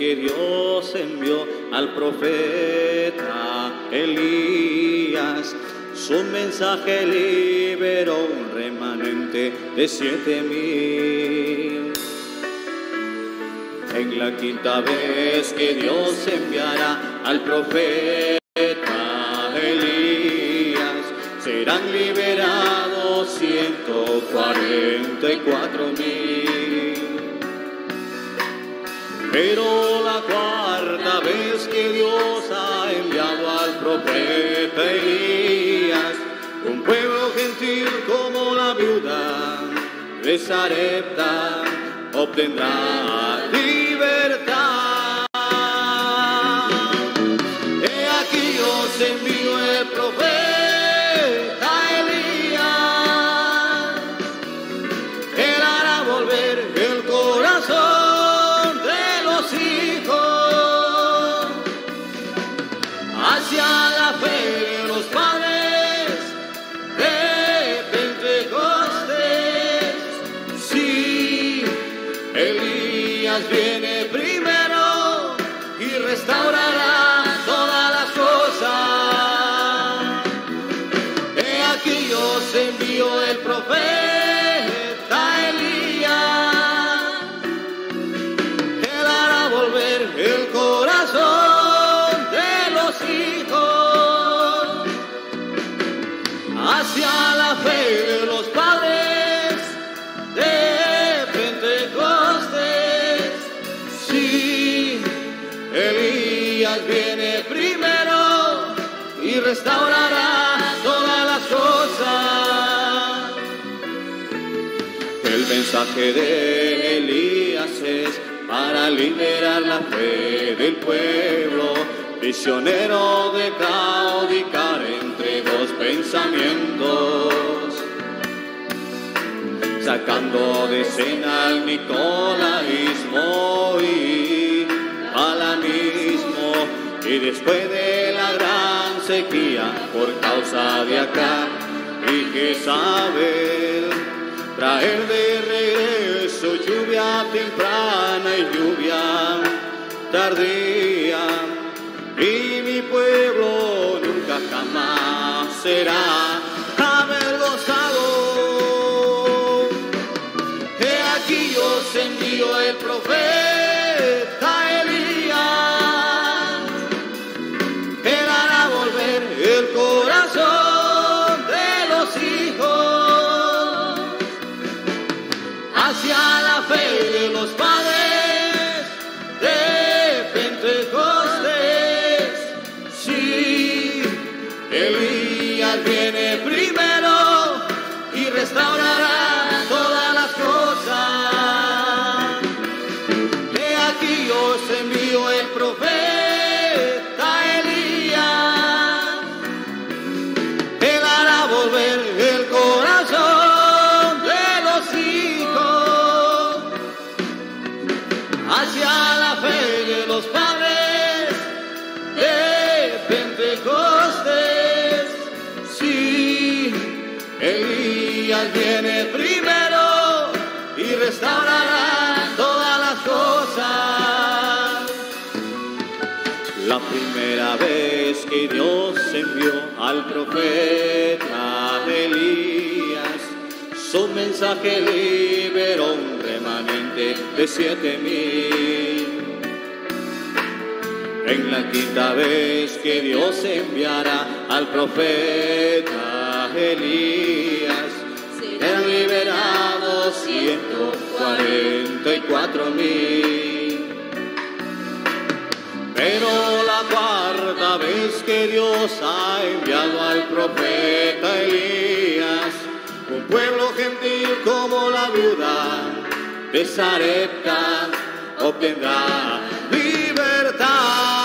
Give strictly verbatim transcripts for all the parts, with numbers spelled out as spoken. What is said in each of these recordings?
que Dios envió al profeta Elías, su mensaje liberó un remanente de siete mil. En la quinta vez que Dios enviará al profeta Elías, serán liberados ciento cuarenta y cuatro mil. Pero la cuarta vez que Dios ha enviado al profeta Elías, un pueblo gentil como la viuda de Sarepta obtendrá libertad. He aquí os envío el profeta Elías, él hará volver el corazón de los hijos hacia la fe de los padres de Pentecostés. Sí, Elías viene primero y restaurará todas las cosas. He aquí os envío el profeta Elías, él hará volver el corazón de los hijos hacia la fe de los padres de Pentecostés. Sí, Elías viene primero y restaurará todas las cosas. El mensaje de Elías es para liberar la fe del pueblo, prisionero de claudicar entre dos pensamientos, sacando de escena al nicolaísmo y palanismo, y después de la gran sequía por causa de Acab y Jezabel, traer de regreso lluvia temprana y lluvia tardía, y mi pueblo nunca jamás será avergonzado. He aquí os envío el profeta Elías, él hará volver el corazón de los hijos hacia la fe de los padres de Pentecostés. Sí, Elías viene primero y restaurará todas las cosas. He aquí os envío el profeta Elías, él hará volver el corazón de los hijos hacia la fe de los padres de Pentecostés. Sí, Elías viene primero y restaurará todas las cosas. La primera vez que Dios envió al profeta Elías, su mensaje liberó un remanente de siete mil. En la quinta vez que Dios enviará al profeta Elías, serán liberados ciento cuarenta y cuatro mil. Pero la cuarta vez que Dios ha enviado al profeta Elías, un pueblo gentil como la viuda de Sarepta obtendrá libertad.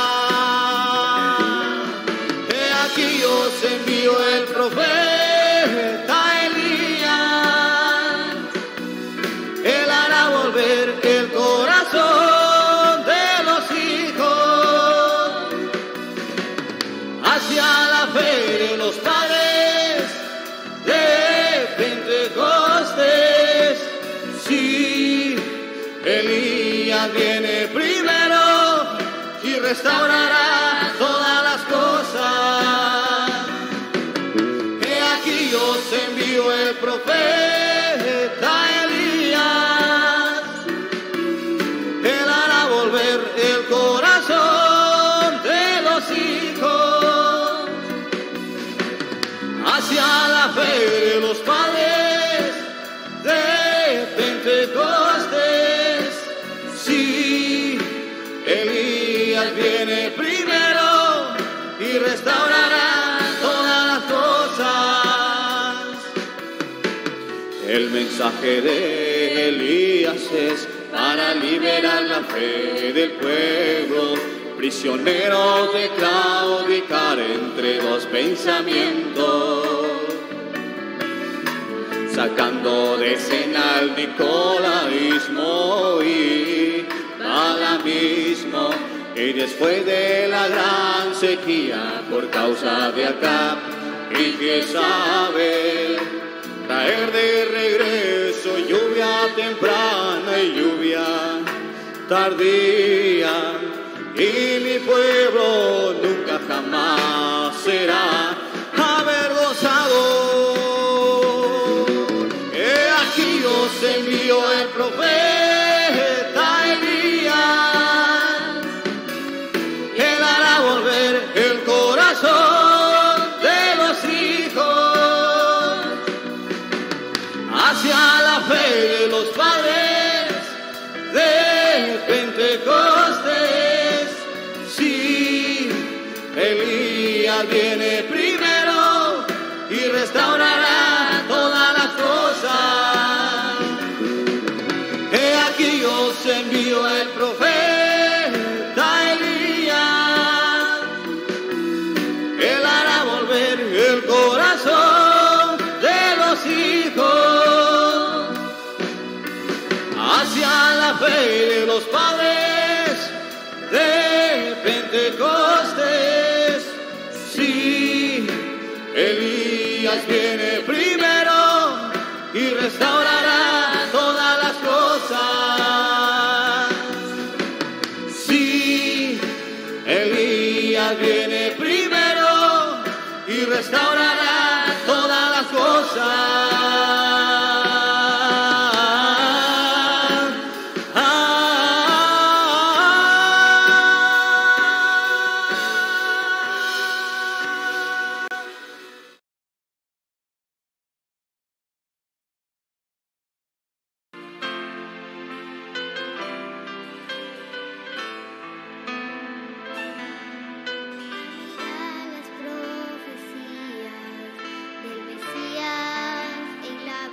He aquí os envío el profeta Elías, él hará volver el corazón de los hijos hacia la fe de los padres de Pentecostés. Sí, Elías viene primero restaurará todas las cosas. He aquí yo os envío el profeta Elías. Él hará volver el corazón de los hijos hacia la fe de los padres de Pentecostés. Sí, Elías viene primero y restaurará todas las cosas. El mensaje de Elías es para liberar la fe del pueblo, prisioneros de claudicar entre dos pensamientos, sacando de escena al nicolaísmo y balamismo, y después de la gran sequía por causa de Acab y Jezabel, traer de regreso lluvia temprana y lluvia tardía, y mi pueblo nunca jamás será avergonzado. He aquí os envío el profeta Elías. Él hará volver el corazón de los hijos hacia la fe de los padres de Pentecostés. Sí, Elías viene primero y restaurará todas las cosas. He aquí os envío el profeta Elías. Él hará volver el corazón de los hijos hacia la fe de los padres de Pentecostés. Sí, Elías viene primero y restaurará todas las cosas. Sí, Elías viene primero y restaurará todas las cosas. Las profecías del Mesías en la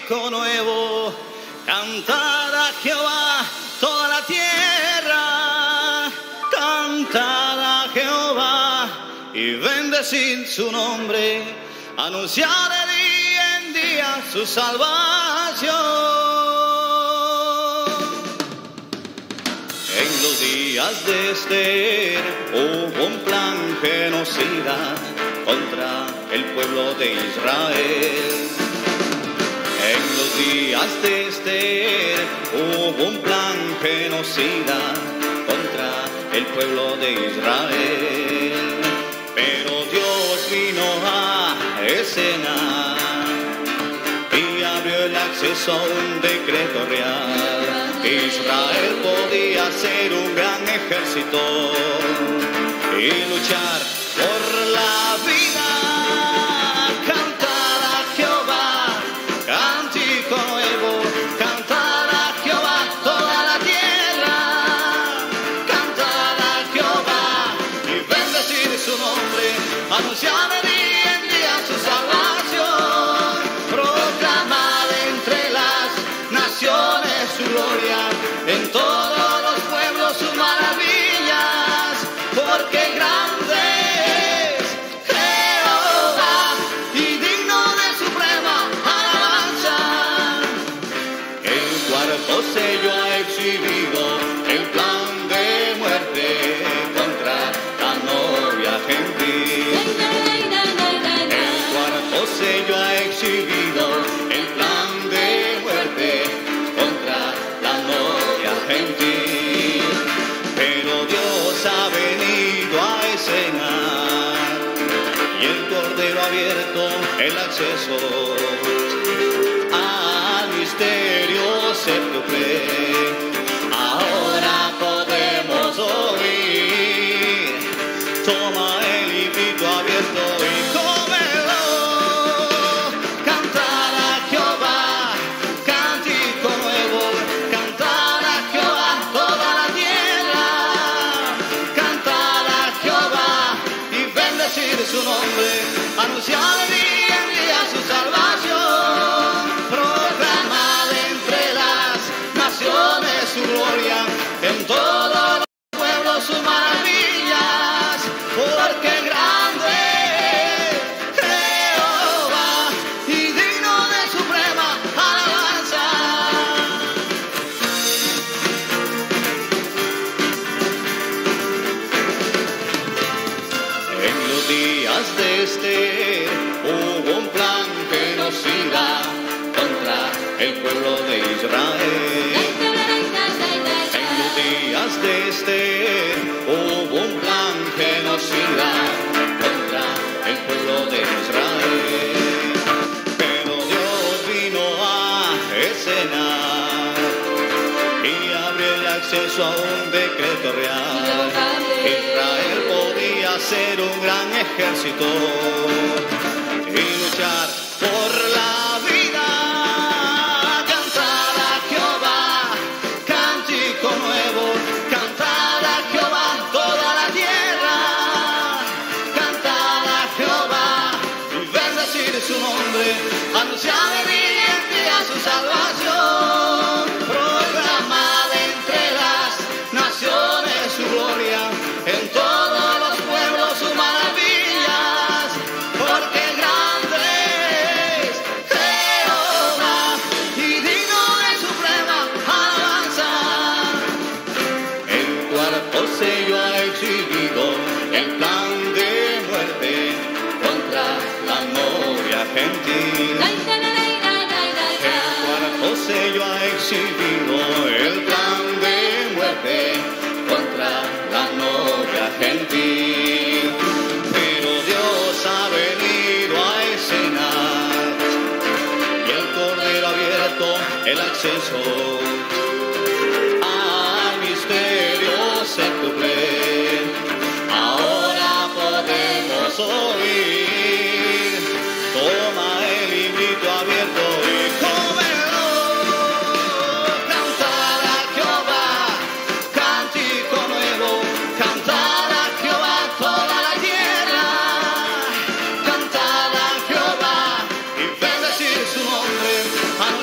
cántico nuevo, cantar a Jehová toda la tierra, cantar a Jehová y bendecir su nombre, anunciar de día en día su salvación. En los días de Esther hubo un plan genocida contra el pueblo de Israel. En los días de Esther hubo un plan genocida contra el pueblo de Israel. Pero Dios vino a escena y abrió el acceso a un decreto real. Israel podía ser un gran ejército y luchar por la vida. Cantar a Jehová, cántico nuevo, cantar a Jehová toda la tierra, cantar a Jehová y bendecir su nombre, anunciar de día en día su salvación, proclamar entre las naciones su gloria, en todos los pueblos sus maravillas, porque grande es Jehová y digno de suprema alabanza. El cuarto sello ha exhibido el plan de muerte contra la novia gentil. El cuarto sello ha exhibido el plan de muerte contra la novia gentil. Pero Dios ha venido a escena y el Cordero ha abierto el acceso al misterio séptuple. Ahora podemos oír, toma el librito abierto y cómelo. Cantar a Jehová, cántico nuevo, cantar a Jehová toda la tierra, cantar a Jehová y bendecir su nombre, anunciar de día en día su salvación, proclamar entre las naciones su gloria, en todos los pueblos sus maravillas, porque grande es Jehová y digno de suprema alabanza. En los días de Esther hubo un plan genocida contra el pueblo de Israel. En los días de Esther hubo un plan genocida contra el pueblo de Israel. Pero Dios vino a escena y abrió el acceso a un decreto real. Israel podía ser un gran ejército y luchar por la vida. Cantar a Jehová, cántico nuevo, cantar a Jehová toda la tierra, cantar a Jehová y bendecir su nombre, anunciar de día en día su salvación, proclamar entre las naciones su gloria, en todos los pueblos sus maravillas, porque grande es Jehová y digno de suprema alabanza. El cuarto sello ha exhibido el plan de muerte contra la novia gentil. El cuarto sello ha exhibido el plan de muerte contra la novia gentil. Pero Dios ha venido a escena y el Cordero ha abierto el acceso al misterio séptuple. Ahora podemos oír, toma el librito abierto y cómelo. Cantar a Jehová, cántico nuevo, cantar a Jehová toda la tierra, cantar a Jehová y bendecir su nombre,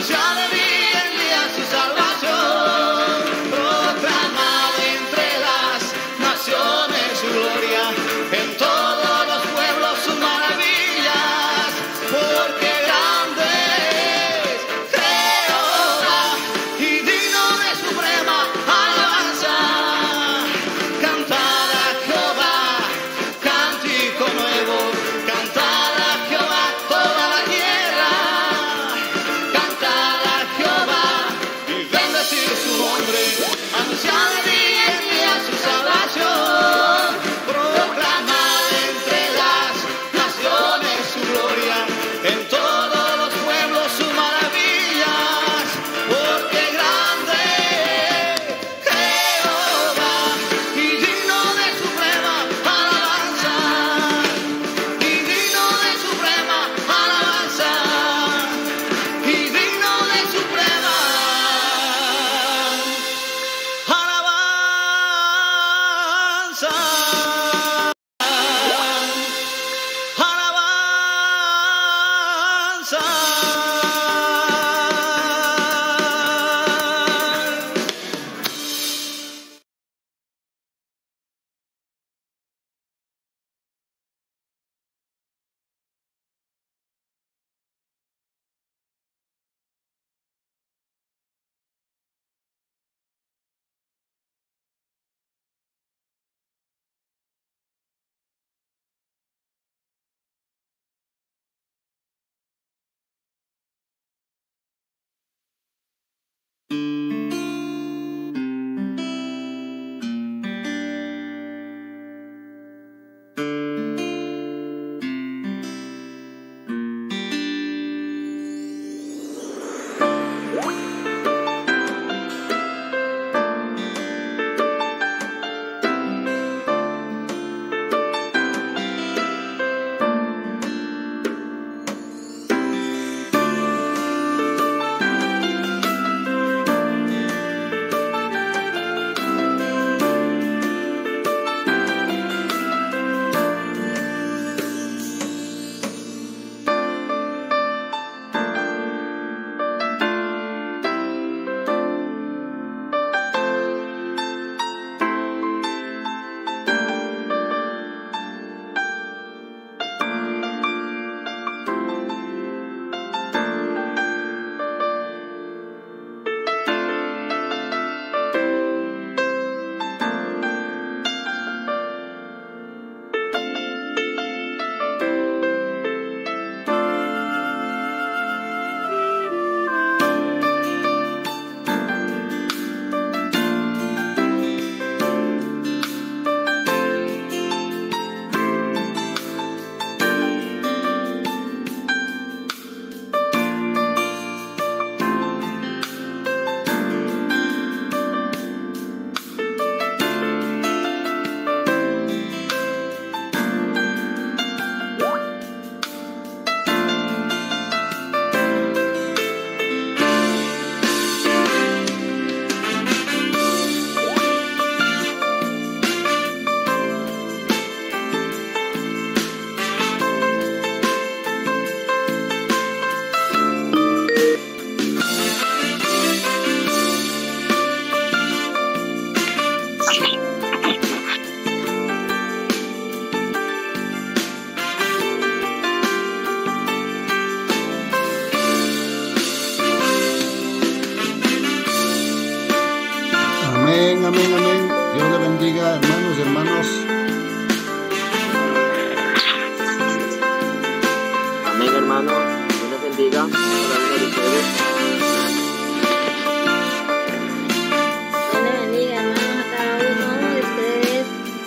Amén, hermano. Dios les bendiga a cada uno de ustedes. Dios les bendiga, hermanos, a cada uno de ustedes.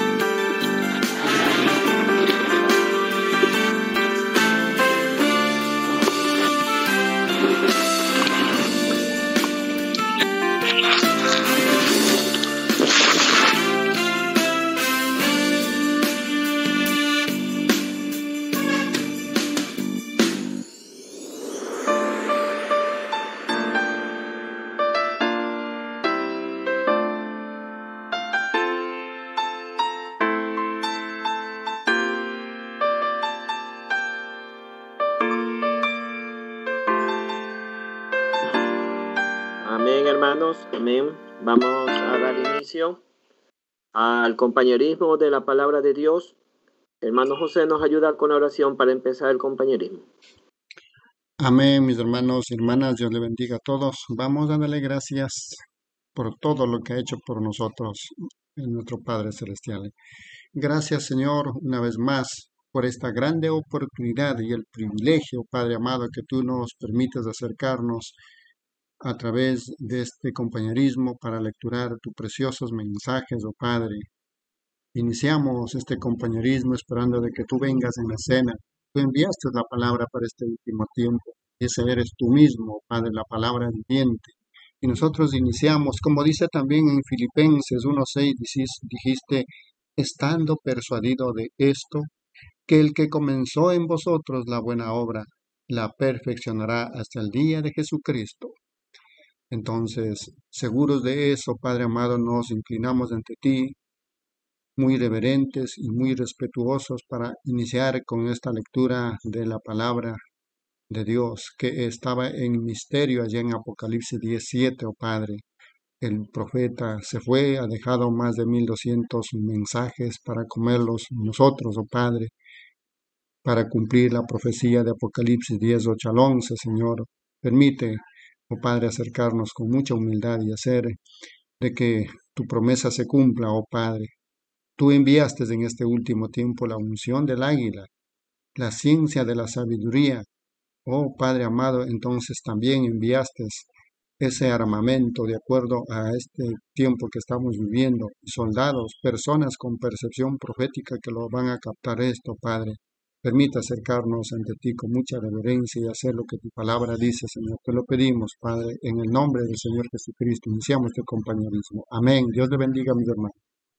Amén, hermanos. Amén. Vamos a dar inicio al compañerismo de la palabra de Dios. Hermano José nos ayuda con la oración para empezar el compañerismo. Amén, mis hermanos y hermanas, Dios le bendiga a todos. Vamos a darle gracias por todo lo que ha hecho por nosotros, nuestro Padre Celestial. Gracias, Señor, una vez más, por esta grande oportunidad y el privilegio, Padre amado, que tú nos permites acercarnos a través de este compañerismo para lecturar tus preciosos mensajes, oh Padre. Iniciamos este compañerismo esperando de que tú vengas en la escena. Tú enviaste la palabra para este último tiempo. Ese eres tú mismo, Padre, la palabra viviente. Y nosotros iniciamos, como dice también en Filipenses uno seis, dijiste, estando persuadido de esto, que el que comenzó en vosotros la buena obra, la perfeccionará hasta el día de Jesucristo. Entonces, seguros de eso, Padre amado, nos inclinamos ante ti, muy reverentes y muy respetuosos para iniciar con esta lectura de la palabra de Dios que estaba en misterio allá en Apocalipsis diecisiete, oh Padre. El profeta se fue, ha dejado más de mil doscientos mensajes para comerlos nosotros, oh Padre, para cumplir la profecía de Apocalipsis diez, ocho al once, Señor. Permite, oh Padre, acercarnos con mucha humildad y hacer de que tu promesa se cumpla, oh Padre. Tú enviaste en este último tiempo la unción del águila, la ciencia de la sabiduría. Oh Padre amado, entonces también enviaste ese armamento de acuerdo a este tiempo que estamos viviendo. Soldados, personas con percepción profética que lo van a captar esto, Padre. Permita acercarnos ante ti con mucha reverencia y hacer lo que tu palabra dice, Señor. Te lo pedimos, Padre, en el nombre del Señor Jesucristo. Iniciamos este compañerismo. Amén. Dios le bendiga a mis hermanos.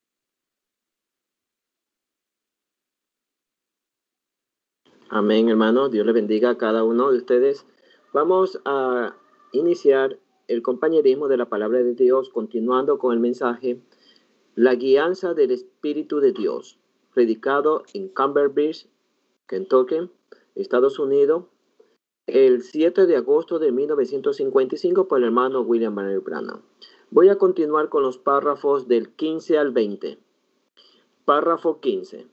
Amén, hermano. Dios le bendiga a cada uno de ustedes. Vamos a iniciar el compañerismo de la palabra de Dios, continuando con el mensaje La guianza del Espíritu de Dios, predicado en Cumberbatch, Kentucky, Estados Unidos, el siete de agosto de mil novecientos cincuenta y cinco por el hermano William Marion Branham. Voy a continuar con los párrafos del quince al veinte. Párrafo quince.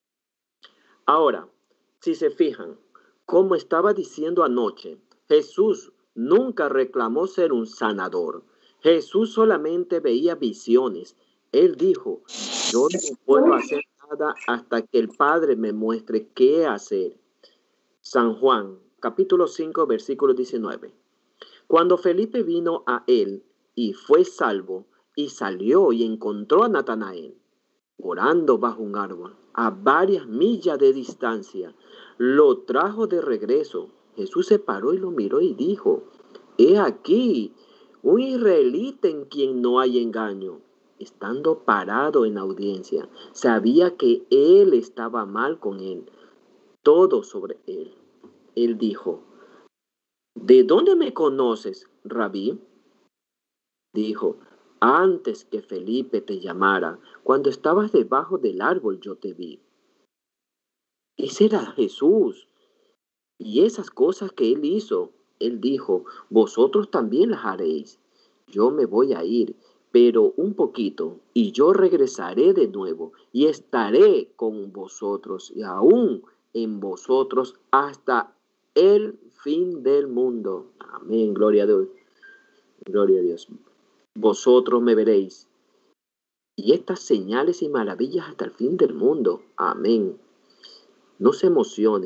Ahora, si se fijan, como estaba diciendo anoche, Jesús nunca reclamó ser un sanador. Jesús solamente veía visiones. Él dijo, yo no puedo hacer nada hasta que el Padre me muestre qué hacer. San Juan, capítulo cinco, versículo diecinueve. Cuando Felipe vino a él y fue salvo, y salió y encontró a Natanael orando bajo un árbol, a varias millas de distancia, lo trajo de regreso. Jesús se paró y lo miró y dijo, he aquí, un israelita en quien no hay engaño. Estando parado en la audiencia, sabía que él estaba mal con él, todo sobre él. Él dijo, ¿de dónde me conoces, Rabí? Dijo, antes que Felipe te llamara, cuando estabas debajo del árbol yo te vi. Ese era Jesús. Y esas cosas que él hizo, él dijo, vosotros también las haréis. Yo me voy a ir, pero un poquito, y yo regresaré de nuevo, y estaré con vosotros, y aún en vosotros hasta el fin del mundo. Amén, gloria a Dios. Gloria a Dios. Vosotros me veréis. Y estas señales y maravillas hasta el fin del mundo. Amén. No se emocionen.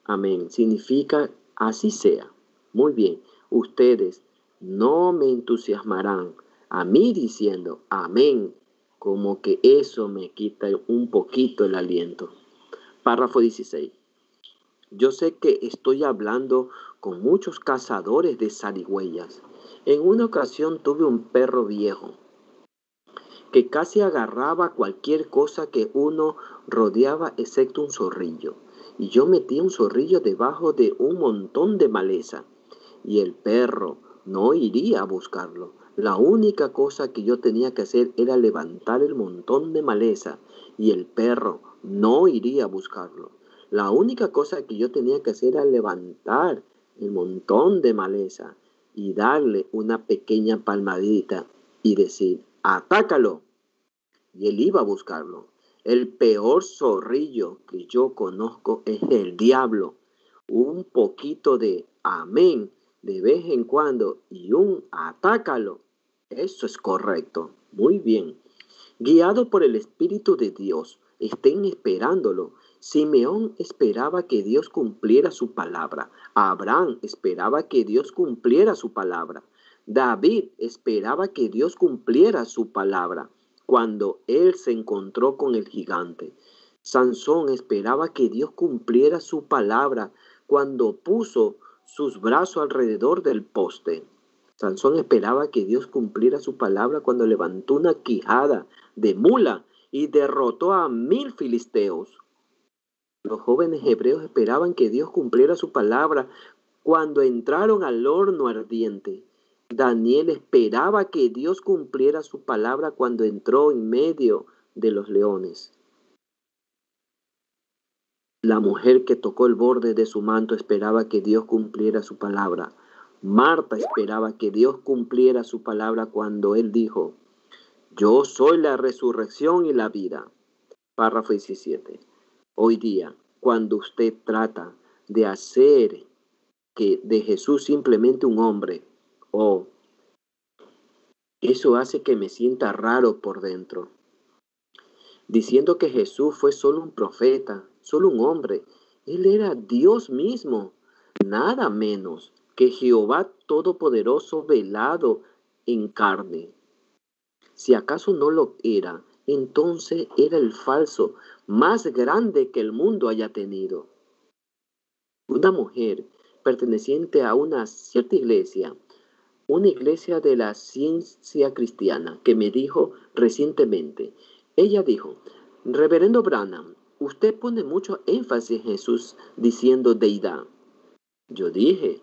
Amén. Significa así sea. Muy bien. Ustedes no me entusiasmarán a mí diciendo amén, como que eso me quita un poquito el aliento. Párrafo dieciséis. Yo sé que estoy hablando con muchos cazadores de zarigüeyas. En una ocasión tuve un perro viejo que casi agarraba cualquier cosa que uno rodeaba excepto un zorrillo. Y yo metí un zorrillo debajo de un montón de maleza y el perro no iría a buscarlo. La única cosa que yo tenía que hacer era levantar el montón de maleza y el perro no iría a buscarlo. La única cosa que yo tenía que hacer era levantar el montón de maleza y darle una pequeña palmadita y decir, ¡atácalo! Y él iba a buscarlo. El peor zorrillo que yo conozco es el diablo. Un poquito de amén de vez en cuando y un atácalo. Eso es correcto. Muy bien. Guiado por el Espíritu de Dios, estén esperándolo. Simeón esperaba que Dios cumpliera su palabra. Abraham esperaba que Dios cumpliera su palabra. David esperaba que Dios cumpliera su palabra cuando él se encontró con el gigante. Sansón esperaba que Dios cumpliera su palabra cuando puso sus brazos alrededor del poste. Sansón esperaba que Dios cumpliera su palabra cuando levantó una quijada de mula y derrotó a mil filisteos. Los jóvenes hebreos esperaban que Dios cumpliera su palabra cuando entraron al horno ardiente. Daniel esperaba que Dios cumpliera su palabra cuando entró en medio de los leones. La mujer que tocó el borde de su manto esperaba que Dios cumpliera su palabra. Marta esperaba que Dios cumpliera su palabra cuando él dijo, yo soy la resurrección y la vida. Párrafo diecisiete. Hoy día, cuando usted trata de hacer que de Jesús simplemente un hombre, oh, eso hace que me sienta raro por dentro. Diciendo que Jesús fue solo un profeta, solo un hombre. Él era Dios mismo, nada menos que Jehová Todopoderoso velado en carne. Si acaso no lo era, entonces era el falso más grande que el mundo haya tenido. Una mujer perteneciente a una cierta iglesia, una iglesia de la ciencia cristiana, que me dijo recientemente, ella dijo, Reverendo Branham, usted pone mucho énfasis en Jesús diciendo deidad. Yo dije,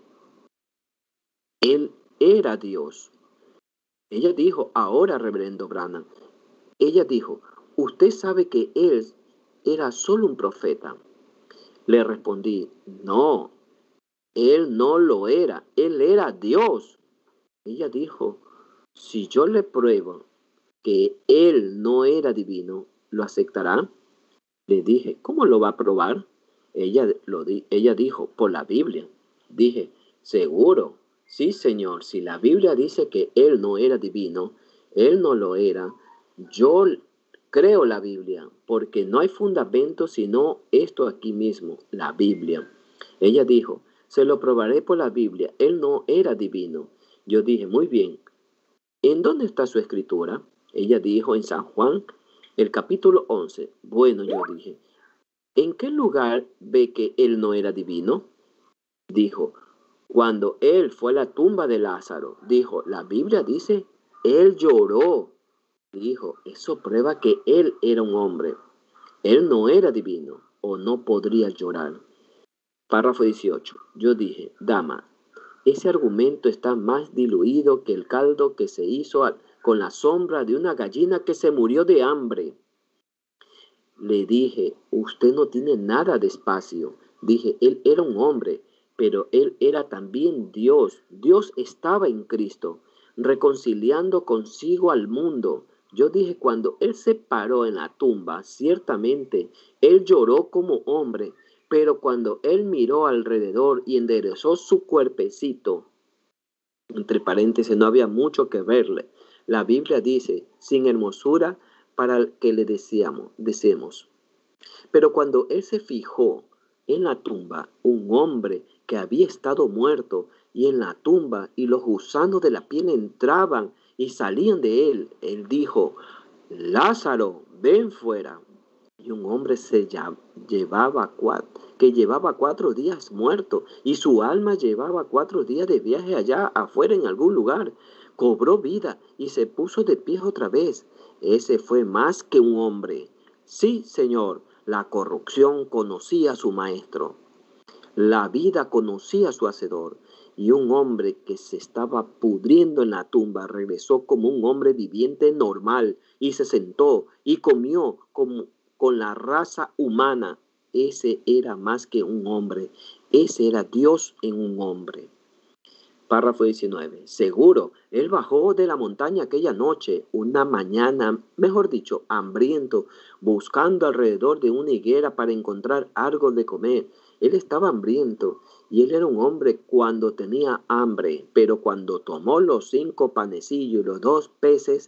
Él era Dios. Ella dijo, ahora Reverendo Branham, ella dijo, usted sabe que Él era solo un profeta. Le respondí, no, Él no lo era, Él era Dios. Ella dijo, si yo le pruebo que Él no era divino, ¿lo aceptará? Le dije, ¿cómo lo va a probar? Ella, lo di ella dijo, por la Biblia. Dije, seguro, sí señor, si la Biblia dice que Él no era divino, Él no lo era, yo creo la Biblia, porque no hay fundamento sino esto aquí mismo, la Biblia. Ella dijo, se lo probaré por la Biblia, Él no era divino. Yo dije, muy bien, ¿en dónde está su escritura? Ella dijo, en San Juan, el capítulo once. Bueno, yo dije, ¿en qué lugar ve que Él no era divino? Dijo, cuando Él fue a la tumba de Lázaro, dijo, la Biblia dice, Él lloró. Dijo, eso prueba que Él era un hombre. Él no era divino, o no podría llorar. Párrafo dieciocho. Yo dije, dama, ese argumento está más diluido que el caldo que se hizo al, con la sombra de una gallina que se murió de hambre. Le dije, usted no tiene nada de espacio. Dije, Él era un hombre, pero Él era también Dios. Dios estaba en Cristo, reconciliando consigo al mundo. Yo dije, cuando Él se paró en la tumba, ciertamente Él lloró como hombre, pero cuando Él miró alrededor y enderezó su cuerpecito, entre paréntesis, no había mucho que verle. La Biblia dice, sin hermosura para el que le deseamos, deseemos. Pero cuando Él se fijó en la tumba un hombre que había estado muerto, y en la tumba y los gusanos de la piel entraban y salían de él. Él dijo: Lázaro, ven fuera. Y un hombre se llevaba cuatro, que llevaba cuatro días muerto, y su alma llevaba cuatro días de viaje allá afuera en algún lugar, cobró vida y se puso de pie otra vez. Ese fue más que un hombre. Sí, Señor, la corrupción conocía a su maestro, la vida conocía a su hacedor. Y un hombre que se estaba pudriendo en la tumba regresó como un hombre viviente normal y se sentó y comió como con la raza humana. Ese era más que un hombre. Ese era Dios en un hombre. Párrafo diecinueve. Seguro, él bajó de la montaña aquella noche, una mañana, mejor dicho, hambriento, buscando alrededor de una higuera para encontrar algo de comer. Él estaba hambriento y él era un hombre cuando tenía hambre, pero cuando tomó los cinco panecillos y los dos peces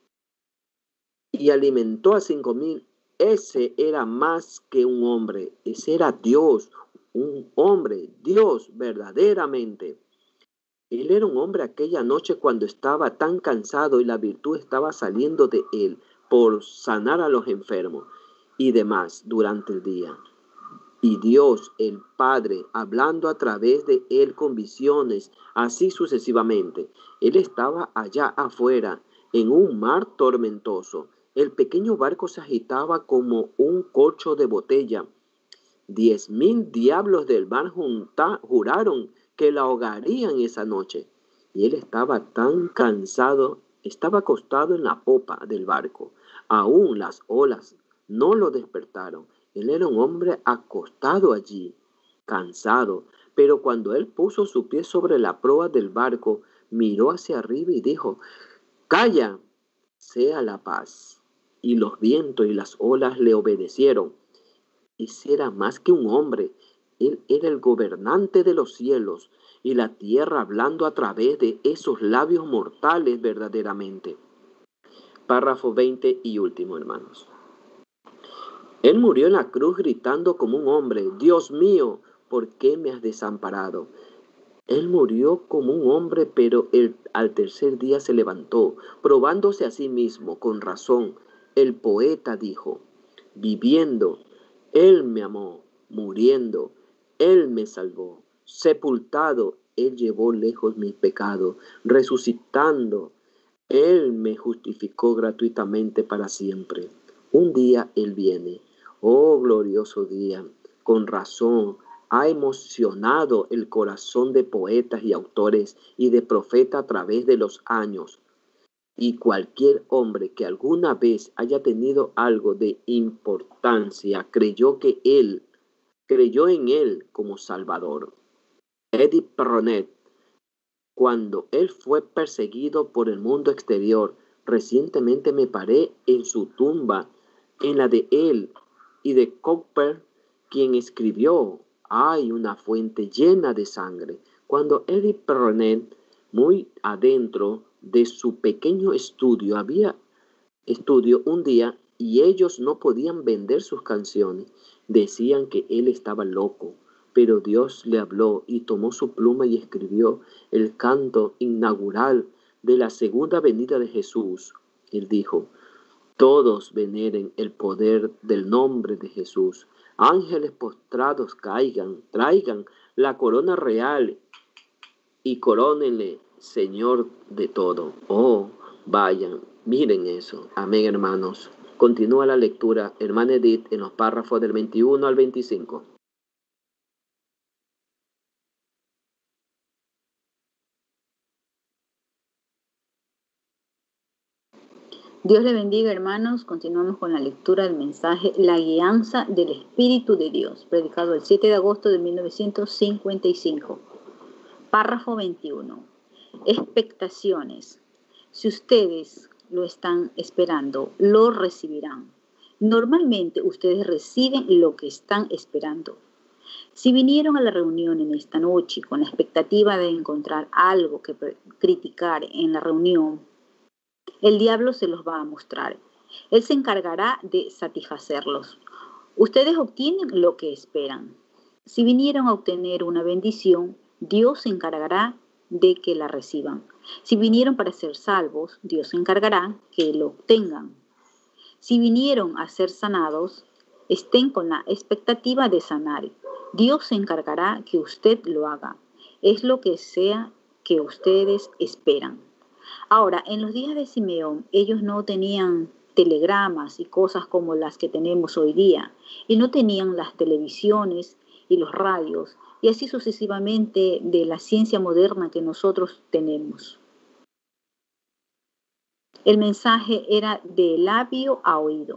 y alimentó a cinco mil, ese era más que un hombre. Ese era Dios, un hombre, Dios verdaderamente. Él era un hombre aquella noche cuando estaba tan cansado y la virtud estaba saliendo de él por sanar a los enfermos y demás durante el día. Y Dios, el Padre, hablando a través de él con visiones, así sucesivamente. Él estaba allá afuera, en un mar tormentoso. El pequeño barco se agitaba como un corcho de botella. Diez mil diablos del mar junta, juraron que la ahogarían esa noche. Y él estaba tan cansado, estaba acostado en la popa del barco. Aún las olas no lo despertaron. Él era un hombre acostado allí, cansado. Pero cuando él puso su pie sobre la proa del barco, miró hacia arriba y dijo: «Calla, sea la paz». Y los vientos y las olas le obedecieron. Ese era más que un hombre. Él era el gobernante de los cielos y la tierra, hablando a través de esos labios mortales verdaderamente. Párrafo veinte y último, hermanos. Él murió en la cruz gritando como un hombre: «Dios mío, ¿por qué me has desamparado?». Él murió como un hombre, pero él, al tercer día se levantó, probándose a sí mismo con razón. El poeta dijo: «Viviendo, Él me amó; muriendo, Él me salvó; sepultado, Él llevó lejos mis pecados; resucitando, Él me justificó gratuitamente para siempre. Un día Él viene, oh glorioso día, con razón ha emocionado el corazón de poetas y autores y de profetas a través de los años. Y cualquier hombre que alguna vez haya tenido algo de importancia creyó que él, creyó en él como Salvador. Edith Perronet, cuando él fue perseguido por el mundo exterior, recientemente me paré en su tumba, en la de él y de Cowper, quien escribió: «Hay una fuente llena de sangre». Cuando Edith Perronet, muy adentro de su pequeño estudio, había estudio un día y ellos no podían vender sus canciones. Decían que él estaba loco, pero Dios le habló y tomó su pluma y escribió el canto inaugural de la segunda venida de Jesús. Él dijo: «Todos veneren el poder del nombre de Jesús. Ángeles postrados caigan, traigan la corona real y corónenle Señor de todo». Oh, vayan, miren eso. Amén, hermanos. Continúa la lectura, hermana Edith, en los párrafos del veintiuno al veinticinco. Dios le bendiga, hermanos. Continuamos con la lectura del mensaje La guianza del Espíritu de Dios, predicado el siete de agosto de mil novecientos cincuenta y cinco. Párrafo veintiuno. Expectaciones. Si ustedes lo están esperando, lo recibirán. Normalmente ustedes reciben lo que están esperando. Si vinieron a la reunión en esta noche con la expectativa de encontrar algo que criticar en la reunión, el diablo se los va a mostrar. Él se encargará de satisfacerlos. Ustedes obtienen lo que esperan. Si vinieron a obtener una bendición, Dios se encargará de que la reciban. Si vinieron para ser salvos, Dios se encargará que lo obtengan. Si vinieron a ser sanados, estén con la expectativa de sanar. Dios se encargará que usted lo haga. Es lo que sea que ustedes esperan. Ahora, en los días de Simeón, ellos no tenían telegramas y cosas como las que tenemos hoy día, y no tenían las televisiones y los radios, y así sucesivamente de la ciencia moderna que nosotros tenemos. El mensaje era de labio a oído.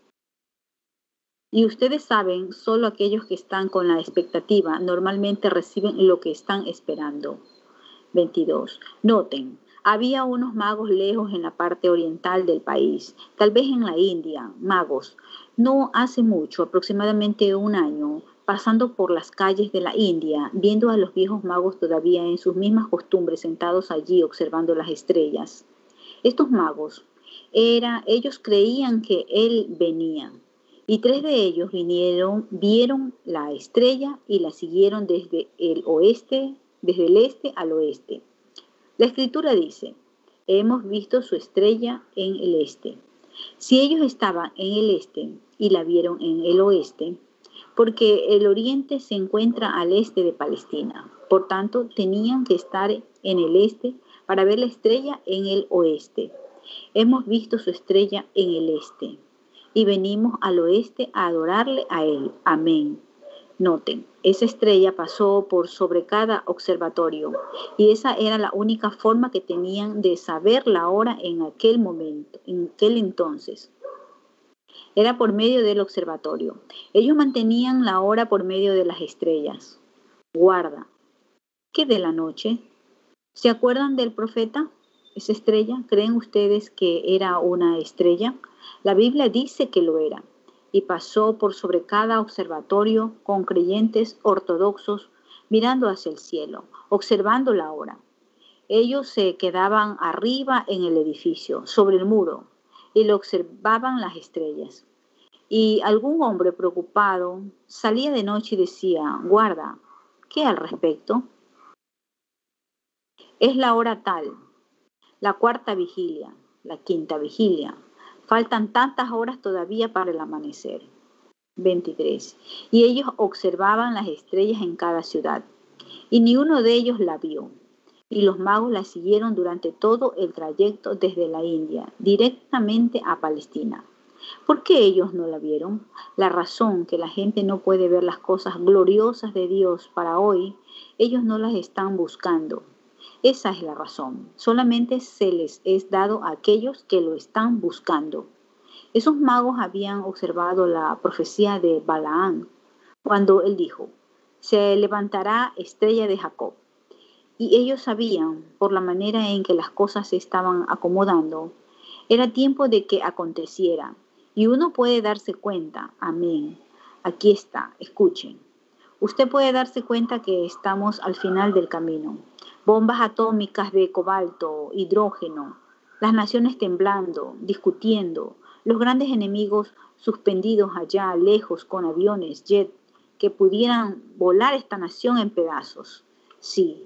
Y ustedes saben, solo aquellos que están con la expectativa normalmente reciben lo que están esperando. veintidós. Noten, había unos magos lejos en la parte oriental del país, tal vez en la India, magos. No hace mucho, aproximadamente un año, pasando por las calles de la India, viendo a los viejos magos todavía en sus mismas costumbres sentados allí observando las estrellas. Estos magos, era, ellos creían que él venía. Y tres de ellos vinieron, vieron la estrella y la siguieron desde el oeste, desde el este al oeste. La escritura dice, hemos visto su estrella en el este. Si ellos estaban en el este y la vieron en el oeste, porque el oriente se encuentra al este de Palestina, por tanto tenían que estar en el este para ver la estrella en el oeste. Hemos visto su estrella en el este. Y venimos al oeste a adorarle a él. Amén. Noten, esa estrella pasó por sobre cada observatorio y esa era la única forma que tenían de saber la hora en aquel momento, en aquel entonces. Era por medio del observatorio. Ellos mantenían la hora por medio de las estrellas. Guarda, ¿qué de la noche? ¿Se acuerdan del profeta? Esa estrella, ¿creen ustedes que era una estrella? La Biblia dice que lo era, y pasó por sobre cada observatorio con creyentes ortodoxos mirando hacia el cielo, observando la hora. Ellos se quedaban arriba en el edificio, sobre el muro, y lo observaban las estrellas. Y algún hombre preocupado salía de noche y decía, guarda, ¿qué al respecto? Es la hora tal, la cuarta vigilia, la quinta vigilia. Faltan tantas horas todavía para el amanecer. veintitrés. Y ellos observaban las estrellas en cada ciudad, y ni uno de ellos la vio. Y los magos la siguieron durante todo el trayecto desde la India, directamente a Palestina. ¿Por qué ellos no la vieron? La razón que la gente no puede ver las cosas gloriosas de Dios para hoy, ellos no las están buscando. Esa es la razón. Solamente se les es dado a aquellos que lo están buscando. Esos magos habían observado la profecía de Balaán, cuando él dijo, se levantará estrella de Jacob. Y ellos sabían, por la manera en que las cosas se estaban acomodando, era tiempo de que aconteciera. Y uno puede darse cuenta, amén. Aquí está, escuchen. Usted puede darse cuenta que estamos al final del camino. Bombas atómicas de cobalto, hidrógeno, las naciones temblando, discutiendo, los grandes enemigos suspendidos allá lejos con aviones, jet, que pudieran volar esta nación en pedazos. Sí,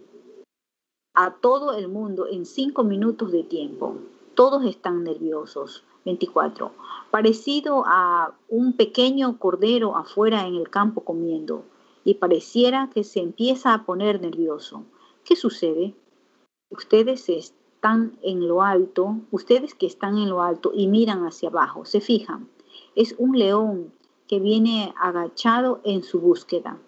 a todo el mundo en cinco minutos de tiempo. Todos están nerviosos. veinticuatro. Parecido a un pequeño cordero afuera en el campo comiendo, y pareciera que se empieza a poner nervioso. ¿Qué sucede? Ustedes están en lo alto, ustedes que están en lo alto y miran hacia abajo, se fijan, es un león que viene agachado en su búsqueda.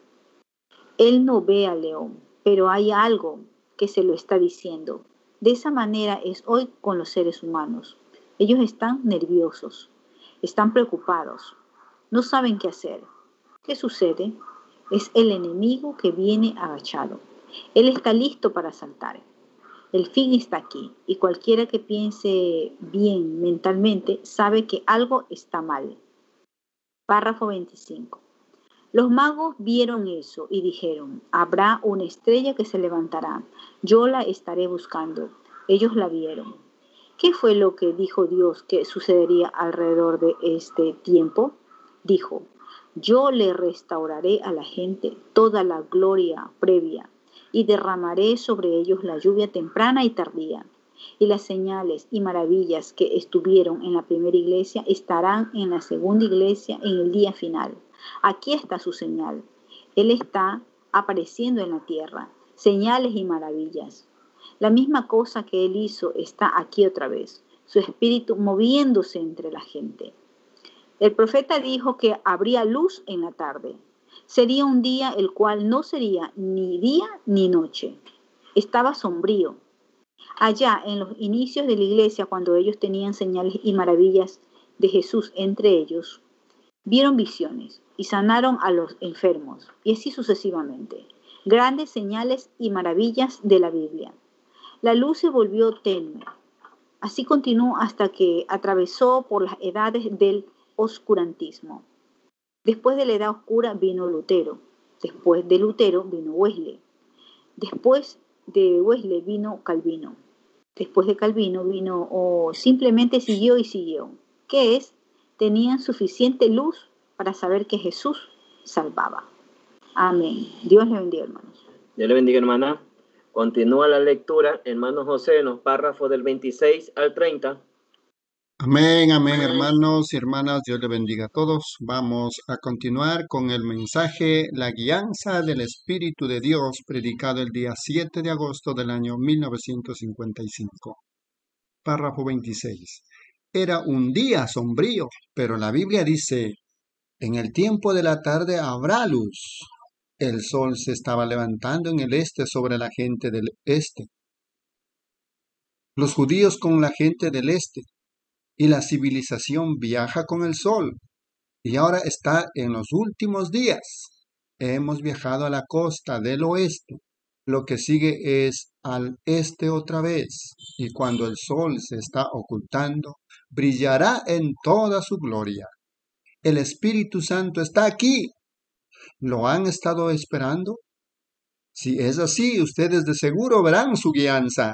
Él no ve al león, pero hay algo que se lo está diciendo. De esa manera es hoy con los seres humanos. Ellos están nerviosos, están preocupados, no saben qué hacer. ¿Qué sucede? Es el enemigo que viene agachado. Él está listo para saltar. El fin está aquí y cualquiera que piense bien mentalmente sabe que algo está mal. Párrafo veinticinco. Los magos vieron eso y dijeron, habrá una estrella que se levantará. Yo la estaré buscando. Ellos la vieron. ¿Qué fue lo que dijo Dios que sucedería alrededor de este tiempo? Dijo, Yo le restauraré a la gente toda la gloria previa y derramaré sobre ellos la lluvia temprana y tardía. Y las señales y maravillas que estuvieron en la primera iglesia estarán en la segunda iglesia en el día final. Aquí está su señal. Él está apareciendo en la tierra. Señales y maravillas. La misma cosa que Él hizo está aquí otra vez. Su espíritu moviéndose entre la gente. El profeta dijo que habría luz en la tarde. Sería un día el cual no sería ni día ni noche. Estaba sombrío. Allá en los inicios de la iglesia, cuando ellos tenían señales y maravillas de Jesús entre ellos, vieron visiones y sanaron a los enfermos, y así sucesivamente. Grandes señales y maravillas de la Biblia. La luz se volvió tenue. Así continuó hasta que atravesó por las edades del oscurantismo. Después de la edad oscura vino Lutero. Después de Lutero vino Wesley. Después de Wesley vino Calvino. Después de Calvino vino o simplemente siguió y siguió. ¿Qué es? Tenían suficiente luz para saber que Jesús salvaba. Amén. Dios le bendiga, hermanos. Dios le bendiga, hermana. Continúa la lectura, hermano José, en los párrafos del veintiséis al treinta. Amén, amén, hermanos y hermanas, Dios le bendiga a todos. Vamos a continuar con el mensaje La guianza del Espíritu de Dios, predicado el día siete de agosto del año mil novecientos cincuenta y cinco. Párrafo veintiséis. Era un día sombrío, pero la Biblia dice, en el tiempo de la tarde habrá luz. El sol se estaba levantando en el este sobre la gente del este. Los judíos con la gente del este. Y la civilización viaja con el sol, y ahora está en los últimos días. Hemos viajado a la costa del oeste. Lo que sigue es al este otra vez, y cuando el sol se está ocultando, brillará en toda su gloria. El Espíritu Santo está aquí. ¿Lo han estado esperando? Si es así, ustedes de seguro verán su guianza.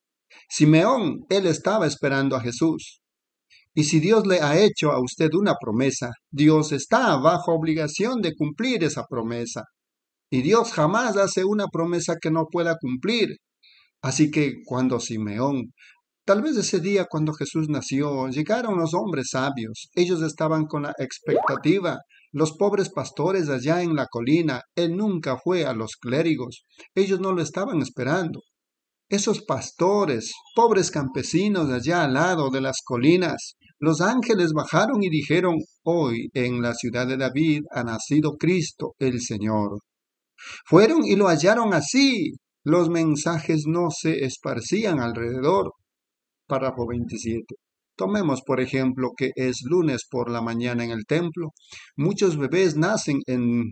Simeón, él estaba esperando a Jesús. Y si Dios le ha hecho a usted una promesa, Dios está bajo obligación de cumplir esa promesa. Y Dios jamás hace una promesa que no pueda cumplir. Así que cuando Simeón, tal vez ese día cuando Jesús nació, llegaron los hombres sabios. Ellos estaban con la expectativa. Los pobres pastores allá en la colina, él nunca fue a los clérigos. Ellos no lo estaban esperando. Esos pastores, pobres campesinos allá al lado de las colinas, los ángeles bajaron y dijeron, hoy en la ciudad de David ha nacido Cristo el Señor. Fueron y lo hallaron así. Los mensajes no se esparcían alrededor. Párrafo veintisiete. Tomemos, por ejemplo, que es lunes por la mañana en el templo. Muchos bebés nacen en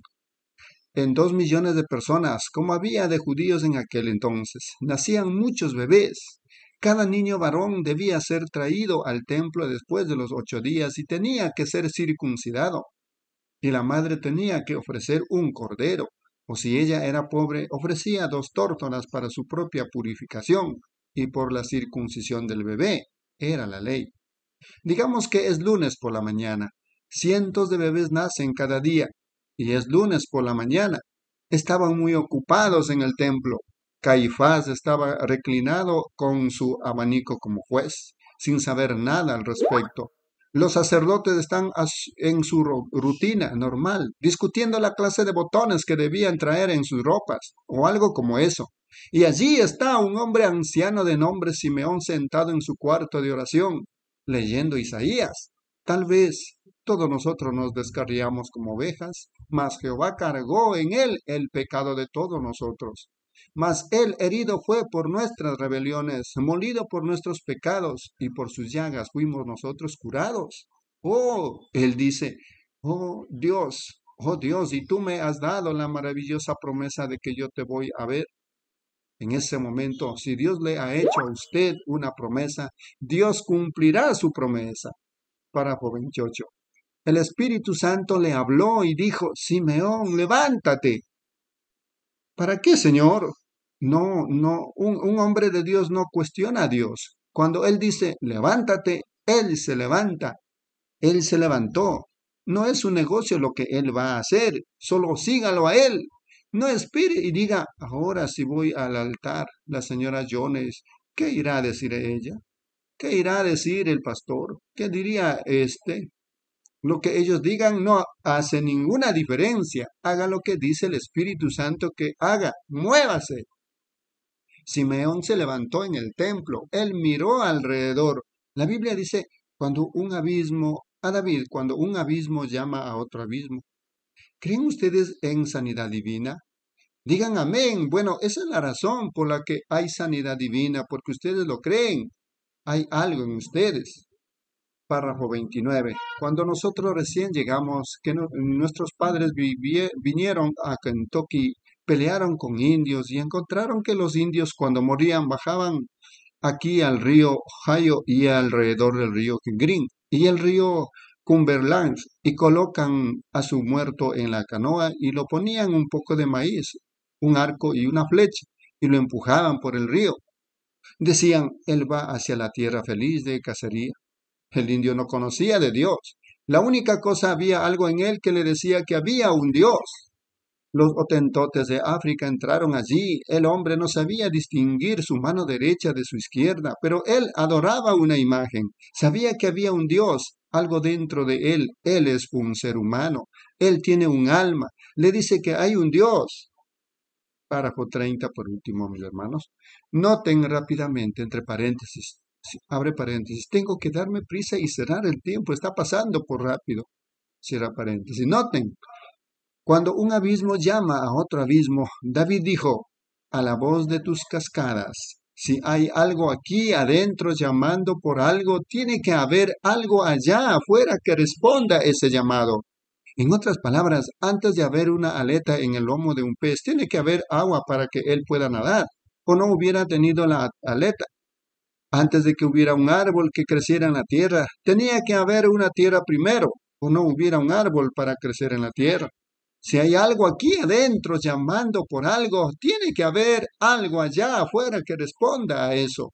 En dos millones de personas, como había de judíos en aquel entonces, nacían muchos bebés. Cada niño varón debía ser traído al templo después de los ocho días y tenía que ser circuncidado. Y la madre tenía que ofrecer un cordero, o si ella era pobre, ofrecía dos tórtolas para su propia purificación y por la circuncisión del bebé. Era la ley. Digamos que es lunes por la mañana. Cientos de bebés nacen cada día. Y es lunes por la mañana. Estaban muy ocupados en el templo. Caifás estaba reclinado con su abanico como juez, sin saber nada al respecto. Los sacerdotes están en su rutina normal, discutiendo la clase de botones que debían traer en sus ropas, o algo como eso. Y allí está un hombre anciano de nombre Simeón sentado en su cuarto de oración, leyendo Isaías. Tal vez todos nosotros nos descarriamos como ovejas, mas Jehová cargó en él el pecado de todos nosotros. Mas él herido fue por nuestras rebeliones, molido por nuestros pecados, y por sus llagas fuimos nosotros curados. Oh, él dice, oh Dios, oh Dios, y tú me has dado la maravillosa promesa de que yo te voy a ver. En ese momento, si Dios le ha hecho a usted una promesa, Dios cumplirá su promesa. Párrafo veintiocho. El Espíritu Santo le habló y dijo, Simeón, levántate. ¿Para qué, Señor? No, no, un, un hombre de Dios no cuestiona a Dios. Cuando Él dice, levántate, Él se levanta. Él se levantó. No es un negocio lo que él va a hacer. Solo sígalo a él. No espere y diga, ahora si voy al altar, la señora Jones, ¿qué irá a decir ella? ¿Qué irá a decir el pastor? ¿Qué diría este? Lo que ellos digan no hace ninguna diferencia. Haga lo que dice el Espíritu Santo que haga. Muévase. Simeón se levantó en el templo. Él miró alrededor. La Biblia dice, cuando un abismo, a David, cuando un abismo llama a otro abismo. ¿Creen ustedes en sanidad divina? Digan amén. Bueno, esa es la razón por la que hay sanidad divina, porque ustedes lo creen. Hay algo en ustedes. Párrafo veintinueve. Cuando nosotros recién llegamos, que no, nuestros padres vivie, vinieron a Kentucky, pelearon con indios y encontraron que los indios cuando morían bajaban aquí al río Ohio y alrededor del río Green y el río Cumberland y colocan a su muerto en la canoa y lo ponían un poco de maíz, un arco y una flecha y lo empujaban por el río. Decían, él va hacia la tierra feliz de cacería. El indio no conocía de Dios. La única cosa, había algo en él que le decía que había un Dios. Los hotentotes de África entraron allí. El hombre no sabía distinguir su mano derecha de su izquierda, pero él adoraba una imagen. Sabía que había un Dios, algo dentro de él. Él es un ser humano. Él tiene un alma. Le dice que hay un Dios. Párrafo treinta por último, mis hermanos. Noten rápidamente, entre paréntesis, abre paréntesis, tengo que darme prisa y cerrar el tiempo, está pasando por rápido. Cierra paréntesis. Noten, cuando un abismo llama a otro abismo, David dijo, a la voz de tus cascadas, si hay algo aquí adentro llamando por algo, tiene que haber algo allá afuera que responda a ese llamado. En otras palabras, antes de haber una aleta en el lomo de un pez, tiene que haber agua para que él pueda nadar, o no hubiera tenido la aleta. Antes de que hubiera un árbol que creciera en la tierra, tenía que haber una tierra primero, o no hubiera un árbol para crecer en la tierra. Si hay algo aquí adentro llamando por algo, tiene que haber algo allá afuera que responda a eso.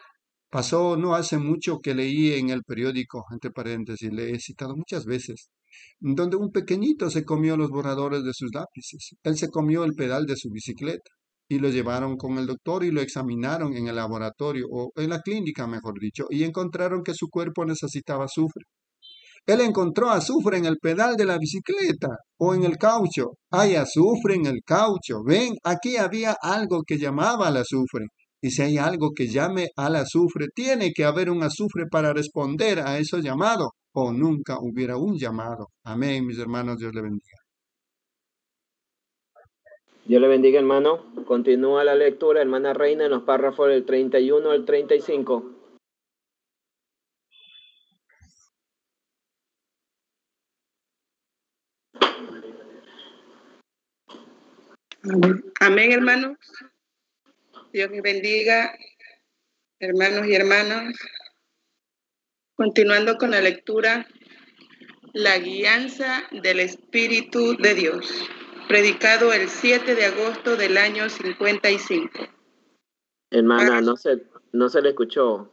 Pasó no hace mucho que leí en el periódico, entre paréntesis, le he citado muchas veces, donde un pequeñito se comió los borradores de sus lápices. Él se comió el pedal de su bicicleta. Y lo llevaron con el doctor y lo examinaron en el laboratorio, o en la clínica, mejor dicho, y encontraron que su cuerpo necesitaba azufre. Él encontró azufre en el pedal de la bicicleta, o en el caucho. Hay azufre en el caucho. Ven, aquí había algo que llamaba al azufre. Y si hay algo que llame al azufre, tiene que haber un azufre para responder a ese llamado, o nunca hubiera un llamado. Amén, mis hermanos, Dios le bendiga. Dios le bendiga, hermano. Continúa la lectura, hermana Reina, en los párrafos del treinta y uno al treinta y cinco. Amén, hermanos. Dios les bendiga, hermanos y hermanas. Continuando con la lectura, la guianza del Espíritu de Dios. Predicado el siete de agosto del año cincuenta y cinco. Hermana, no se, no se le escuchó.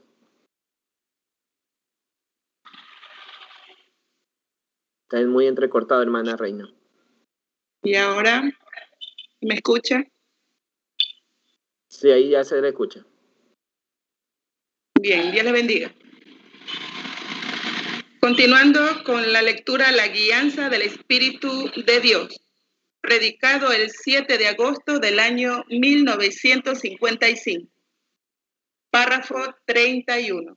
Está muy entrecortado, hermana Reina. ¿Y ahora me escucha? Sí, ahí ya se le escucha. Bien, Dios le bendiga. Continuando con la lectura, la guianza del Espíritu de Dios. Predicado el siete de agosto del año mil novecientos cincuenta y cinco. Párrafo treinta y uno.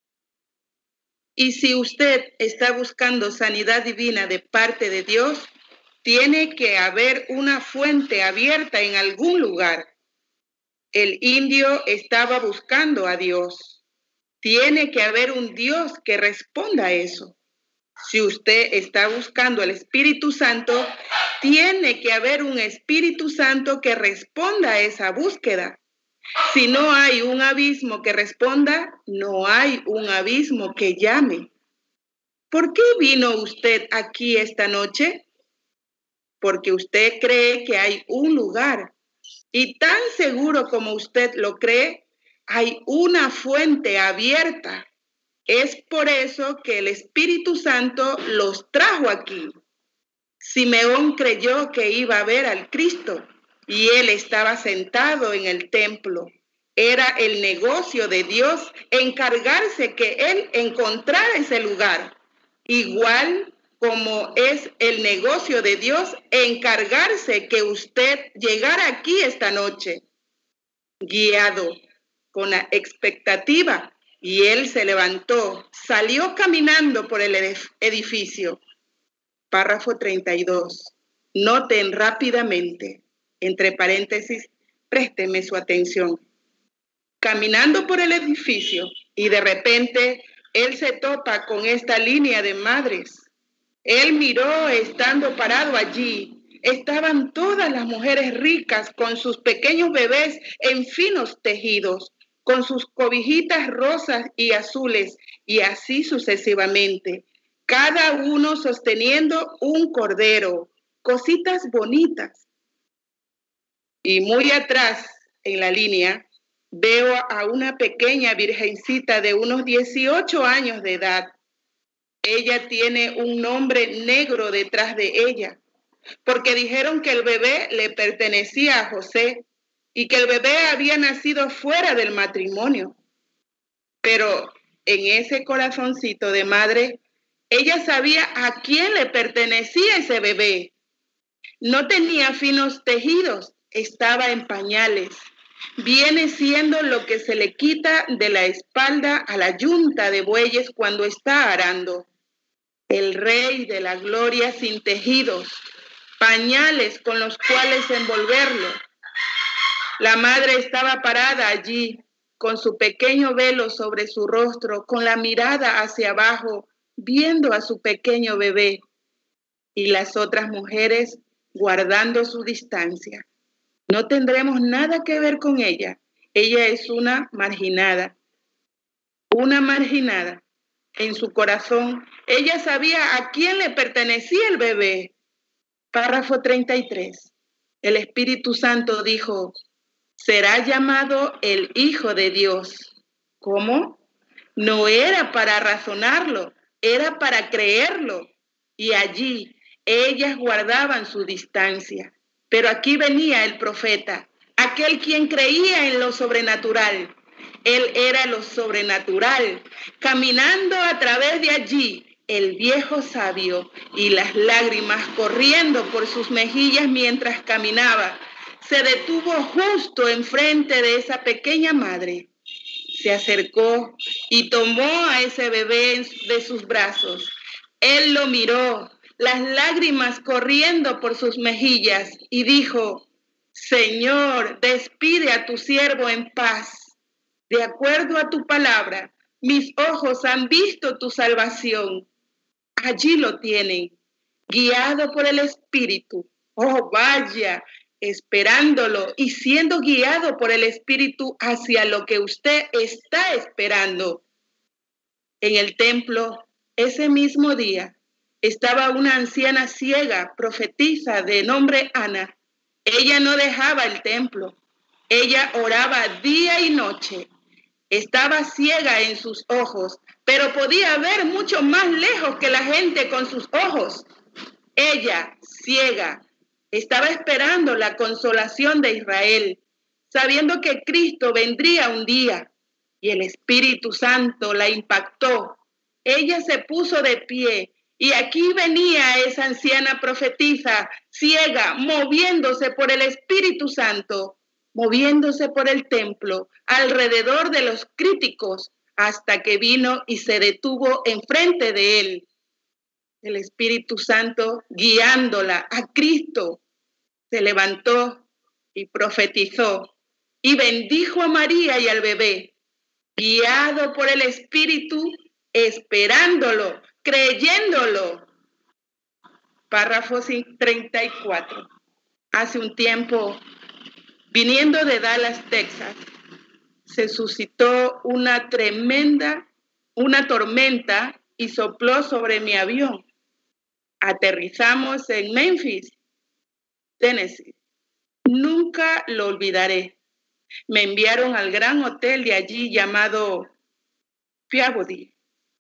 Y si usted está buscando sanidad divina de parte de Dios, tiene que haber una fuente abierta en algún lugar. El indio estaba buscando a Dios. Tiene que haber un Dios que responda a eso. Si usted está buscando el Espíritu Santo, tiene que haber un Espíritu Santo que responda a esa búsqueda. Si no hay un abismo que responda, no hay un abismo que llame. ¿Por qué vino usted aquí esta noche? Porque usted cree que hay un lugar. Y tan seguro como usted lo cree, hay una fuente abierta. Es por eso que el Espíritu Santo los trajo aquí. Simeón creyó que iba a ver al Cristo y él estaba sentado en el templo. Era el negocio de Dios encargarse que él encontrara ese lugar, igual como es el negocio de Dios encargarse que usted llegara aquí esta noche, guiado con la expectativa. Y él se levantó, salió caminando por el edificio. Párrafo treinta y dos. Noten rápidamente, entre paréntesis, présteme su atención. Caminando por el edificio y de repente él se topa con esta línea de madres. Él miró estando parado allí. Estaban todas las mujeres ricas con sus pequeños bebés en finos tejidos, con sus cobijitas rosas y azules, y así sucesivamente, cada uno sosteniendo un cordero, cositas bonitas. Y muy atrás, en la línea, veo a una pequeña virgencita de unos dieciocho años de edad. Ella tiene un nombre negro detrás de ella, porque dijeron que el bebé le pertenecía a José, y que el bebé había nacido fuera del matrimonio. Pero en ese corazoncito de madre, ella sabía a quién le pertenecía ese bebé. No tenía finos tejidos, estaba en pañales. Viene siendo lo que se le quita de la espalda a la yunta de bueyes cuando está arando. El rey de la gloria sin tejidos, pañales con los cuales envolverlo. La madre estaba parada allí, con su pequeño velo sobre su rostro, con la mirada hacia abajo, viendo a su pequeño bebé, y las otras mujeres guardando su distancia. No tendremos nada que ver con ella. Ella es una marginada, una marginada. En su corazón, ella sabía a quién le pertenecía el bebé. Párrafo treinta y tres. El Espíritu Santo dijo: será llamado el Hijo de Dios. ¿Cómo? No era para razonarlo, era para creerlo. Y allí ellas guardaban su distancia. Pero aquí venía el profeta, aquel quien creía en lo sobrenatural. Él era lo sobrenatural, caminando a través de allí, el viejo sabio, y las lágrimas corriendo por sus mejillas mientras caminaba. Se detuvo justo enfrente de esa pequeña madre. Se acercó y tomó a ese bebé de sus brazos. Él lo miró, las lágrimas corriendo por sus mejillas, y dijo: Señor, despide a tu siervo en paz. De acuerdo a tu palabra, mis ojos han visto tu salvación. Allí lo tienen, guiado por el Espíritu. Oh, vaya, esperándolo y siendo guiado por el Espíritu hacia lo que usted está esperando. En el templo, ese mismo día, estaba una anciana ciega, profetisa de nombre Ana. Ella no dejaba el templo. Ella oraba día y noche. Estaba ciega en sus ojos, pero podía ver mucho más lejos que la gente con sus ojos. Ella, ciega, estaba esperando la consolación de Israel, sabiendo que Cristo vendría un día, y el Espíritu Santo la impactó. Ella se puso de pie, y aquí venía esa anciana profetisa, ciega, moviéndose por el Espíritu Santo, moviéndose por el templo, alrededor de los críticos, hasta que vino y se detuvo enfrente de él. El Espíritu Santo, guiándola a Cristo, se levantó y profetizó y bendijo a María y al bebé, guiado por el Espíritu, esperándolo, creyéndolo. Párrafo treinta y cuatro. Hace un tiempo, viniendo de Dallas, Texas, se suscitó una tremenda, una tormenta y sopló sobre mi avión. Aterrizamos en Memphis, Tennessee. Nunca lo olvidaré. Me enviaron al gran hotel de allí llamado Peabody.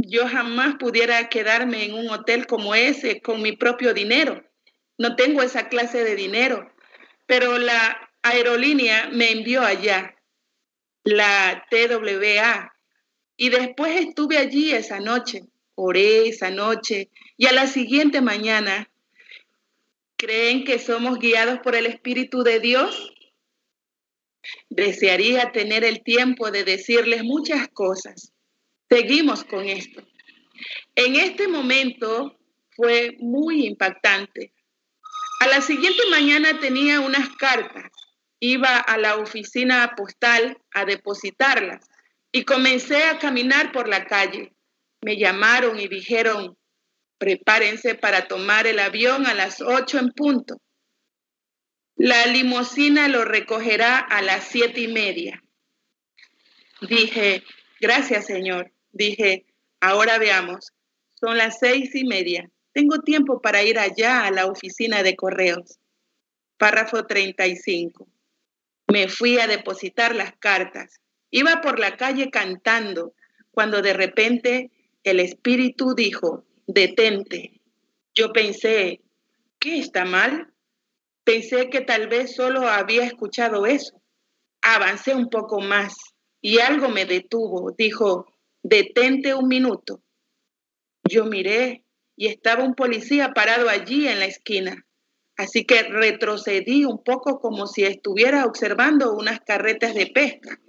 yo jamás pudiera quedarme en un hotel como ese con mi propio dinero. No tengo esa clase de dinero, pero la aerolínea me envió allá, la T W A, y después estuve allí esa noche, oré esa noche, y a la siguiente mañana, ¿creen que somos guiados por el Espíritu de Dios? Desearía tener el tiempo de decirles muchas cosas. Seguimos con esto. En este momento fue muy impactante. A la siguiente mañana tenía unas cartas. Iba a la oficina postal a depositarlas y comencé a caminar por la calle. Me llamaron y dijeron, prepárense para tomar el avión a las ocho en punto. La limusina lo recogerá a las siete y media. Dije, gracias, Señor. Dije, ahora veamos. Son las seis y media. Tengo tiempo para ir allá a la oficina de correos. Párrafo treinta y cinco. Me fui a depositar las cartas. Iba por la calle cantando, cuando de repente el Espíritu dijo, detente. Yo pensé, ¿qué está mal? Pensé que tal vez solo había escuchado eso. Avancé un poco más y algo me detuvo. Dijo, detente un minuto. Yo miré y estaba un policía parado allí en la esquina. Así que retrocedí un poco como si estuviera observando unas carretas de pesca.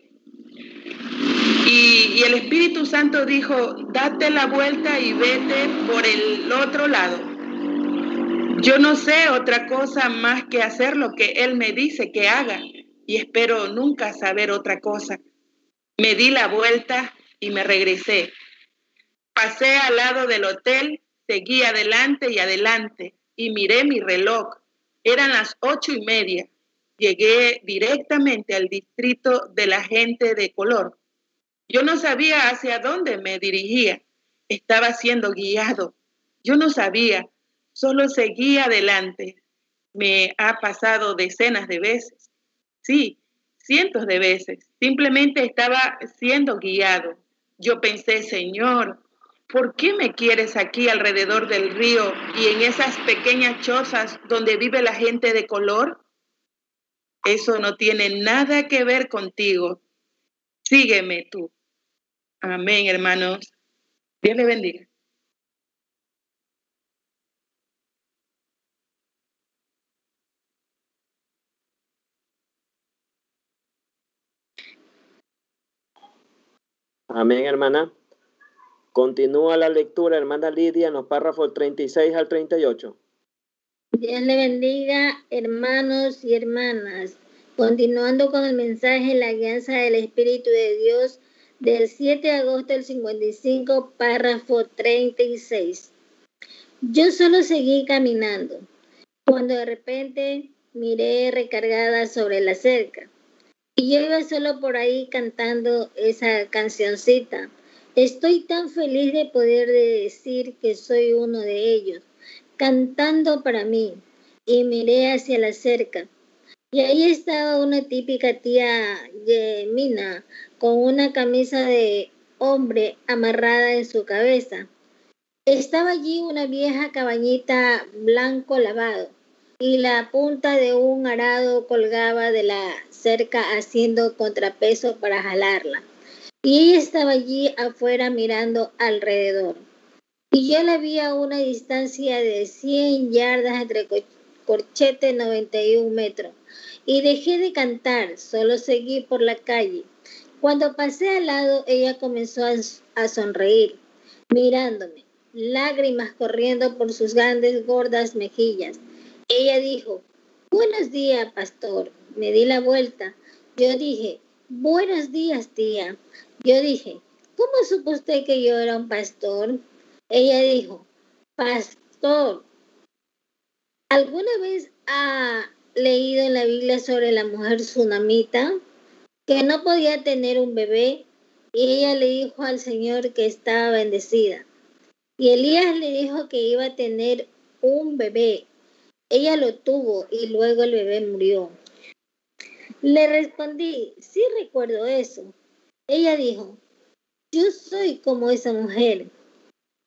Y, y el Espíritu Santo dijo, date la vuelta y vete por el otro lado. Yo no sé otra cosa más que hacer lo que Él me dice que haga y espero nunca saber otra cosa. Me di la vuelta y me regresé. Pasé al lado del hotel, seguí adelante y adelante y miré mi reloj. Eran las ocho y media. Llegué directamente al distrito de la gente de color. Yo no sabía hacia dónde me dirigía. Estaba siendo guiado. Yo no sabía, solo seguí adelante. Me ha pasado decenas de veces. Sí, cientos de veces. Simplemente estaba siendo guiado. Yo pensé, Señor, ¿por qué me quieres aquí alrededor del río y en esas pequeñas chozas donde vive la gente de color? Eso no tiene nada que ver contigo. Sígueme tú. Amén, hermanos. Dios les bendiga. Amén, hermana. Continúa la lectura, hermana Lidia, en los párrafos treinta y seis al treinta y ocho. Dios le bendiga, hermanos y hermanas. Continuando con el mensaje, la guianza del Espíritu de Dios del siete de agosto del cincuenta y cinco, párrafo treinta y seis. Yo solo seguí caminando, cuando de repente miré recargada sobre la cerca. Y yo iba solo por ahí cantando esa cancioncita. Estoy tan feliz de poder decir que soy uno de ellos, cantando para mí, y miré hacia la cerca. Y ahí estaba una típica tía Yemina, con una camisa de hombre amarrada en su cabeza. Estaba allí una vieja cabañita blanco lavado, y la punta de un arado colgaba de la cerca haciendo contrapeso para jalarla. Y ella estaba allí afuera mirando alrededor. Y yo la vi a una distancia de cien yardas entre corchete noventa y un metros. Y dejé de cantar, solo seguí por la calle. Cuando pasé al lado, ella comenzó a, a sonreír, mirándome, lágrimas corriendo por sus grandes, gordas mejillas. Ella dijo, buenos días, pastor. Me di la vuelta. Yo dije, buenos días, tía. Yo dije, ¿cómo supo usted que yo era un pastor? Ella dijo, pastor, ¿alguna vez ha leído en la Biblia sobre la mujer tsunamita que no podía tener un bebé? Y ella le dijo al Señor que estaba bendecida. Y Elías le dijo que iba a tener un bebé. Ella lo tuvo y luego el bebé murió. Le respondí, sí recuerdo eso. Ella dijo, yo soy como esa mujer.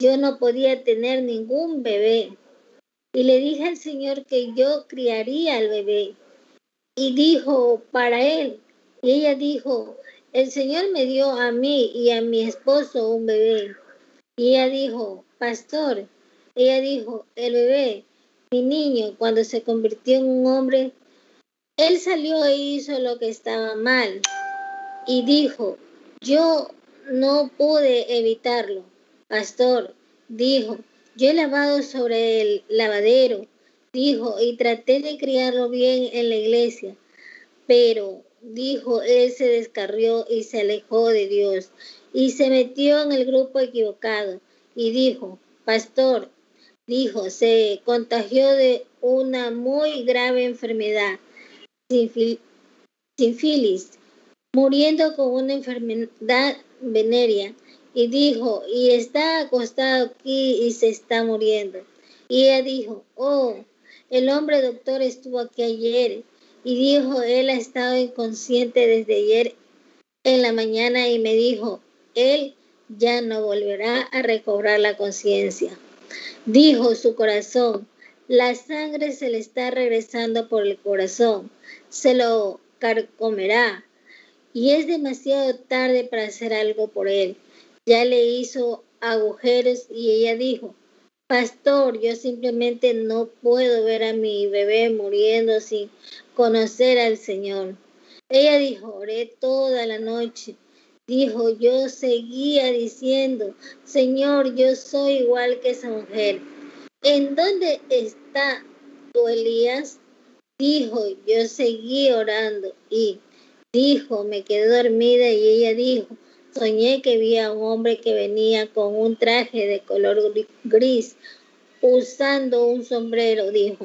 yo no podía tener ningún bebé. Y le dije al Señor que yo criaría al bebé. Y dijo para él. Y ella dijo, el Señor me dio a mí y a mi esposo un bebé. Y ella dijo, pastor, ella dijo, el bebé, mi niño, cuando se convirtió en un hombre, él salió e hizo lo que estaba mal. Y dijo, yo no pude evitarlo. Pastor, dijo, yo he lavado sobre el lavadero, dijo, y traté de criarlo bien en la iglesia. Pero, dijo, él se descarrió y se alejó de Dios y se metió en el grupo equivocado. Y dijo, pastor, dijo, se contagió de una muy grave enfermedad, sífilis, muriendo con una enfermedad venérea. Y dijo, y está acostado aquí y se está muriendo. Y ella dijo, oh, el hombre doctor estuvo aquí ayer. Y dijo, él ha estado inconsciente desde ayer en la mañana y me dijo, él ya no volverá a recobrar la conciencia. Dijo su corazón, la sangre se le está regresando por el corazón, se lo carcomerá. Y es demasiado tarde para hacer algo por él. Ya le hizo agujeros y ella dijo, pastor, yo simplemente no puedo ver a mi bebé muriendo sin conocer al Señor. Ella dijo, oré toda la noche. Dijo, yo seguía diciendo, Señor, yo soy igual que esa mujer. ¿En dónde está tu Elías? Dijo, yo seguí orando y dijo, me quedé dormida y ella dijo, soñé que vi a un hombre que venía con un traje de color gris, usando un sombrero, dijo.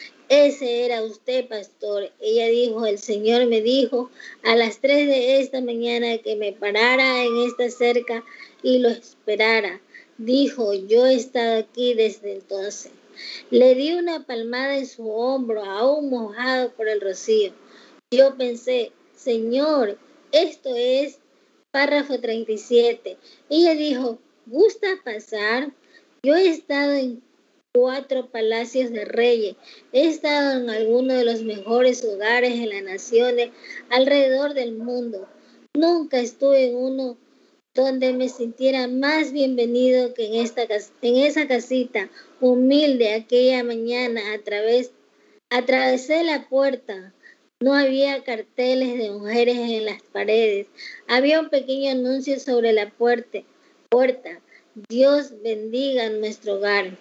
Ese era usted, pastor. Ella dijo, el Señor me dijo a las tres de esta mañana que me parara en esta cerca y lo esperara. Dijo, yo he estado aquí desde entonces. Le di una palmada en su hombro, aún mojado por el rocío. Yo pensé, Señor, esto es párrafo treinta y siete. Ella dijo, ¿gusta pasar? Yo he estado en cuatro palacios de reyes. He estado en algunos de los mejores hogares en las naciones alrededor del mundo. Nunca estuve en uno donde me sintiera más bienvenido que en, esta, en esa casita humilde. Aquella mañana a través, atravesé la puerta. No había carteles de mujeres en las paredes. Había un pequeño anuncio sobre la puerta. puerta. Dios bendiga nuestro hogar.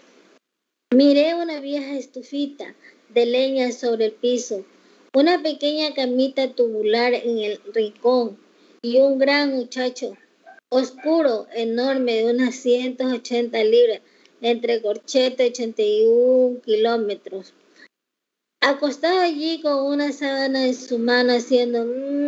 Miré una vieja estufita de leña sobre el piso, una pequeña camita tubular en el rincón y un gran muchacho oscuro, enorme, de unas ciento ochenta libras, entre corchete ochenta y uno kilómetros. Acostado allí con una sábana en su mano haciendo...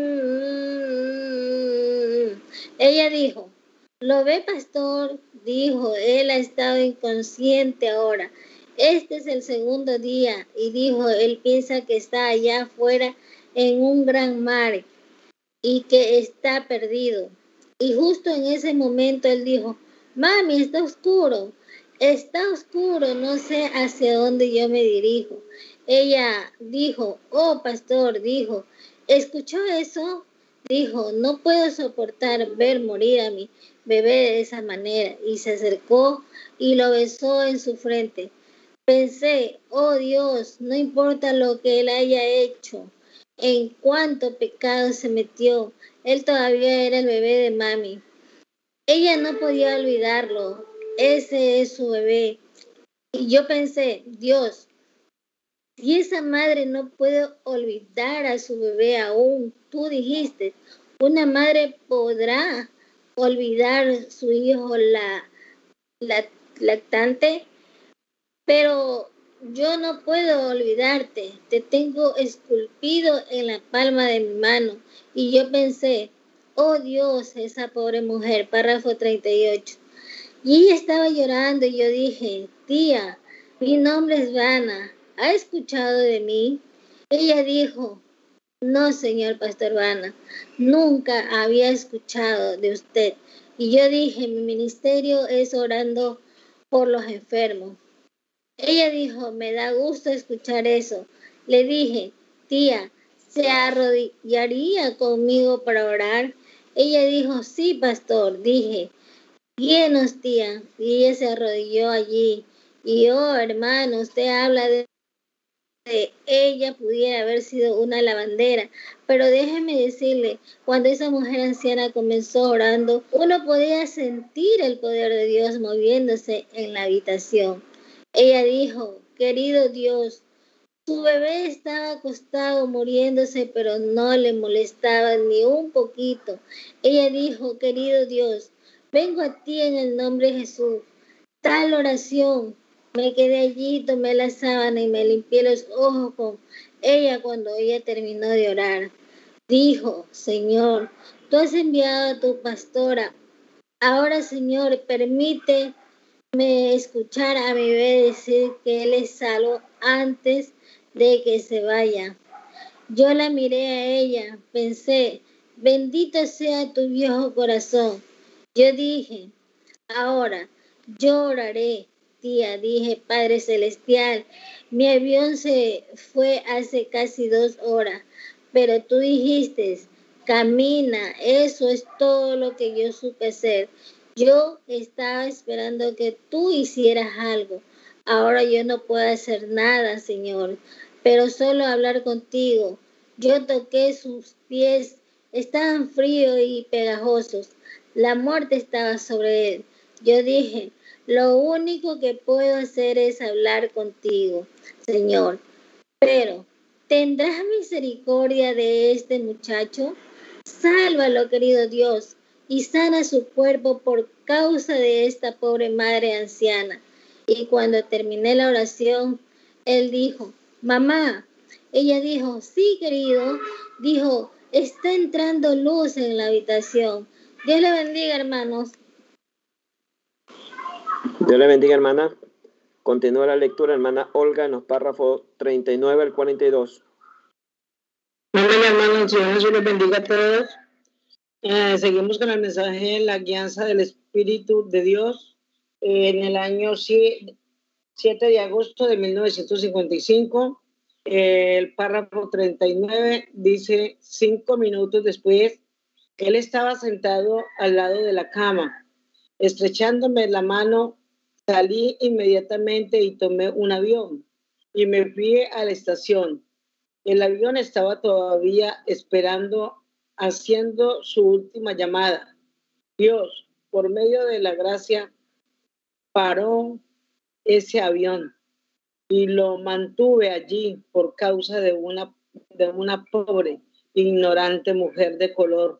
Mm, ella dijo, ¿lo ve, pastor? Dijo, él ha estado inconsciente ahora. Este es el segundo día. Y dijo, él piensa que está allá afuera en un gran mar y que está perdido. Y justo en ese momento él dijo, mami, está oscuro. Está oscuro, no sé hacia dónde yo me dirijo. Ella dijo, oh, pastor, dijo, ¿escuchó eso? Dijo, no puedo soportar ver morir a mi bebé de esa manera. Y se acercó y lo besó en su frente. Pensé, oh Dios, no importa lo que él haya hecho, en cuánto pecado se metió, él todavía era el bebé de mami. Ella no podía olvidarlo, ese es su bebé. Y yo pensé, Dios, si esa madre no puede olvidar a su bebé aún, tú dijiste, una madre podrá olvidar su hijo la, la lactante, pero yo no puedo olvidarte, te tengo esculpido en la palma de mi mano. Y yo pensé, oh Dios, esa pobre mujer, párrafo treinta y ocho. Y ella estaba llorando y yo dije, tía, mi nombre es Vana, ¿ha escuchado de mí? Ella dijo, no, señor pastor Vana, nunca había escuchado de usted. Y yo dije, mi ministerio es orando por los enfermos. Ella dijo, me da gusto escuchar eso. Le dije, tía, ¿se arrodillaría conmigo para orar? Ella dijo, sí, pastor. Dije, guíenos, tía. Y ella se arrodilló allí. Y oh, hermano, usted habla de que ella pudiera haber sido una lavandera, pero déjeme decirle, cuando esa mujer anciana comenzó orando, uno podía sentir el poder de Dios moviéndose en la habitación. Ella dijo, querido Dios, su bebé estaba acostado muriéndose, pero no le molestaba ni un poquito. Ella dijo, querido Dios, vengo a ti en el nombre de Jesús. Tal oración. Me quedé allí, tomé la sábana y me limpié los ojos con ella cuando ella terminó de orar. Dijo, Señor, tú has enviado a tu pastora. Ahora, Señor, permíteme escuchar a mi bebé decir que él es salvo antes de que se vaya. Yo la miré a ella, pensé, bendito sea tu viejo corazón. Yo dije, ahora yo oraré. Tía, dije, Padre Celestial, mi avión se fue hace casi dos horas, pero tú dijiste, camina, eso es todo lo que yo supe hacer. Yo estaba esperando que tú hicieras algo. Ahora yo no puedo hacer nada, Señor, pero solo hablar contigo. Yo toqué sus pies, estaban fríos y pegajosos. La muerte estaba sobre él. Yo dije, lo único que puedo hacer es hablar contigo, Señor. Pero, ¿tendrás misericordia de este muchacho? Sálvalo, querido Dios, y sana su cuerpo por causa de esta pobre madre anciana. Y cuando terminé la oración, él dijo, mamá. Ella dijo, sí, querido. Dijo, está entrando luz en la habitación. Dios le bendiga, hermanos. Dios le bendiga, hermana. Continúa la lectura, hermana Olga, en los párrafos treinta y nueve al cuarenta y dos. Amén, hermanos. Señor Jesús les bendiga a todos. Eh, seguimos con el mensaje, la guianza del Espíritu de Dios. Eh, en el año siete de agosto de mil novecientos cincuenta y cinco, eh, el párrafo treinta y nueve dice, cinco minutos después, él estaba sentado al lado de la cama. Estrechándome la mano, salí inmediatamente y tomé un avión y me fui a la estación. El avión estaba todavía esperando, haciendo su última llamada. Dios, por medio de la gracia, paró ese avión y lo mantuve allí por causa de una, de una pobre, ignorante mujer de color.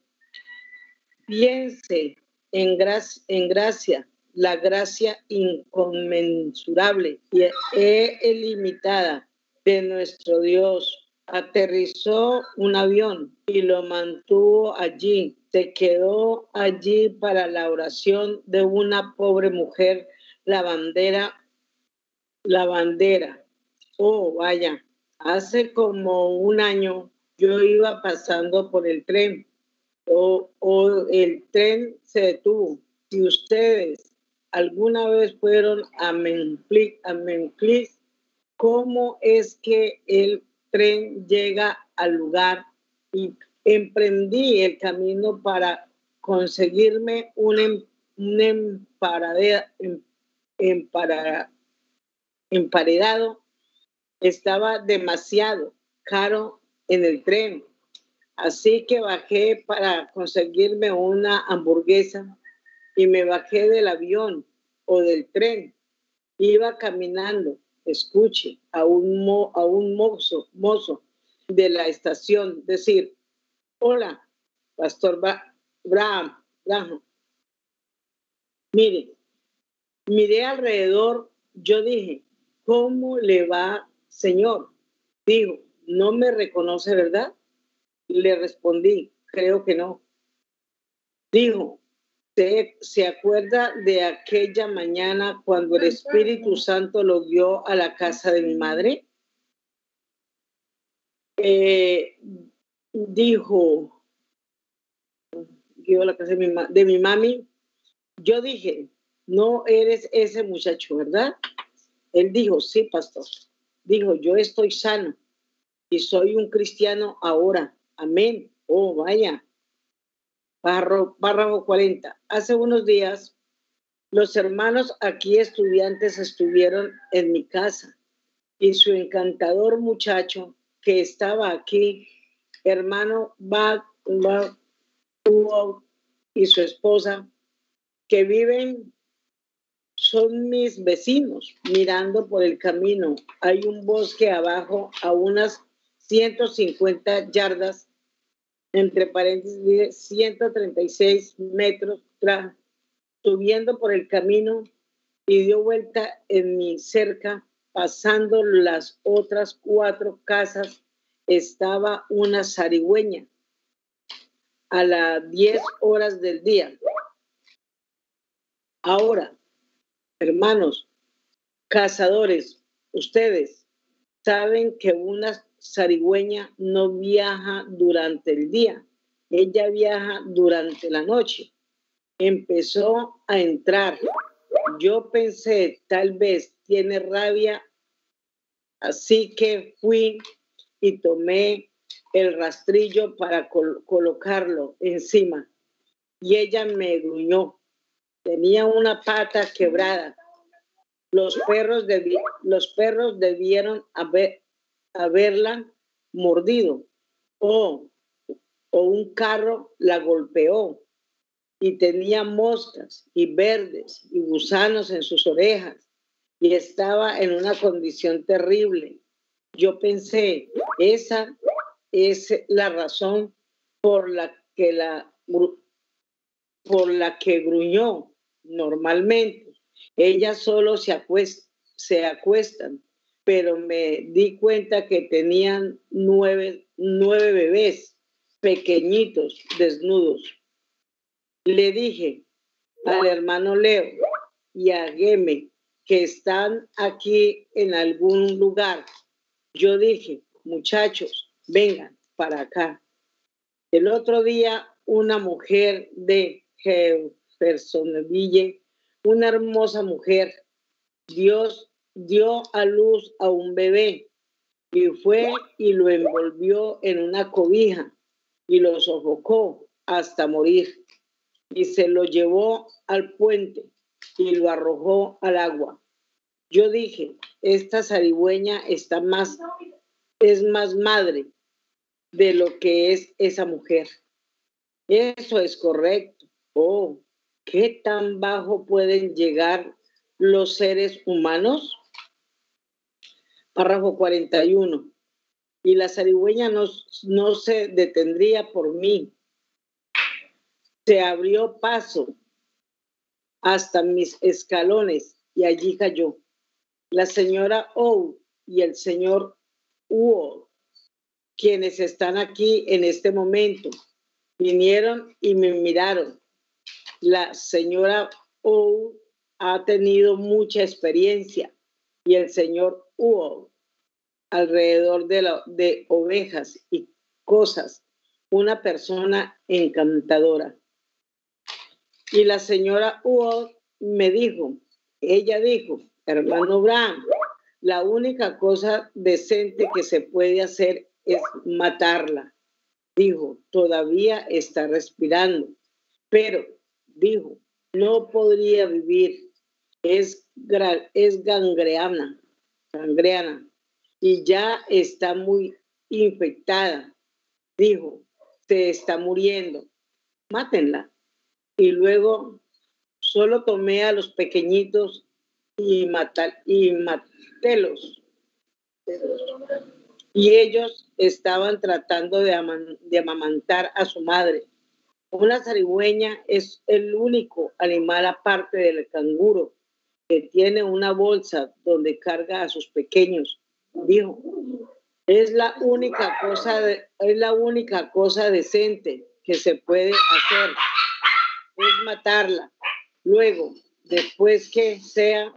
Piense en, gracia, en gracia, la gracia inconmensurable y ilimitada de nuestro Dios. Aterrizó un avión y lo mantuvo allí. Se quedó allí para la oración de una pobre mujer lavandera. Lavandera. Oh, vaya. Hace como un año yo iba pasando por el tren. O, o el tren se detuvo. Si ustedes alguna vez fueron a Memphis, a Memphis, ¿cómo es que el tren llega al lugar? Y emprendí el camino para conseguirme un, em, un emparade, em, empara, emparedado. Estaba demasiado caro en el tren. Así que bajé para conseguirme una hamburguesa y me bajé del avión o del tren. Iba caminando, escuche, a un, mo, a un mozo, mozo de la estación decir, hola, Pastor Braham, Braham. Mire, miré alrededor, yo dije, ¿cómo le va, señor? Dijo, ¿no me reconoce, verdad? Le respondí, creo que no. Dijo, ¿se, ¿se acuerda de aquella mañana cuando el Espíritu Santo lo guió a la casa de mi madre? Eh, dijo, guió a la casa de mi, de mi mami. Yo dije, no eres ese muchacho, ¿verdad? Él dijo, sí, pastor. Dijo, yo estoy sano y soy un cristiano ahora. Amén. Oh, vaya. Párrafo, párrafo cuarenta. Hace unos días, los hermanos aquí estudiantes estuvieron en mi casa y su encantador muchacho que estaba aquí, hermano Bach, Bach y su esposa, que viven, son mis vecinos. Mirando por el camino, hay un bosque abajo a unas ciento cincuenta yardas, entre paréntesis, ciento treinta y seis metros, tras, subiendo por el camino y dio vuelta en mi cerca, pasando las otras cuatro casas, estaba una zarigüeña a las diez horas del día. Ahora, hermanos, cazadores, ustedes saben que una zarigüeña no viaja durante el día, ella viaja durante la noche. Empezó a entrar. Yo pensé, tal vez tiene rabia, así que fui y tomé el rastrillo para col- colocarlo encima. Y ella me gruñó. Tenía una pata quebrada. Los perros, debi- los perros debieron haber, haberla mordido. O, o un carro la golpeó. Y tenía moscas y verdes y gusanos en sus orejas. Y estaba en una condición terrible. Yo pensé, esa es la razón por la que la por la que gruñó. Normalmente ellas solo se, acuest, se acuestan, pero me di cuenta que tenían nueve, nueve bebés pequeñitos, desnudos. Le dije al hermano Leo y a Geme que están aquí en algún lugar. Yo dije, muchachos, vengan para acá. El otro día, una mujer de Jeffersonville, una hermosa mujer, Dios dio a luz a un bebé y fue y lo envolvió en una cobija y lo sofocó hasta morir y se lo llevó al puente y lo arrojó al agua. Yo dije, esta zarigüeña está más, es más madre de lo que es esa mujer. Eso es correcto. Oh, ¿qué tan bajo pueden llegar los seres humanos? Párrafo cuarenta y uno. Y la zarigüeña no, no se detendría por mí. Se abrió paso hasta mis escalones y allí cayó. La señora O y el señor Uo, quienes están aquí en este momento, vinieron y me miraron. La señora O ha tenido mucha experiencia y el señor Uo alrededor de, la, de ovejas y cosas, una persona encantadora. Y la señora Uo me dijo, ella dijo, hermano Bram, la única cosa decente que se puede hacer es matarla. Dijo, todavía está respirando, pero dijo, no podría vivir, es, es gangreana, gangreana y ya está muy infectada. Dijo, se está muriendo, mátenla. Y luego solo tomé a los pequeñitos y, matar, y matélos. Y ellos estaban tratando de, aman, de amamantar a su madre. Una zarigüeña es el único animal aparte del canguro que tiene una bolsa donde carga a sus pequeños. Dijo, es la única cosa, de, es la única cosa decente que se puede hacer, es matarla. Luego, después que sea,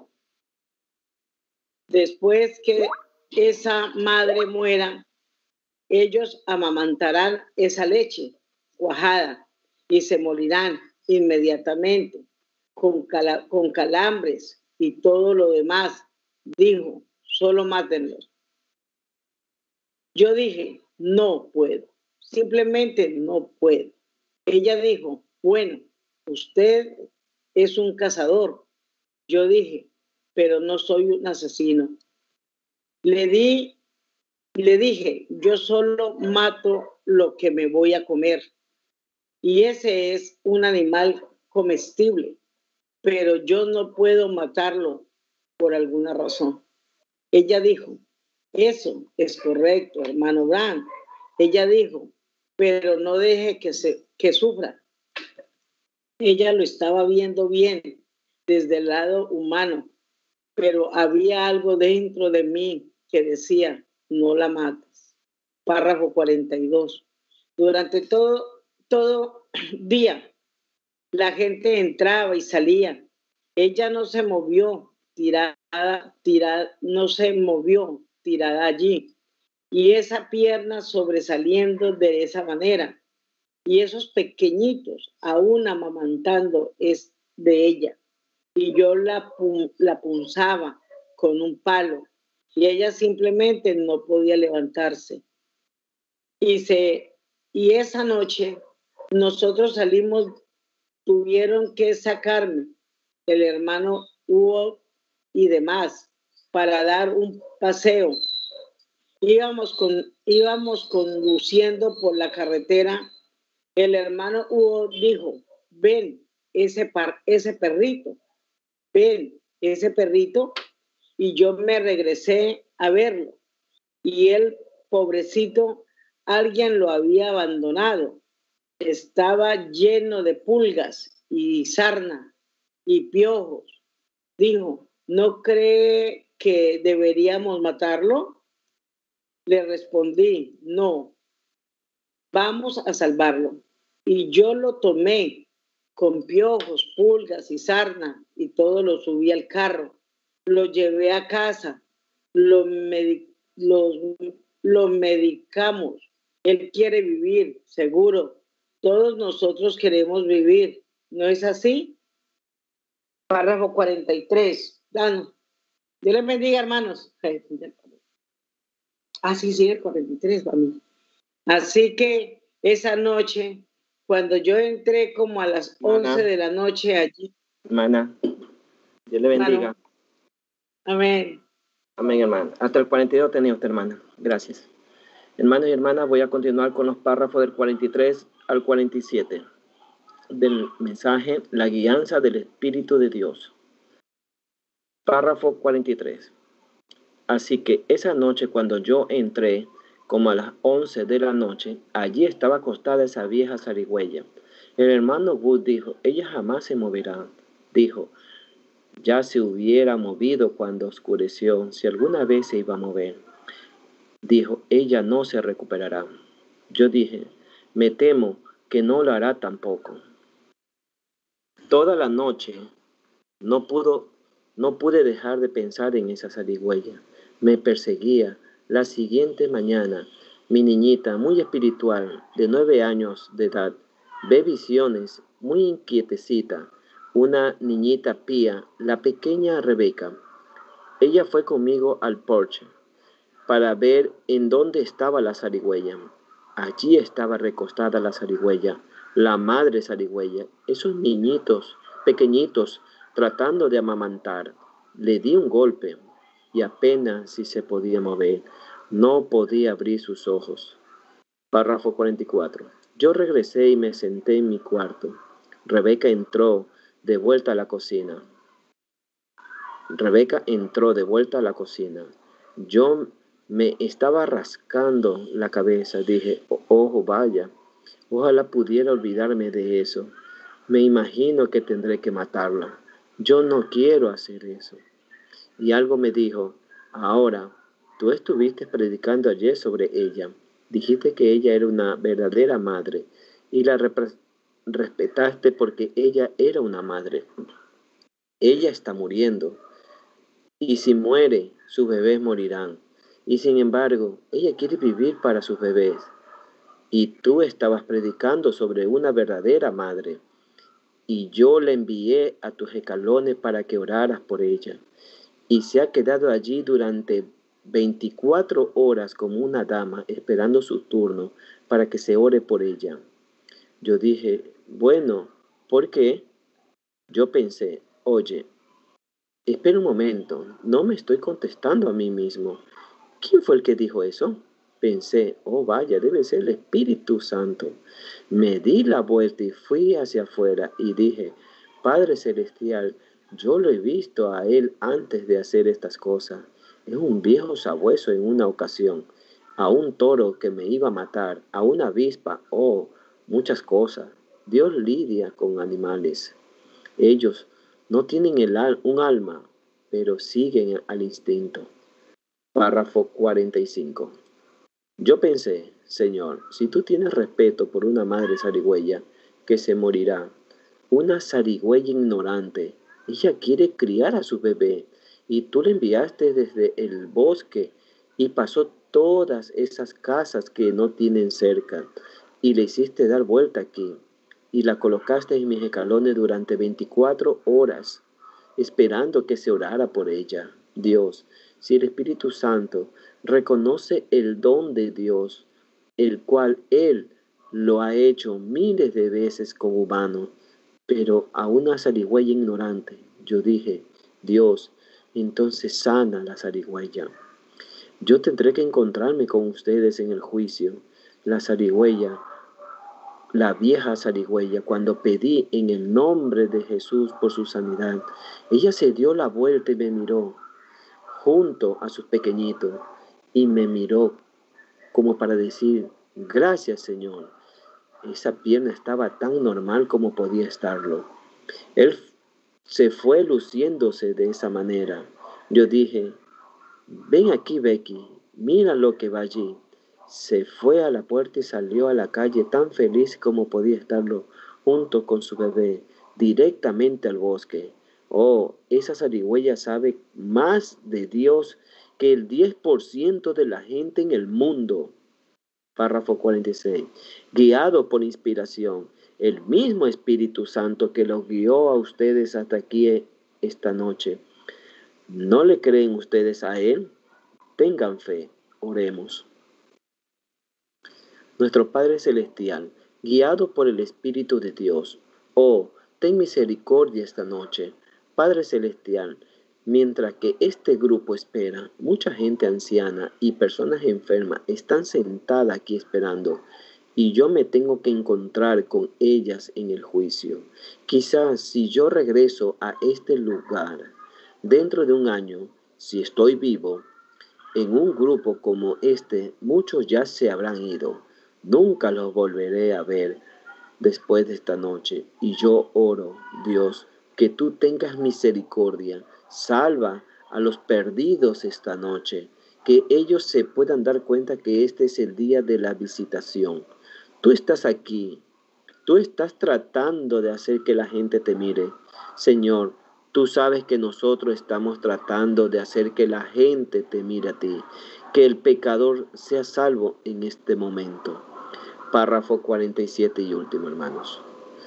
después que esa madre muera, ellos amamantarán esa leche cuajada y se morirán inmediatamente. con, cala, con calambres y todo lo demás. Dijo, solo mátenlos. Yo dije, no puedo, simplemente no puedo. Ella dijo, bueno, usted es un cazador. Yo dije, pero no soy un asesino. Le di, le dije, yo solo mato lo que me voy a comer. Y ese es un animal comestible, pero yo no puedo matarlo por alguna razón. Ella dijo, eso es correcto, hermano Bran. Ella dijo, pero no deje que, se, que sufra. Ella lo estaba viendo bien desde el lado humano, pero había algo dentro de mí que decía, no la mates. Párrafo cuarenta y dos. Durante todo, todo día, la gente entraba y salía. Ella no se movió, tirada, tirada, no se movió, tirada allí. Y esa pierna sobresaliendo de esa manera. Y esos pequeñitos aún amamantando es de ella. Y yo la, la punzaba con un palo. Y ella simplemente no podía levantarse. Y, se, y esa noche nosotros salimos, tuvieron que sacarme el hermano Hugo y demás para dar un paseo. Íbamos, con, íbamos conduciendo por la carretera. El hermano Hugo dijo, ven, ese, par, ese perrito, ven, ese perrito. Y yo me regresé a verlo. Y él, pobrecito, alguien lo había abandonado. Estaba lleno de pulgas y sarna y piojos. Dijo, ¿no cree que deberíamos matarlo? Le respondí, no, vamos a salvarlo. Y yo lo tomé con piojos, pulgas y sarna y todo lo subí al carro. Lo llevé a casa, lo, medi lo, lo medicamos. Él quiere vivir, seguro. Todos nosotros queremos vivir. ¿No es así? Párrafo cuarenta y tres. Dios les bendiga, hermanos. Ah, sí, sí, el cuarenta y tres, mí. Así que esa noche, cuando yo entré como a las Hermana, once de la noche allí. Hermana, Dios le bendiga. Hermano. Amén. Amén, hermana. Hasta el cuarenta y dos tenía usted, hermana. Gracias. Hermanos y hermanas, voy a continuar con los párrafos del cuarenta y tres al cuarenta y siete del mensaje La guianza del Espíritu de Dios. Párrafo cuarenta y tres. Así que esa noche cuando yo entré, como a las once de la noche, allí estaba acostada esa vieja zarigüeya. El hermano Wood dijo, ella jamás se moverá. Dijo, ya se hubiera movido cuando oscureció, si alguna vez se iba a mover. Dijo, ella no se recuperará. Yo dije, me temo que no lo hará tampoco. Toda la noche no pudo, no pude dejar de pensar en esa zarigüeya. Me perseguía. La siguiente mañana, mi niñita, muy espiritual, de nueve años de edad, ve visiones, muy inquietecita, una niñita pía, la pequeña Rebeca. Ella fue conmigo al porche para ver en dónde estaba la zarigüeya. Allí estaba recostada la zarigüeya, la madre zarigüeya, esos niñitos pequeñitos tratando de amamantar. Le di un golpe y apenas si se podía mover. No podía abrir sus ojos. Párrafo cuarenta y cuatro. Yo regresé y me senté en mi cuarto. Rebeca entró de vuelta a la cocina. Rebeca entró de vuelta a la cocina. Yo me estaba rascando la cabeza. Dije, ojo, vaya, ojalá pudiera olvidarme de eso. Me imagino que tendré que matarla. Yo no quiero hacer eso. Y algo me dijo, ahora, tú estuviste predicando ayer sobre ella. Dijiste que ella era una verdadera madre y la respetaste porque ella era una madre. Ella está muriendo. Y si muere, sus bebés morirán. Y sin embargo, ella quiere vivir para sus bebés. Y tú estabas predicando sobre una verdadera madre. y yo la envié a tus escalones para que oraras por ella. Y se ha quedado allí durante veinticuatro horas como una dama esperando su turno para que se ore por ella. Yo dije, bueno, ¿por qué? Yo pensé, oye, espera un momento, no me estoy contestando a mí mismo. ¿Quién fue el que dijo eso? Pensé, oh vaya, debe ser el Espíritu Santo. Me di la vuelta y fui hacia afuera y dije, Padre Celestial, yo lo he visto a él antes de hacer estas cosas. Es un viejo sabueso en una ocasión, a un toro que me iba a matar, a una avispa, oh, muchas cosas. Dios lidia con animales. Ellos no tienen el al- un alma, pero siguen al instinto. Párrafo cuarenta y cinco. Yo pensé, Señor, si tú tienes respeto por una madre zarigüeya que se morirá, una zarigüeya ignorante, ella quiere criar a su bebé y tú la enviaste desde el bosque y pasó todas esas casas que no tienen cerca y le hiciste dar vuelta aquí y la colocaste en mis escalones durante veinticuatro horas esperando que se orara por ella. Dios, si el Espíritu Santo reconoce el don de Dios, el cual Él lo ha hecho miles de veces con humano, pero a una zarigüeya ignorante, yo dije, Dios, entonces sana la zarigüeya. Yo tendré que encontrarme con ustedes en el juicio. La zarigüeya, la vieja zarigüeya, cuando pedí en el nombre de Jesús por su sanidad, ella se dio la vuelta y me miró junto a sus pequeñitos y me miró como para decir, gracias Señor. Esa pierna estaba tan normal como podía estarlo. Él se fue luciéndose de esa manera. Yo dije, ven aquí Becky, mira lo que va allí. Se fue a la puerta y salió a la calle tan feliz como podía estarlo junto con su bebé, directamente al bosque. Oh, esa zarigüeya sabe más de Dios que el diez por ciento de la gente en el mundo. Párrafo cuarenta y seis. Guiado por inspiración, el mismo Espíritu Santo que los guió a ustedes hasta aquí esta noche. ¿No le creen ustedes a Él? Tengan fe, oremos. Nuestro Padre Celestial, guiado por el Espíritu de Dios, oh, ten misericordia esta noche. Padre Celestial, mientras que este grupo espera, mucha gente anciana y personas enfermas están sentadas aquí esperando, y yo me tengo que encontrar con ellas en el juicio. Quizás si yo regreso a este lugar dentro de un año, si estoy vivo, en un grupo como este, muchos ya se habrán ido. Nunca los volveré a ver después de esta noche. Y yo oro, Dios, que tú tengas misericordia. Salva a los perdidos esta noche. Que ellos se puedan dar cuenta que este es el día de la visitación. Tú estás aquí. Tú estás tratando de hacer que la gente te mire. Señor, tú sabes que nosotros estamos tratando de hacer que la gente te mire a ti. Que el pecador sea salvo en este momento. Párrafo cuarenta y siete y último, hermanos.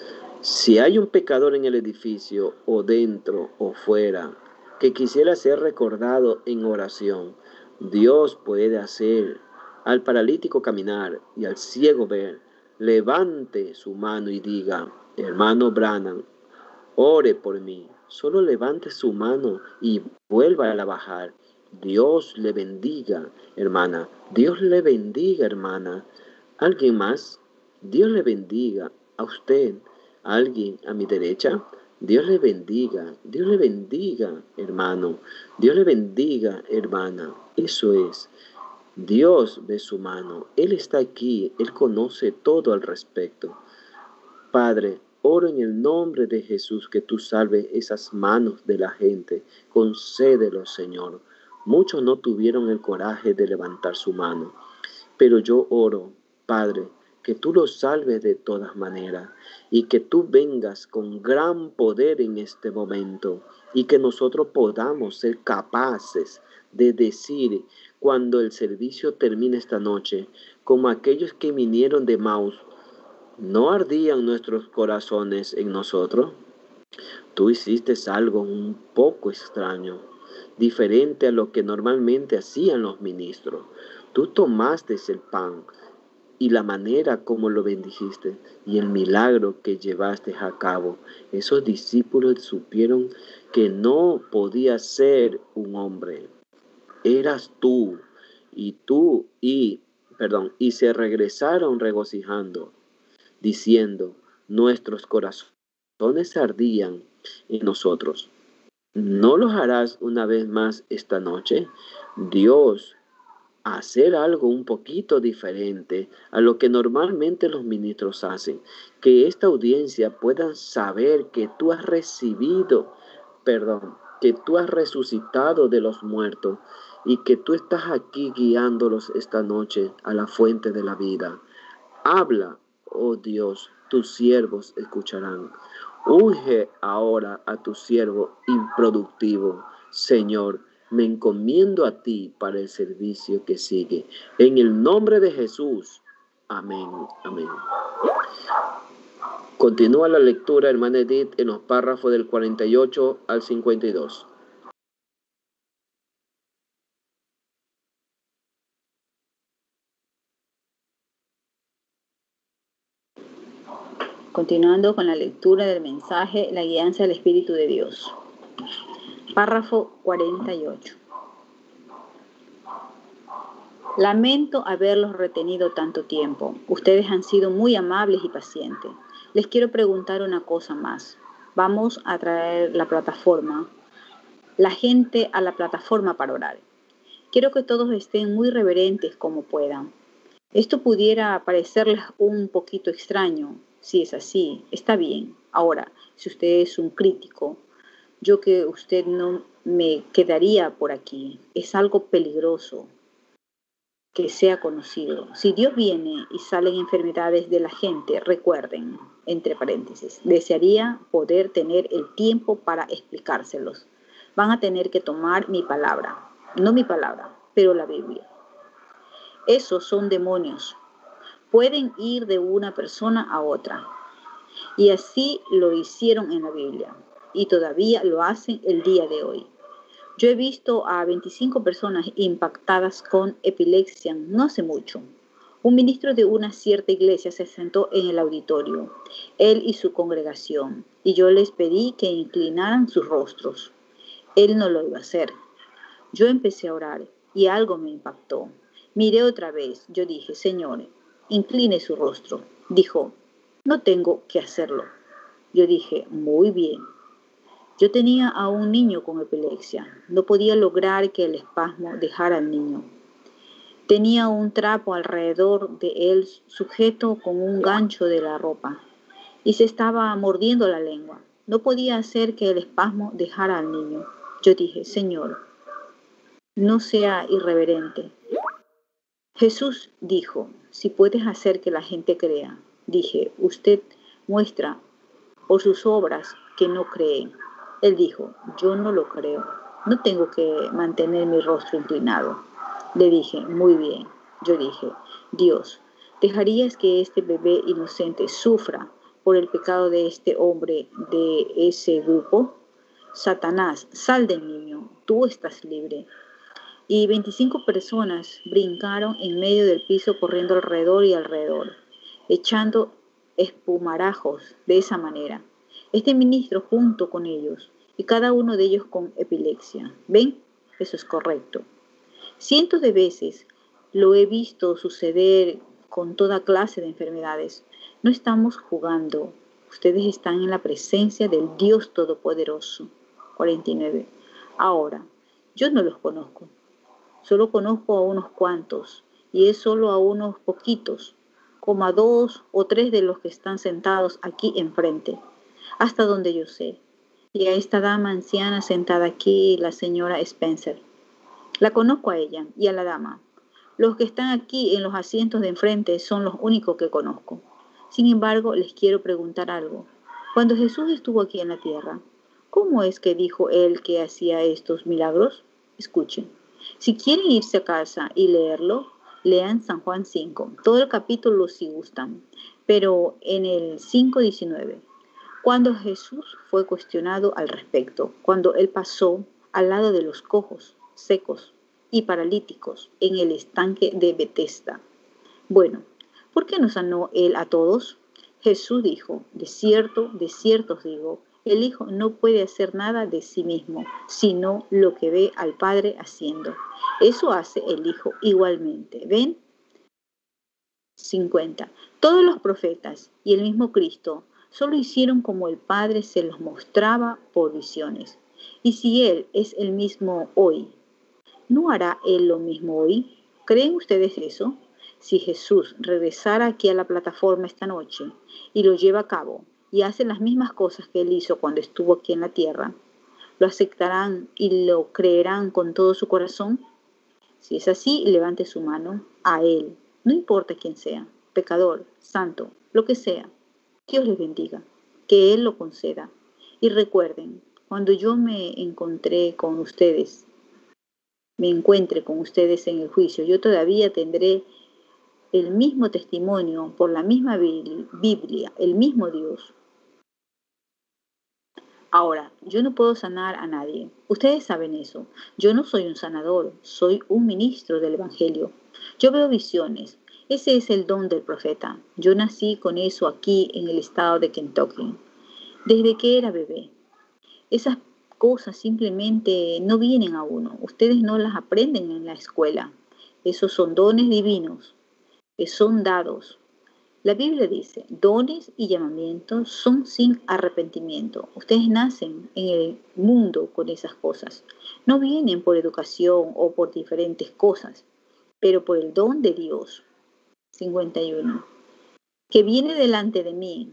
Si hay un pecador en el edificio, o dentro o fuera, que quisiera ser recordado en oración, Dios puede hacer al paralítico caminar y al ciego ver. Levante su mano y diga, hermano Branham, ore por mí. Solo levante su mano y vuelva a bajar. Dios le bendiga, hermana. Dios le bendiga, hermana. ¿Alguien más? Dios le bendiga a usted. ¿Alguien a mi derecha? Dios le bendiga. Dios le bendiga, hermano. Dios le bendiga, hermana. Eso es. Dios ve su mano. Él está aquí. Él conoce todo al respecto. Padre, oro en el nombre de Jesús que tú salves esas manos de la gente. Concédelo, Señor. Muchos no tuvieron el coraje de levantar su mano. Pero yo oro, Padre, que tú los salves de todas maneras y que tú vengas con gran poder en este momento y que nosotros podamos ser capaces de decir cuando el servicio termine esta noche, como aquellos que vinieron de Maús, ¿No ardían nuestros corazones en nosotros? Tú hiciste algo un poco extraño, diferente a lo que normalmente hacían los ministros. Tú tomaste el pan y la manera como lo bendijiste y el milagro que llevaste a cabo. Esos discípulos supieron que no podía ser un hombre. Eras tú y tú y, perdón, y se regresaron regocijando, diciendo, nuestros corazones ardían en nosotros. ¿No los harás una vez más esta noche? Dios, hacer algo un poquito diferente a lo que normalmente los ministros hacen, que esta audiencia pueda saber que tú has recibido, perdón, que tú has resucitado de los muertos y que tú estás aquí guiándolos esta noche a la fuente de la vida. Habla, oh Dios, tus siervos escucharán. Unge ahora a tu siervo improductivo, Señor. Me encomiendo a ti para el servicio que sigue. En el nombre de Jesús. Amén. Amén. Continúa la lectura, hermana Edith, en los párrafos del cuarenta y ocho al cincuenta y dos. Continuando con la lectura del mensaje, la guianza del Espíritu de Dios. Párrafo cuarenta y ocho. Lamento haberlos retenido tanto tiempo. Ustedes han sido muy amables y pacientes. Les quiero preguntar una cosa más. Vamos a traer la plataforma, la gente a la plataforma para orar. Quiero que todos estén muy reverentes como puedan. Esto pudiera parecerles un poquito extraño. Si es así, está bien. Ahora, si usted es un crítico, yo que usted no me quedaría por aquí. Es algo peligroso que sea conocido. Si Dios viene y salen enfermedades de la gente, recuerden, entre paréntesis, desearía poder tener el tiempo para explicárselos. Van a tener que tomar mi palabra, no mi palabra, pero la Biblia. Esos son demonios. Pueden ir de una persona a otra. Y así lo hicieron en la Biblia. Y todavía lo hacen el día de hoy. Yo he visto a veinticinco personas impactadas con epilepsia no hace mucho. Un ministro de una cierta iglesia se sentó en el auditorio, él y su congregación, y yo les pedí que inclinaran sus rostros. Él no lo iba a hacer. Yo empecé a orar y algo me impactó. Miré otra vez. Yo dije, Señor, incline su rostro. Dijo, no tengo que hacerlo. Yo dije, muy bien. Yo tenía a un niño con epilepsia. No podía lograr que el espasmo dejara al niño. Tenía un trapo alrededor de él sujeto con un gancho de la ropa y se estaba mordiendo la lengua. No podía hacer que el espasmo dejara al niño. Yo dije, Señor, no sea irreverente. Jesús dijo, si puedes hacer que la gente crea. Dije, usted muestra por sus obras que no creen. Él dijo, yo no lo creo. No tengo que mantener mi rostro inclinado. Le dije, muy bien. Yo dije, Dios, ¿dejarías que este bebé inocente sufra por el pecado de este hombre de ese grupo? Satanás, sal del niño. Tú estás libre. Y veinticinco personas brincaron en medio del piso corriendo alrededor y alrededor, echando espumarajos de esa manera. Este ministro junto con ellos, y cada uno de ellos con epilepsia. ¿Ven? Eso es correcto. Cientos de veces lo he visto suceder con toda clase de enfermedades. No estamos jugando. Ustedes están en la presencia del Dios Todopoderoso. cuarenta y nueve. Ahora, yo no los conozco. Solo conozco a unos cuantos, y es solo a unos poquitos, como a dos o tres de los que están sentados aquí enfrente, hasta donde yo sé. Y a esta dama anciana sentada aquí, la señora Spencer. La conozco a ella y a la dama. Los que están aquí en los asientos de enfrente son los únicos que conozco. Sin embargo, les quiero preguntar algo. Cuando Jesús estuvo aquí en la tierra, ¿cómo es que dijo él que hacía estos milagros? Escuchen. Si quieren irse a casa y leerlo, Lean San Juan cinco. Todo el capítulo si gustan, pero en el cinco diecinueve. Cuando Jesús fue cuestionado al respecto, cuando él pasó al lado de los cojos, secos y paralíticos en el estanque de Betesda. Bueno, ¿por qué no sanó él a todos? Jesús dijo, de cierto, de cierto os digo, el Hijo no puede hacer nada de sí mismo, sino lo que ve al Padre haciendo. Eso hace el Hijo igualmente. ¿Ven? cincuenta. Todos los profetas y el mismo Cristo solo hicieron como el Padre se los mostraba por visiones. Y si Él es el mismo hoy, ¿no hará Él lo mismo hoy? ¿Creen ustedes eso? Si Jesús regresara aquí a la plataforma esta noche y lo lleva a cabo y hace las mismas cosas que Él hizo cuando estuvo aquí en la tierra, ¿lo aceptarán y lo creerán con todo su corazón? Si es así, levante su mano a Él, no importa quién sea, pecador, santo, lo que sea. Dios les bendiga, que Él lo conceda. Y recuerden, cuando yo me encontré con ustedes, me encuentre con ustedes en el juicio, yo todavía tendré el mismo testimonio por la misma Biblia, el mismo Dios. Ahora, yo no puedo sanar a nadie. Ustedes saben eso. Yo no soy un sanador, soy un ministro del Evangelio. Yo veo visiones. Ese es el don del profeta. Yo nací con eso aquí en el estado de Kentucky, desde que era bebé. Esas cosas simplemente no vienen a uno. Ustedes no las aprenden en la escuela. Esos son dones divinos que son dados. La Biblia dice, dones y llamamientos son sin arrepentimiento. Ustedes nacen en el mundo con esas cosas. No vienen por educación o por diferentes cosas, pero por el don de Dios. cincuenta y uno. Que viene delante de mí.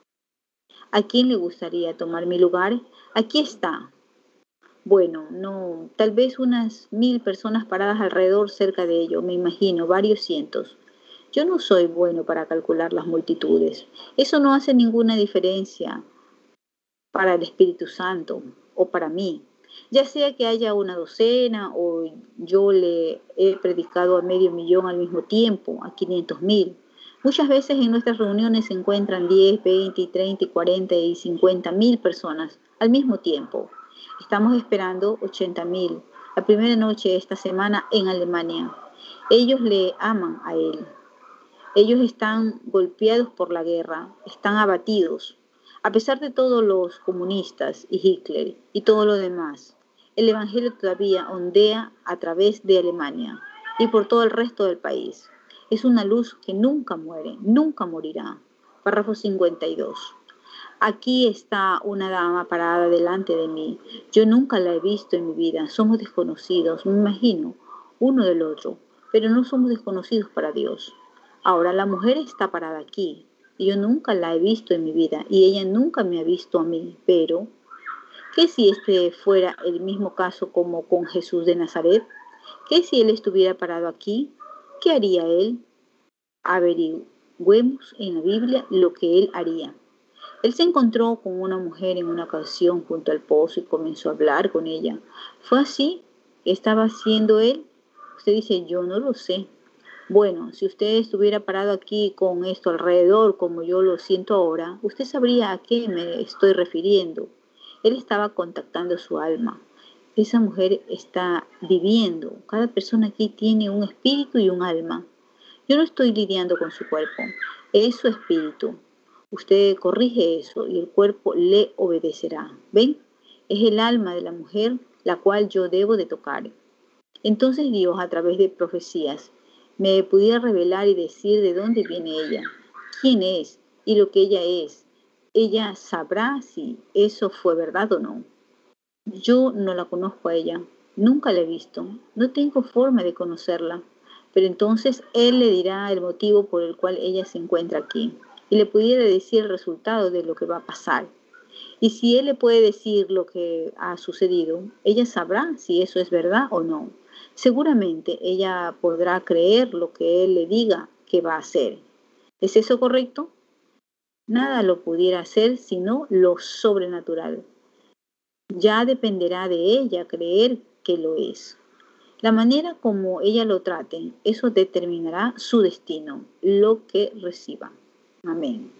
¿A quién le gustaría tomar mi lugar? Aquí está. Bueno, no, tal vez unas mil personas paradas alrededor cerca de ello, me imagino, varios cientos. Yo no soy bueno para calcular las multitudes. Eso no hace ninguna diferencia para el Espíritu Santo o para mí. Ya sea que haya una docena o yo le he predicado a medio millón al mismo tiempo, a quinientos mil. Muchas veces en nuestras reuniones se encuentran diez, veinte, treinta, cuarenta y cincuenta mil personas al mismo tiempo. Estamos esperando ochenta mil. La primera noche esta semana en Alemania. Ellos le aman a él. Ellos están golpeados por la guerra, están abatidos. A pesar de todos los comunistas y Hitler y todo lo demás, el Evangelio todavía ondea a través de Alemania y por todo el resto del país. Es una luz que nunca muere, nunca morirá. Párrafo cincuenta y dos. Aquí está una dama parada delante de mí. Yo nunca la he visto en mi vida. Somos desconocidos, me imagino, uno del otro, pero no somos desconocidos para Dios. Ahora la mujer está parada aquí y yo nunca la he visto en mi vida y ella nunca me ha visto a mí, pero ¿qué si este fuera el mismo caso como con Jesús de Nazaret? ¿Qué si él estuviera parado aquí? ¿Qué haría él? Averigüemos en la Biblia lo que él haría. Él se encontró con una mujer en una ocasión junto al pozo y comenzó a hablar con ella. ¿Fue así? ¿Qué estaba haciendo él? Usted dice, yo no lo sé. Bueno, si usted estuviera parado aquí con esto alrededor, como yo lo siento ahora, usted sabría a qué me estoy refiriendo. Él estaba contactando su alma. Esa mujer está viviendo. Cada persona aquí tiene un espíritu y un alma. Yo no estoy lidiando con su cuerpo, es su espíritu. Usted corrige eso y el cuerpo le obedecerá. ¿Ven? Es el alma de la mujer la cual yo debo de tocar. Entonces Dios, a través de profecías, me pudiera revelar y decir de dónde viene ella, quién es y lo que ella es. Ella sabrá si eso fue verdad o no. Yo no la conozco a ella, nunca la he visto, no tengo forma de conocerla, pero entonces Él le dirá el motivo por el cual ella se encuentra aquí y le pudiera decir el resultado de lo que va a pasar. Y si Él le puede decir lo que ha sucedido, ella sabrá si eso es verdad o no. Seguramente ella podrá creer lo que Él le diga que va a hacer. ¿Es eso correcto? Nada lo pudiera hacer sino lo sobrenatural. Ya dependerá de ella creer que lo es. La manera como ella lo trate, eso determinará su destino, lo que reciba. Amén.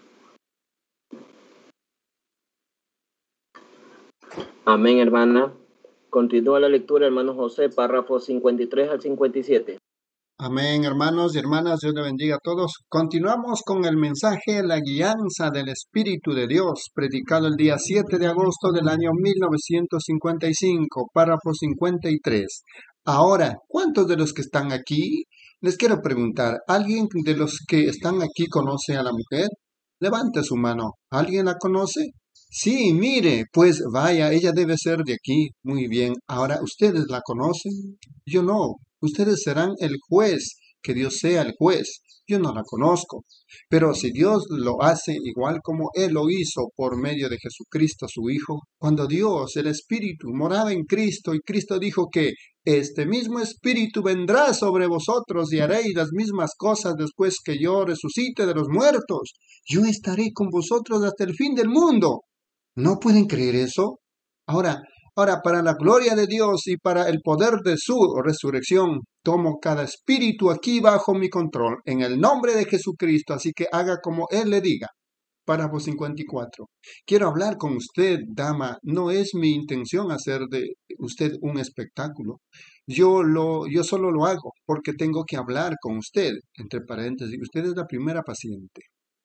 Amén, hermana. Continúa la lectura, hermano José, párrafos cincuenta y tres al cincuenta y siete. Amén, hermanos y hermanas, Dios le bendiga a todos. Continuamos con el mensaje La guianza del Espíritu de Dios, predicado el día siete de agosto del año mil novecientos cincuenta y cinco, párrafo cincuenta y tres. Ahora, ¿cuántos de los que están aquí? Les quiero preguntar, ¿alguien de los que están aquí conoce a la mujer? Levante su mano. ¿Alguien la conoce? Sí, mire, pues vaya, ella debe ser de aquí. Muy bien. Ahora, ¿ustedes la conocen? Yo no. Ustedes serán el juez. Que Dios sea el juez. Yo no la conozco. Pero si Dios lo hace igual como Él lo hizo por medio de Jesucristo, su Hijo, cuando Dios, el Espíritu, moraba en Cristo y Cristo dijo que este mismo Espíritu vendrá sobre vosotros y haréis las mismas cosas después que yo resucite de los muertos. Yo estaré con vosotros hasta el fin del mundo. ¿No pueden creer eso? Ahora, ahora, para la gloria de Dios y para el poder de su resurrección, tomo cada espíritu aquí bajo mi control, en el nombre de Jesucristo, así que haga como Él le diga. Párrafo cincuenta y cuatro. Quiero hablar con usted, dama. No es mi intención hacer de usted un espectáculo. Yo, lo, yo solo lo hago porque tengo que hablar con usted. Entre paréntesis, usted es la primera paciente.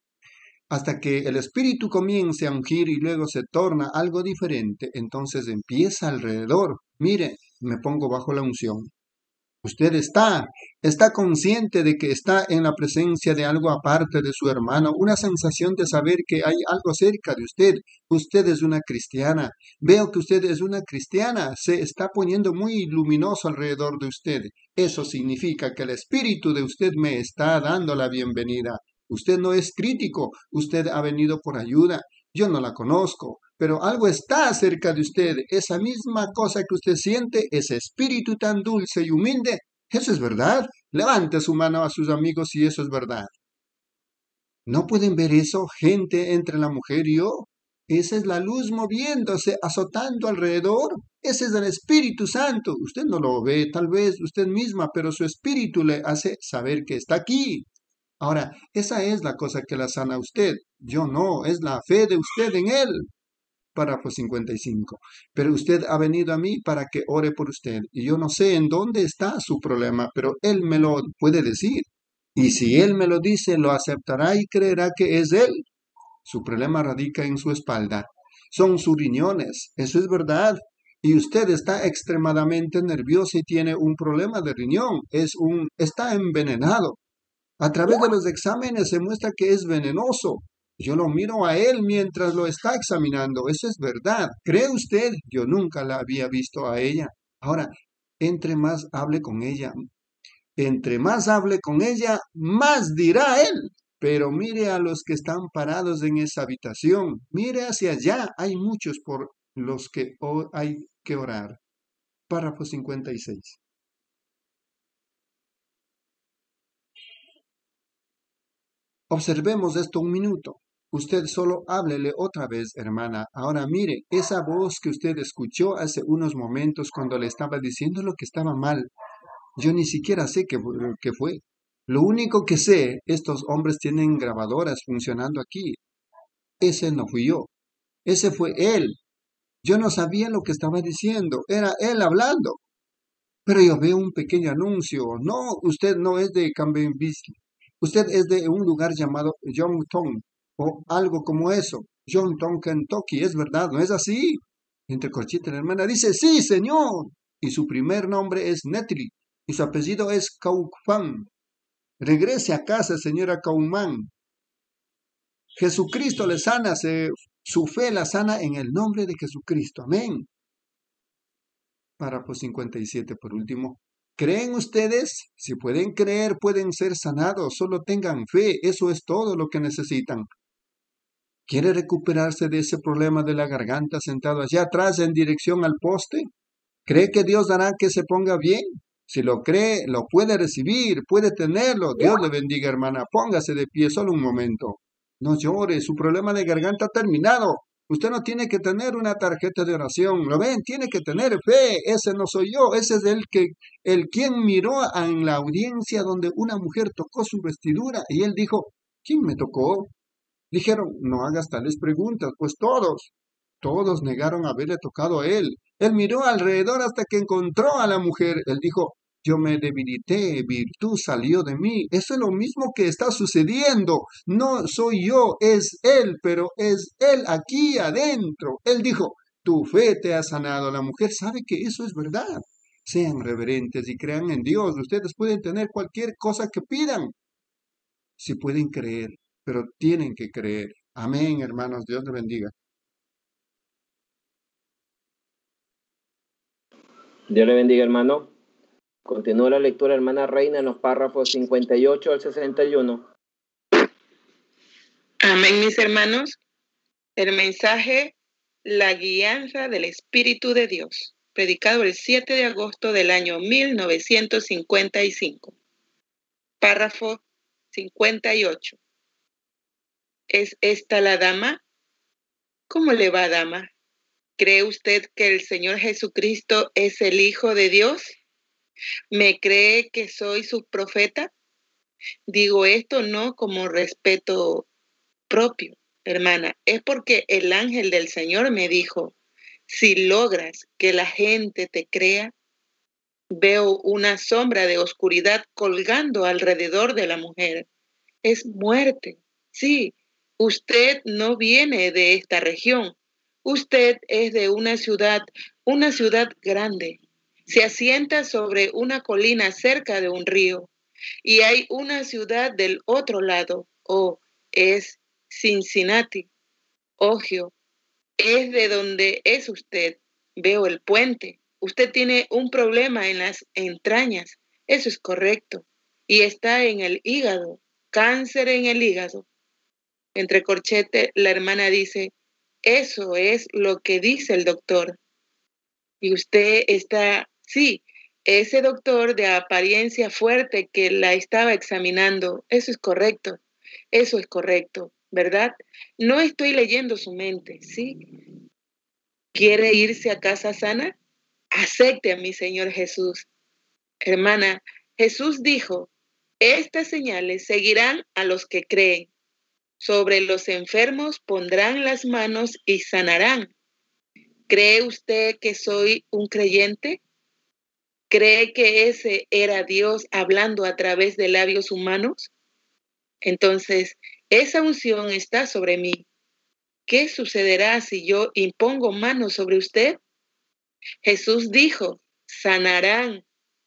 Hasta que el espíritu comience a ungir y luego se torna algo diferente, entonces empieza alrededor. Mire, me pongo bajo la unción. Usted está, está consciente de que está en la presencia de algo aparte de su hermano, una sensación de saber que hay algo cerca de usted. Usted es una cristiana. Veo que usted es una cristiana. Se está poniendo muy luminoso alrededor de usted. Eso significa que el espíritu de usted me está dando la bienvenida. Usted no es crítico, usted ha venido por ayuda. Yo no la conozco, pero algo está cerca de usted. Esa misma cosa que usted siente, ese espíritu tan dulce y humilde, eso es verdad. Levante su mano a sus amigos si eso es verdad. ¿No pueden ver eso, gente entre la mujer y yo? Esa es la luz moviéndose, azotando alrededor. Ese es el Espíritu Santo. Usted no lo ve, tal vez usted misma, pero su espíritu le hace saber que está aquí. Ahora, esa es la cosa que la sana a usted. Yo no, es la fe de usted en Él. Párrafo cincuenta y cinco. Pero usted ha venido a mí para que ore por usted. Y yo no sé en dónde está su problema, pero Él me lo puede decir. Y si Él me lo dice, lo aceptará y creerá que es Él. Su problema radica en su espalda. Son sus riñones. Eso es verdad. Y usted está extremadamente nervioso y tiene un problema de riñón. Es un, está envenenado. A través de los exámenes se muestra que es venenoso. Yo lo miro a él mientras lo está examinando. Eso es verdad. ¿Cree usted? Yo nunca la había visto a ella. Ahora, entre más hable con ella, entre más hable con ella, más dirá él. Pero mire a los que están parados en esa habitación. Mire hacia allá. Hay muchos por los que hay que orar. Párrafo cincuenta y seis. Observemos esto un minuto. Usted solo háblele otra vez, hermana. Ahora mire, esa voz que usted escuchó hace unos momentos cuando le estaba diciendo lo que estaba mal. Yo ni siquiera sé qué, qué fue. Lo único que sé, estos hombres tienen grabadoras funcionando aquí. Ese no fui yo. Ese fue él. Yo no sabía lo que estaba diciendo. Era él hablando. Pero yo veo un pequeño anuncio. No, usted no es de Camdenville. Usted es de un lugar llamado Youngstown, o algo como eso. Youngstown, Kentucky, es verdad, ¿no es así? Entre corchetes la hermana dice, sí, señor. Y su primer nombre es Nettie, y su apellido es Kaufman. Regrese a casa, señora Kaufman. Jesucristo le sana, se, su fe la sana en el nombre de Jesucristo. Amén. Párrafo cincuenta y siete por último. ¿Creen ustedes? Si pueden creer, pueden ser sanados. Solo tengan fe. Eso es todo lo que necesitan. ¿Quiere recuperarse de ese problema de la garganta sentado allá atrás en dirección al poste? ¿Cree que Dios hará que se ponga bien? Si lo cree, lo puede recibir, puede tenerlo. Dios le bendiga, hermana. Póngase de pie solo un momento. No llore, su problema de garganta ha terminado. Usted no tiene que tener una tarjeta de oración, ¿lo ven? Tiene que tener fe. Ese no soy yo, ese es el que, el quien miró en la audiencia donde una mujer tocó su vestidura y él dijo, ¿quién me tocó? Dijeron, no hagas tales preguntas, pues todos, todos negaron haberle tocado a él. Él miró alrededor hasta que encontró a la mujer. Él dijo, yo me debilité, virtud salió de mí. Eso es lo mismo que está sucediendo. No soy yo, es él, pero es él aquí adentro. Él dijo, tu fe te ha sanado. La mujer sabe que eso es verdad. Sean reverentes y crean en Dios. Ustedes pueden tener cualquier cosa que pidan, si pueden creer, pero tienen que creer. Amén, hermanos. Dios les bendiga. Dios le bendiga, hermano. Continúa la lectura, hermana Reina, en los párrafos cincuenta y ocho al sesenta y uno. Amén, mis hermanos. El mensaje, la guianza del Espíritu de Dios, predicado el siete de agosto del año mil novecientos cincuenta y cinco. Párrafo cincuenta y ocho. ¿Es esta la dama? ¿Cómo le va, dama? ¿Cree usted que el Señor Jesucristo es el Hijo de Dios? ¿Me cree que soy su profeta? Digo esto no como respeto propio, hermana, es porque el ángel del Señor me dijo, si logras que la gente te crea, veo una sombra de oscuridad colgando alrededor de la mujer. Es muerte. Sí, usted no viene de esta región. Usted es de una ciudad, una ciudad grande. Se asienta sobre una colina cerca de un río. Y hay una ciudad del otro lado. Oh, es Cincinnati. Ohio, es de donde es usted. Veo el puente. Usted tiene un problema en las entrañas. Eso es correcto. Y está en el hígado. Cáncer en el hígado. Entre corchete, la hermana dice, eso es lo que dice el doctor. Y usted está, sí, ese doctor de apariencia fuerte que la estaba examinando, eso es correcto, eso es correcto, ¿verdad? No estoy leyendo su mente, ¿sí? ¿Quiere irse a casa sana? Acepte a mi Señor Jesús. Hermana, Jesús dijo, estas señales seguirán a los que creen. Sobre los enfermos pondrán las manos y sanarán. ¿Cree usted que soy un creyente? ¿Cree que ese era Dios hablando a través de labios humanos? Entonces, esa unción está sobre mí. ¿Qué sucederá si yo impongo manos sobre usted? Jesús dijo, sanarán.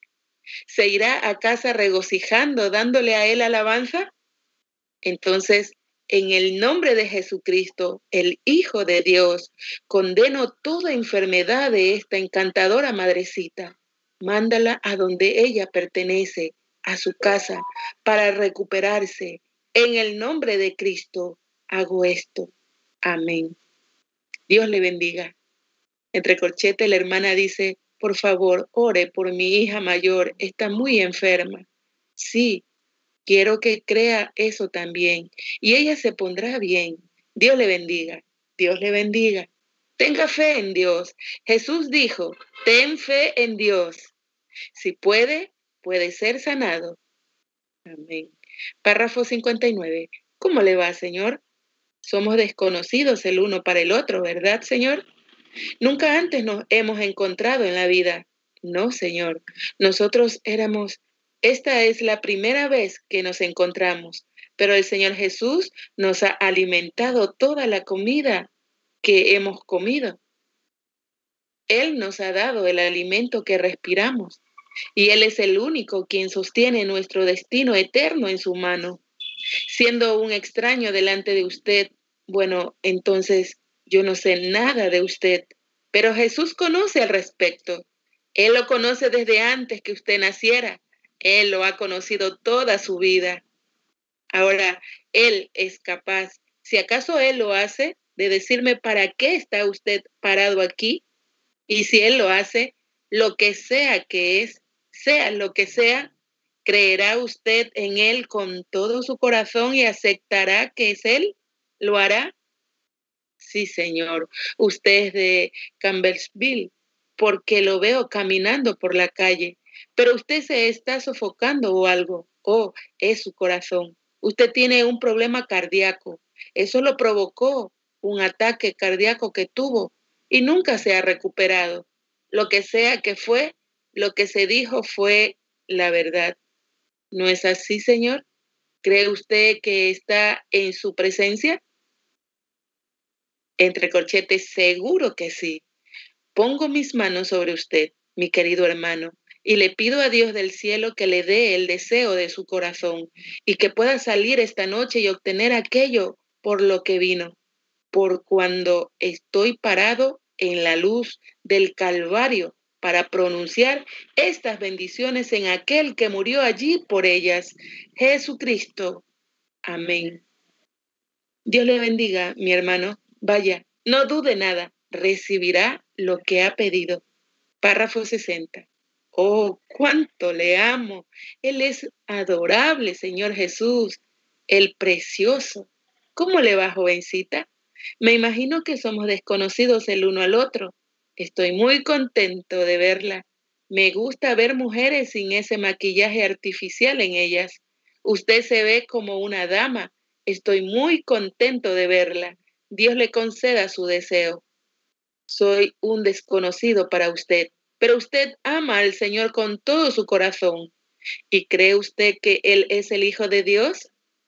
¿Se irá a casa regocijando, dándole a él alabanza? Entonces, en el nombre de Jesucristo, el Hijo de Dios, condeno toda enfermedad de esta encantadora madrecita. Mándala a donde ella pertenece, a su casa, para recuperarse. En el nombre de Cristo hago esto. Amén. Dios le bendiga. Entre corchetes, la hermana dice, por favor, ore por mi hija mayor, está muy enferma. Sí. Quiero que crea eso también. Y ella se pondrá bien. Dios le bendiga. Dios le bendiga. Tenga fe en Dios. Jesús dijo, ten fe en Dios. Si puede, puede ser sanado. Amén. Párrafo cincuenta y nueve. ¿Cómo le va, Señor? Somos desconocidos el uno para el otro, ¿verdad, Señor? Nunca antes nos hemos encontrado en la vida. No, Señor. Nosotros éramos... Esta es la primera vez que nos encontramos, pero el Señor Jesús nos ha alimentado toda la comida que hemos comido. Él nos ha dado el alimento que respiramos y Él es el único quien sostiene nuestro destino eterno en su mano. Siendo un extraño delante de usted, bueno, entonces yo no sé nada de usted, pero Jesús conoce al respecto. Él lo conoce desde antes que usted naciera. Él lo ha conocido toda su vida. Ahora, Él es capaz, si acaso Él lo hace, de decirme para qué está usted parado aquí. Y si Él lo hace, lo que sea que es, sea lo que sea, ¿creerá usted en Él con todo su corazón y aceptará que es Él? ¿Lo hará? Sí, señor. Usted es de Campbellsville, porque lo veo caminando por la calle. Pero usted se está sofocando o algo. Oh, es su corazón. Usted tiene un problema cardíaco. Eso lo provocó un ataque cardíaco que tuvo y nunca se ha recuperado. Lo que sea que fue, lo que se dijo fue la verdad. ¿No es así, señor? ¿Cree usted que está en su presencia? Entre corchetes, seguro que sí. Pongo mis manos sobre usted, mi querido hermano, y le pido a Dios del cielo que le dé el deseo de su corazón y que pueda salir esta noche y obtener aquello por lo que vino. Por cuando estoy parado en la luz del Calvario para pronunciar estas bendiciones en aquel que murió allí por ellas, Jesucristo. Amén. Dios le bendiga, mi hermano. Vaya, no dude nada, recibirá lo que ha pedido. Párrafo sesenta. Oh, cuánto le amo. Él es adorable, Señor Jesús, el precioso. ¿Cómo le va, jovencita? Me imagino que somos desconocidos el uno al otro. Estoy muy contento de verla. Me gusta ver mujeres sin ese maquillaje artificial en ellas. Usted se ve como una dama. Estoy muy contento de verla. Dios le conceda su deseo. Soy un desconocido para usted, pero usted ama al Señor con todo su corazón. ¿Y cree usted que Él es el Hijo de Dios?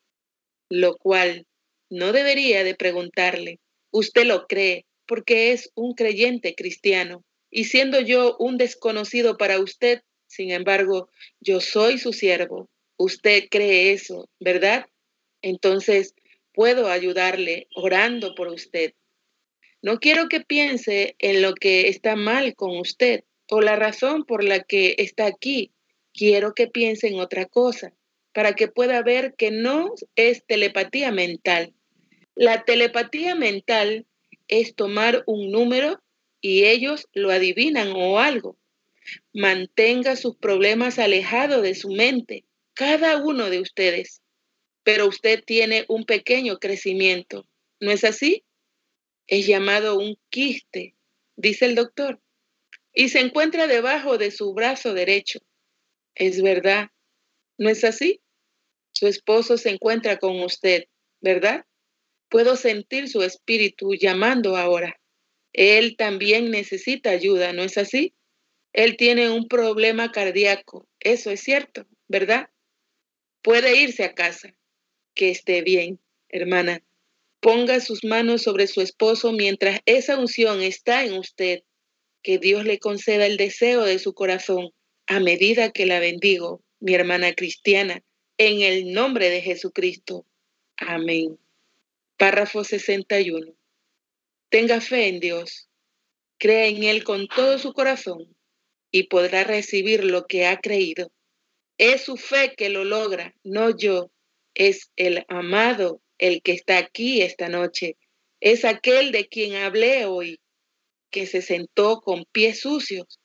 Lo cual no debería de preguntarle. Usted lo cree porque es un creyente cristiano. Y siendo yo un desconocido para usted, sin embargo, yo soy su siervo. Usted cree eso, ¿verdad? Entonces, puedo ayudarle orando por usted. No quiero que piense en lo que está mal con usted o la razón por la que está aquí. Quiero que piense en otra cosa, para que pueda ver que no es telepatía mental. La telepatía mental es tomar un número y ellos lo adivinan o algo. Mantenga sus problemas alejados de su mente, cada uno de ustedes. Pero usted tiene un pequeño crecimiento, ¿no es así? Es llamado un quiste, dice el doctor, y se encuentra debajo de su brazo derecho. Es verdad, ¿no es así? Su esposo se encuentra con usted, ¿verdad? Puedo sentir su espíritu llamando ahora. Él también necesita ayuda, ¿no es así? Él tiene un problema cardíaco, eso es cierto, ¿verdad? Puede irse a casa. Que esté bien, hermana. Ponga sus manos sobre su esposo mientras esa unción está en usted. Que Dios le conceda el deseo de su corazón a medida que la bendigo, mi hermana cristiana, en el nombre de Jesucristo. Amén. Párrafo sesenta y uno. Tenga fe en Dios. Crea en Él con todo su corazón y podrá recibir lo que ha creído. Es su fe que lo logra, no yo. Es el amado el que está aquí esta noche. Es aquel de quien hablé hoy, que se sentó con pies sucios.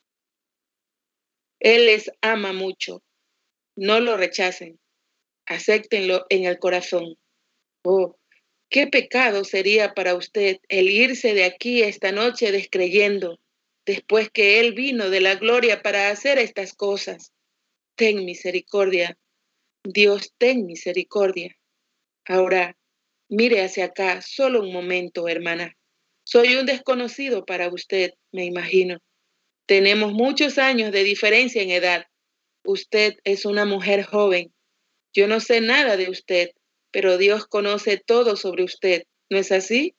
Él les ama mucho. No lo rechacen. Acéptenlo en el corazón. Oh, qué pecado sería para usted el irse de aquí esta noche descreyendo, después que Él vino de la gloria para hacer estas cosas. Ten misericordia. Dios, ten misericordia. Ahora, mire hacia acá solo un momento, hermana. Soy un desconocido para usted, me imagino. Tenemos muchos años de diferencia en edad. Usted es una mujer joven. Yo no sé nada de usted, pero Dios conoce todo sobre usted, ¿no es así?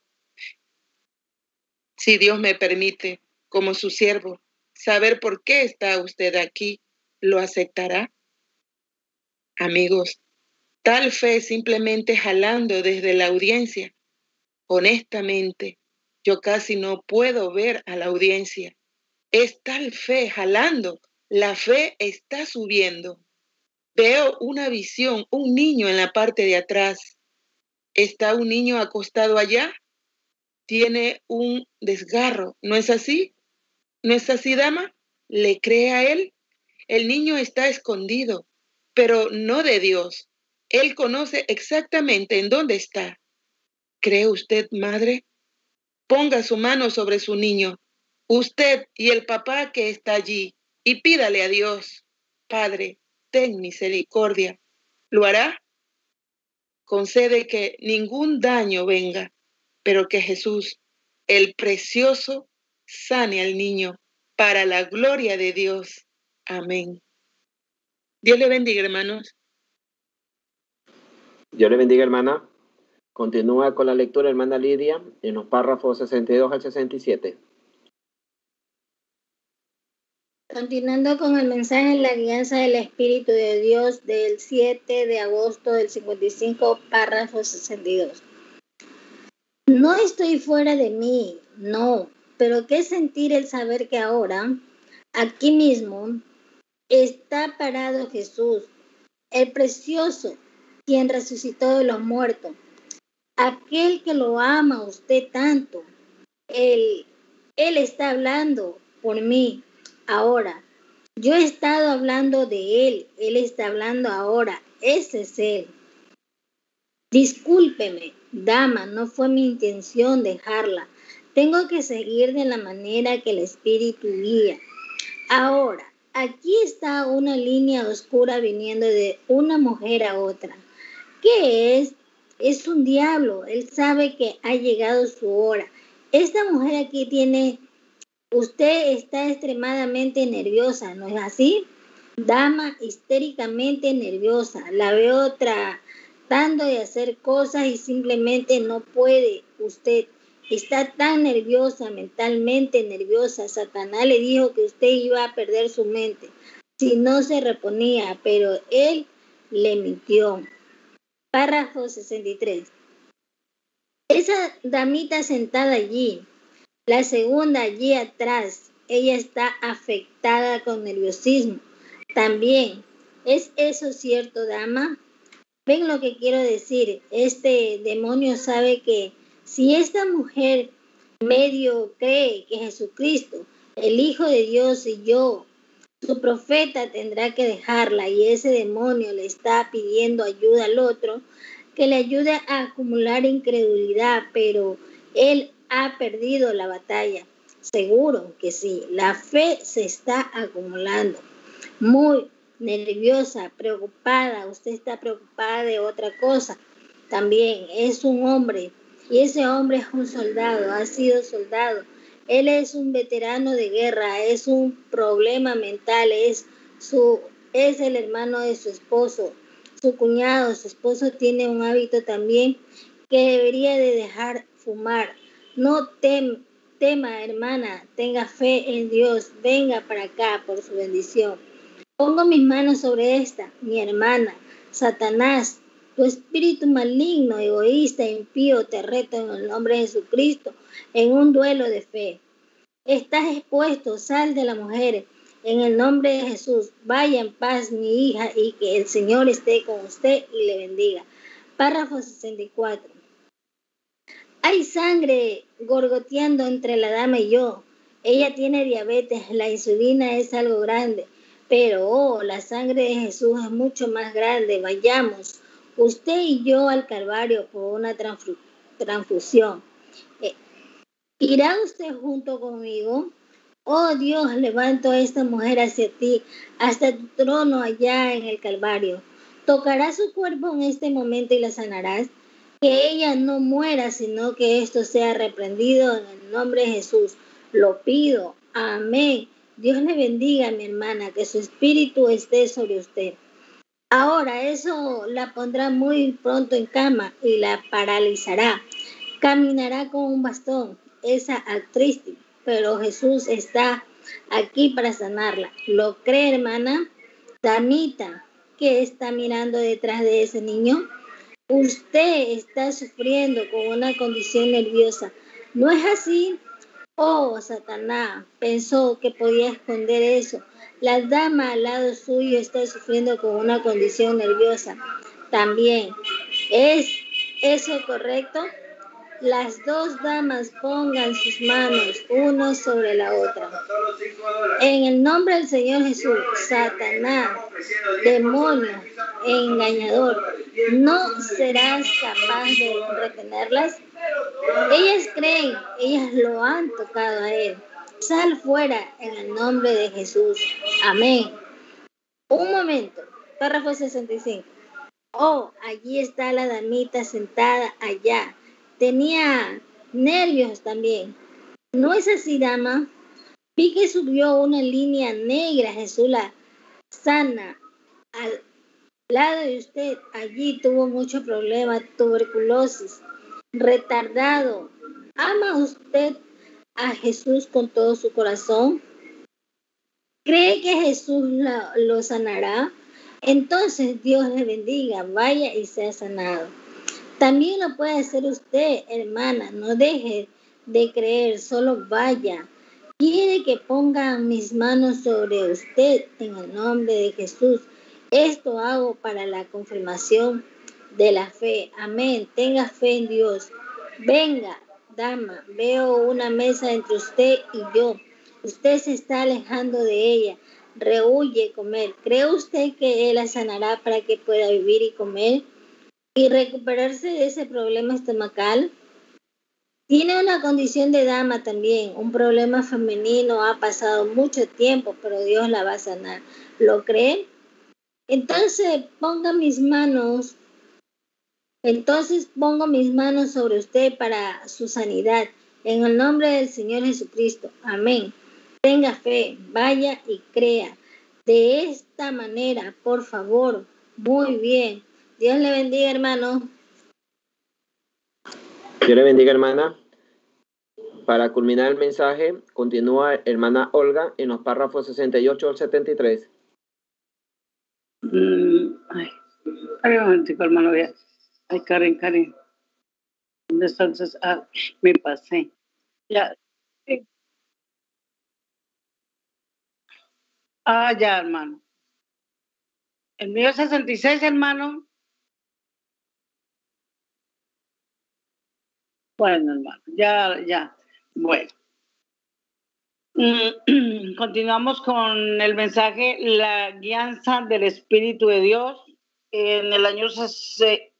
Si Dios me permite, como su siervo, saber por qué está usted aquí, ¿lo aceptará? Amigos, tal fe simplemente jalando desde la audiencia. Honestamente, yo casi no puedo ver a la audiencia. Es tal fe jalando. La fe está subiendo. Veo una visión, un niño en la parte de atrás. ¿Está un niño acostado allá? Tiene un desgarro, ¿no es así? ¿No es así, dama? ¿Le cree a él? El niño está escondido, pero no de Dios. Él conoce exactamente en dónde está. ¿Cree usted, madre? ponga su mano sobre su niño, usted y el papá que está allí, y pídale a Dios, Padre, ten misericordia. ¿Lo hará? Concede que ningún daño venga, pero que Jesús, el precioso, sane al niño para la gloria de Dios. Amén. Dios le bendiga, hermanos. Dios le bendiga, hermana. Continúa con la lectura, hermana Lidia, en los párrafos sesenta y dos al sesenta y siete. Continuando con el mensaje en la guianza del Espíritu de Dios del siete de agosto del cincuenta y cinco, párrafo sesenta y dos. No estoy fuera de mí, no, pero qué sentir el saber que ahora, aquí mismo, está parado Jesús, el precioso, quien resucitó de los muertos, aquel que lo ama a usted tanto. Él, él está hablando por mí ahora. Yo he estado hablando de él, él está hablando ahora, ese es él. Discúlpeme, dama, no fue mi intención dejarla. Tengo que seguir de la manera que el Espíritu guía. Ahora, aquí está una línea oscura viniendo de una mujer a otra. ¿Qué es? Es un diablo. Él sabe que ha llegado su hora. Esta mujer aquí tiene... Usted está extremadamente nerviosa, ¿no es así? Dama histéricamente nerviosa. La veo tratando de hacer cosas y simplemente no puede. Usted está tan nerviosa, mentalmente nerviosa. Satanás le dijo que usted iba a perder su mente si no se reponía, pero él le mintió. Párrafo sesenta y tres. Esa damita sentada allí, la segunda allí atrás, ella está afectada con nerviosismo. También, ¿es eso cierto, dama? ¿Ven lo que quiero decir? Este demonio sabe que si esta mujer medio cree que Jesucristo, el Hijo de Dios y yo, su profeta, tendrá que dejarla, y ese demonio le está pidiendo ayuda al otro, que le ayude a acumular incredulidad, pero él ha perdido la batalla. Seguro que sí, la fe se está acumulando. Muy nerviosa, preocupada, usted está preocupada de otra cosa. También es un hombre, y ese hombre es un soldado, ha sido soldado. Él es un veterano de guerra, es un problema mental, es, su, es el hermano de su esposo, su cuñado. Su esposo tiene un hábito también que debería de dejar fumar. No tem, tema, hermana, tenga fe en Dios, venga para acá por su bendición. Pongo mis manos sobre esta, mi hermana. Satanás, tu espíritu maligno, egoísta, impío, te reto en el nombre de Jesucristo, en un duelo de fe. Estás expuesto, sal de la mujer, en el nombre de Jesús. Vaya en paz, mi hija, y que el Señor esté con usted y le bendiga. Párrafo sesenta y cuatro. Hay sangre gorgoteando entre la dama y yo. Ella tiene diabetes, la insulina es algo grande, pero oh, la sangre de Jesús es mucho más grande. Vayamos, usted y yo, al Calvario por una transfu- transfusión. Eh, ¿Irá usted junto conmigo? Oh Dios, levanto a esta mujer hacia ti, hasta tu trono allá en el Calvario. ¿Tocarás su cuerpo en este momento y la sanarás? Que ella no muera, sino que esto sea reprendido en el nombre de Jesús. Lo pido. Amén. Dios le bendiga, mi hermana, que su espíritu esté sobre usted. Ahora, eso la pondrá muy pronto en cama y la paralizará. Caminará con un bastón. Esa actriz, pero Jesús está aquí para sanarla. ¿Lo cree, hermana? Damita, ¿qué está mirando detrás de ese niño? Usted está sufriendo con una condición nerviosa. ¿No es así? Oh, Satanás pensó que podía esconder eso. La dama al lado suyo está sufriendo con una condición nerviosa. También. ¿Es eso correcto? Las dos damas pongan sus manos una sobre la otra. En el nombre del Señor Jesús, Satanás, demonio engañador, ¿no serás capaz de retenerlas? Ellas creen, ellas lo han tocado a él. Sal fuera en el nombre de Jesús. Amén. Un momento. Párrafo sesenta y cinco. Oh, allí está la damita sentada allá. Tenía nervios también. ¿No es así, dama? Vi que subió una línea negra. Jesús la sana. Al lado de usted, allí tuvo mucho problema, tuberculosis, retardado. ¿Ama usted a Jesús con todo su corazón? ¿Cree que Jesús la, lo sanará? Entonces Dios le bendiga, vaya y sea sanado. También lo puede hacer usted, hermana, no deje de creer, solo vaya. Quiere que ponga mis manos sobre usted en el nombre de Jesús. Esto hago para la confirmación de la fe. Amén. Tenga fe en Dios. Venga, dama, veo una mesa entre usted y yo. Usted se está alejando de ella. Rehuye comer. ¿Cree usted que Él la sanará para que pueda vivir y comer y recuperarse de ese problema estomacal? Tiene una condición de dama también, un problema femenino, ha pasado mucho tiempo, pero Dios la va a sanar. ¿Lo cree? Entonces ponga mis manos, entonces pongo mis manos sobre usted para su sanidad, en el nombre del Señor Jesucristo. Amén. Tenga fe, vaya y crea. De esta manera, por favor. Muy bien. Dios le bendiga, hermano. Dios le bendiga, hermana. Para culminar el mensaje, continúa hermana Olga en los párrafos sesenta y ocho al setenta y tres. Mm, ay, ay, un momentico, hermano. Ya. Ay, Karen, Karen. Entonces, ah, me pasé. Ya. Sí. Ah, ya, hermano. El mío es sesenta y seis, hermano. Bueno, hermano, ya, ya. Bueno. Mm, continuamos con el mensaje, la guianza del Espíritu de Dios. En el año sese...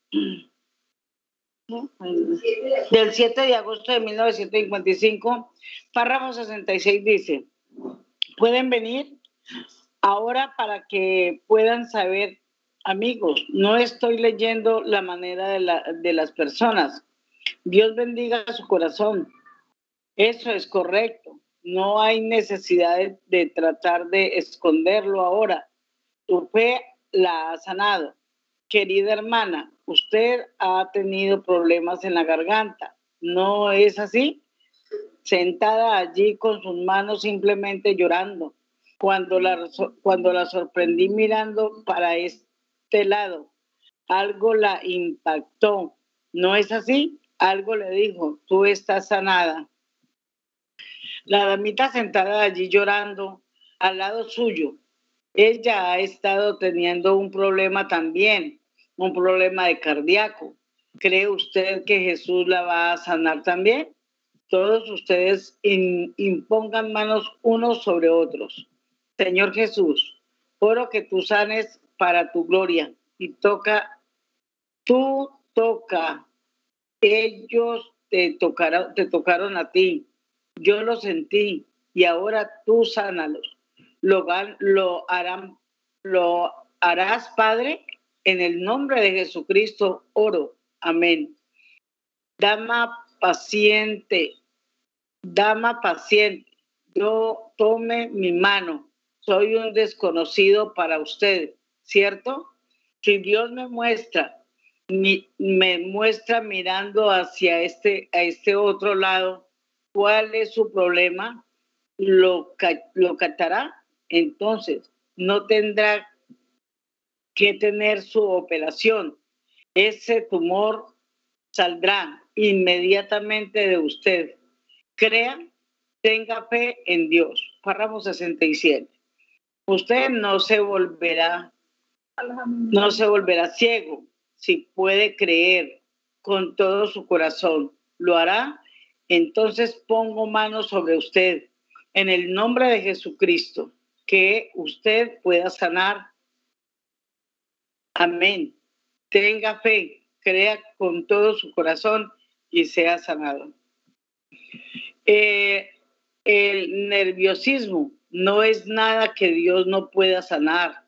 del siete de agosto de mil novecientos cincuenta y cinco, párrafo sesenta y seis dice: pueden venir ahora para que puedan saber, amigos, no estoy leyendo la manera de, la, de las personas. Dios bendiga su corazón. Eso es correcto. No hay necesidad de, de tratar de esconderlo ahora. Tu fe la ha sanado. Querida hermana, usted ha tenido problemas en la garganta. ¿No es así? Sentada allí con sus manos simplemente llorando. Cuando la, cuando la sorprendí mirando para este lado, algo la impactó. ¿No es así? Algo le dijo, tú estás sanada. La damita sentada allí llorando al lado suyo, ella ha estado teniendo un problema también, un problema de cardíaco. ¿Cree usted que Jesús la va a sanar también? Todos ustedes in, impongan manos unos sobre otros. Señor Jesús, oro que tú sanes para tu gloria y toca, tú toca, ellos te tocaron, te tocaron a ti. Yo lo sentí y ahora tú sánalos. Lo, lo, harán, lo harás, Padre, en el nombre de Jesucristo oro. Amén. Dama paciente, dama paciente, yo tome mi mano. Soy un desconocido para usted, ¿cierto? Si Dios me muestra, mi, me muestra mirando hacia este, a este otro lado, ¿cuál es su problema? Lo, lo captará. Entonces, no tendrá que tener su operación. Ese tumor saldrá inmediatamente de usted. Crea, tenga fe en Dios. Párrafo sesenta y siete. Usted no se volverá, no se volverá ciego si puede creer con todo su corazón. ¿Lo hará? Entonces pongo manos sobre usted en el nombre de Jesucristo, que usted pueda sanar. Amén. Tenga fe, crea con todo su corazón y sea sanado. Eh, el nerviosismo no es nada que Dios no pueda sanar,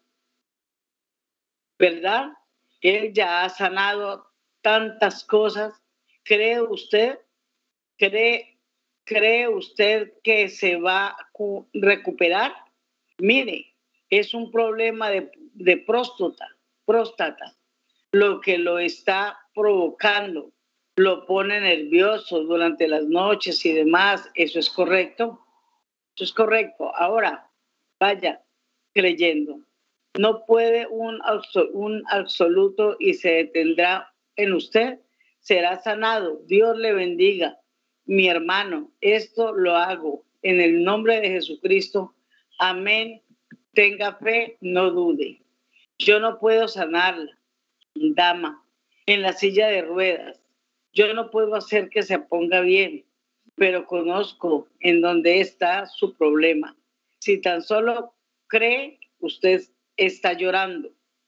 ¿verdad? Él ya ha sanado tantas cosas. ¿Cree usted? ¿Cree, cree usted que se va a recuperar? Mire, es un problema de, de próstata, próstata, lo que lo está provocando, lo pone nervioso durante las noches y demás. ¿Eso es correcto? Eso es correcto. Ahora, vaya creyendo. No puede un, un absoluto y se detendrá en usted. Será sanado. Dios le bendiga. Mi hermano, esto lo hago en el nombre de Jesucristo. Amén. Tenga fe, no dude. Yo no puedo sanarla, dama, en la silla de ruedas. Yo no puedo hacer que se ponga bien, pero conozco en dónde está su problema. Si tan solo cree, usted está llorando.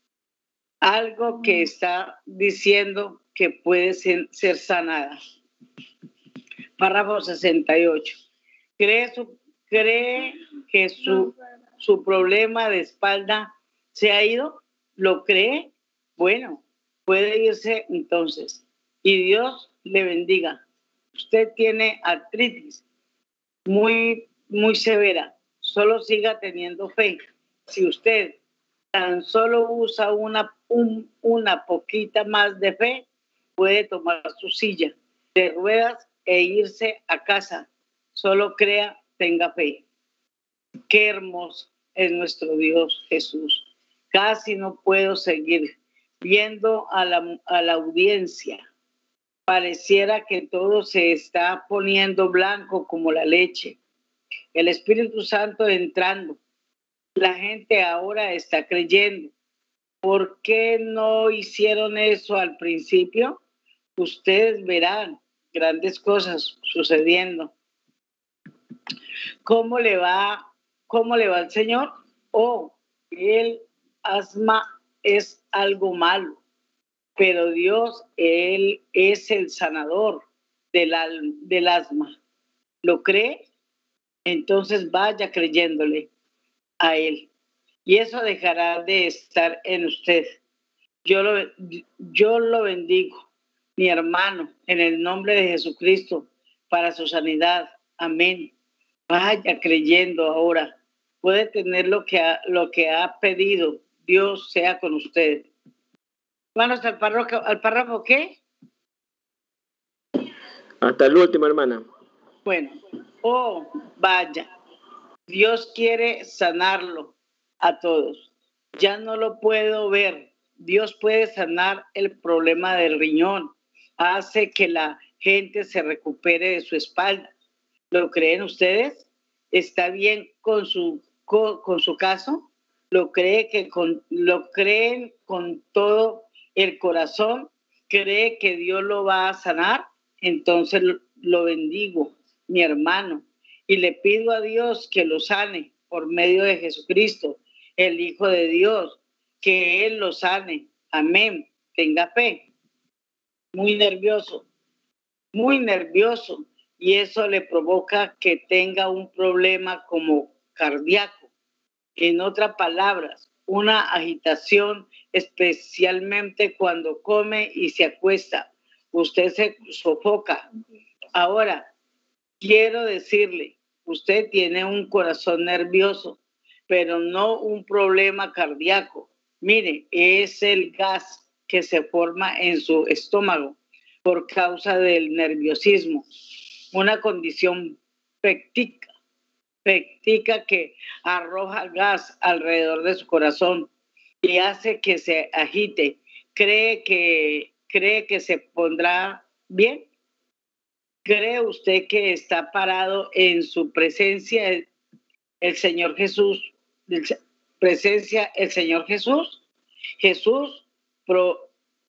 Algo que está diciendo que puede ser, ser sanada. Párrafo sesenta y ocho. ¿Cree, su, cree que su, su problema de espalda se ha ido? ¿Lo cree? Bueno, puede irse entonces. Y Dios le bendiga. Usted tiene artritis muy, muy severa. Solo siga teniendo fe. Si usted tan solo usa una, un, una poquita más de fe, puede tomar su silla de ruedas e irse a casa. Solo crea, tenga fe. Qué hermoso es nuestro Dios Jesús. Casi no puedo seguir viendo a la, a la audiencia. Pareciera que todo se está poniendo blanco como la leche. El Espíritu Santo entrando. La gente ahora está creyendo. ¿Por qué no hicieron eso al principio? Ustedes verán grandes cosas sucediendo. ¿Cómo le va, cómo le va al Señor? Oh, el asma es algo malo, pero Dios, Él es el sanador del, del asma. ¿Lo cree? Entonces vaya creyéndole a Él. Y eso dejará de estar en usted. Yo lo, yo lo bendigo, mi hermano, en el nombre de Jesucristo, para su sanidad. Amén. Vaya creyendo ahora. Puede tener lo que ha, lo que ha pedido. Dios sea con usted. Vamos al párrafo, al párrafo ¿qué? Hasta el último, hermana. Bueno. Oh, vaya. Dios quiere sanarlo a todos. Ya no lo puedo ver. Dios puede sanar el problema del riñón. Hace que la gente se recupere de su espalda. ¿Lo creen ustedes? ¿Está bien con su, con, con su caso? ¿Lo, cree que con, ¿Lo creen con todo el corazón? ¿Cree que Dios lo va a sanar? Entonces lo, lo bendigo, mi hermano. Y le pido a Dios que lo sane por medio de Jesucristo, el Hijo de Dios, que Él lo sane. Amén. Tenga fe. Muy nervioso, muy nervioso. Y eso le provoca que tenga un problema como cardíaco. En otras palabras, una agitación, especialmente cuando come y se acuesta. Usted se sofoca. Ahora, quiero decirle, usted tiene un corazón nervioso, pero no un problema cardíaco. Mire, es el gas que se forma en su estómago por causa del nerviosismo. Una condición péptica, péptica que arroja gas alrededor de su corazón y hace que se agite. ¿Cree que, cree que se pondrá bien? ¿Cree usted que está parado en su presencia el, el Señor Jesús? El, presencia el Señor Jesús. Jesús, pro,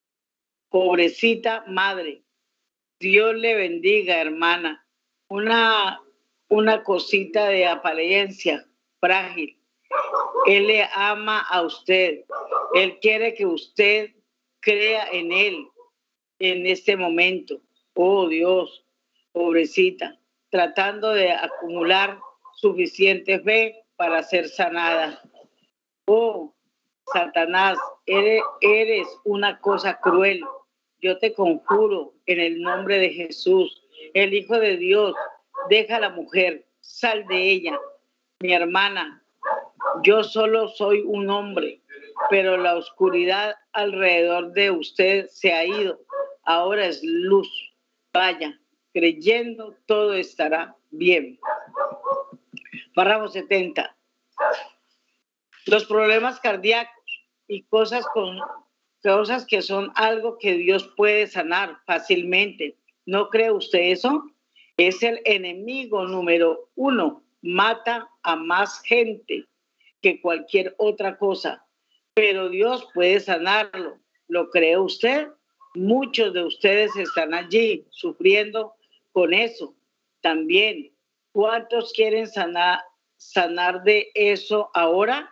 pobrecita madre. Dios le bendiga, hermana. Una, una cosita de apariencia frágil. Él le ama a usted. Él quiere que usted crea en Él en este momento. Oh Dios, pobrecita, tratando de acumular suficiente fe para ser sanada. Oh, Satanás, eres, eres una cosa cruel. Yo te conjuro en el nombre de Jesús, el Hijo de Dios, deja a la mujer, sal de ella. Mi hermana, yo solo soy un hombre, pero la oscuridad alrededor de usted se ha ido. Ahora es luz. Vaya, creyendo todo estará bien. Párrafo setenta. Los problemas cardíacos y cosas, con, cosas que son algo que Dios puede sanar fácilmente. ¿No cree usted eso? Es el enemigo número uno. Mata a más gente que cualquier otra cosa, pero Dios puede sanarlo. ¿Lo cree usted? Muchos de ustedes están allí sufriendo con eso también. ¿Cuántos quieren sanar, sanar de eso ahora?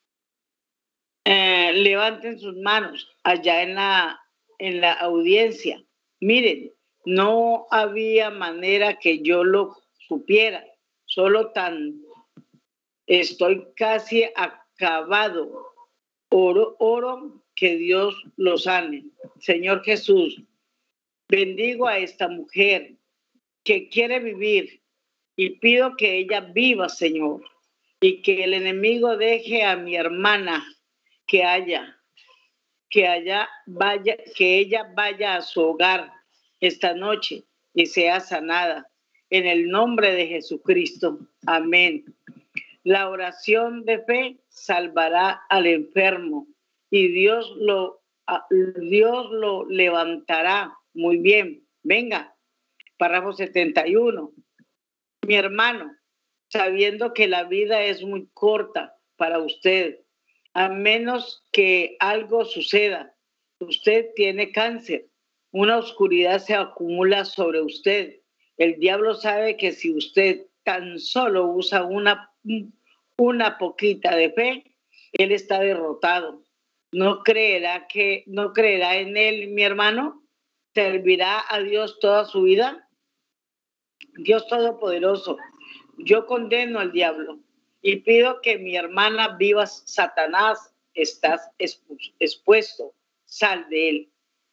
Eh, levanten sus manos allá en la, en la audiencia. Miren, no había manera que yo lo supiera, solo tan estoy casi acabado. Oro, oro que Dios lo sane. Señor Jesús, bendigo a esta mujer que quiere vivir y pido que ella viva, Señor, y que el enemigo deje a mi hermana que haya, que haya, vaya, que ella vaya a su hogar esta noche y sea sanada. En el nombre de Jesucristo. Amén. La oración de fe salvará al enfermo y Dios lo, Dios lo levantará. Muy bien. Venga. Párrafo setenta y uno. Mi hermano, sabiendo que la vida es muy corta para usted, a menos que algo suceda, usted tiene cáncer, una oscuridad se acumula sobre usted. El diablo sabe que si usted tan solo usa una, una poquita de fe, él está derrotado. ¿No creerá que, no creerá en él, mi hermano? ¿Servirá a Dios toda su vida? Dios Todopoderoso, yo condeno al diablo y pido que mi hermana viva. Satanás, estás expuesto, sal de él.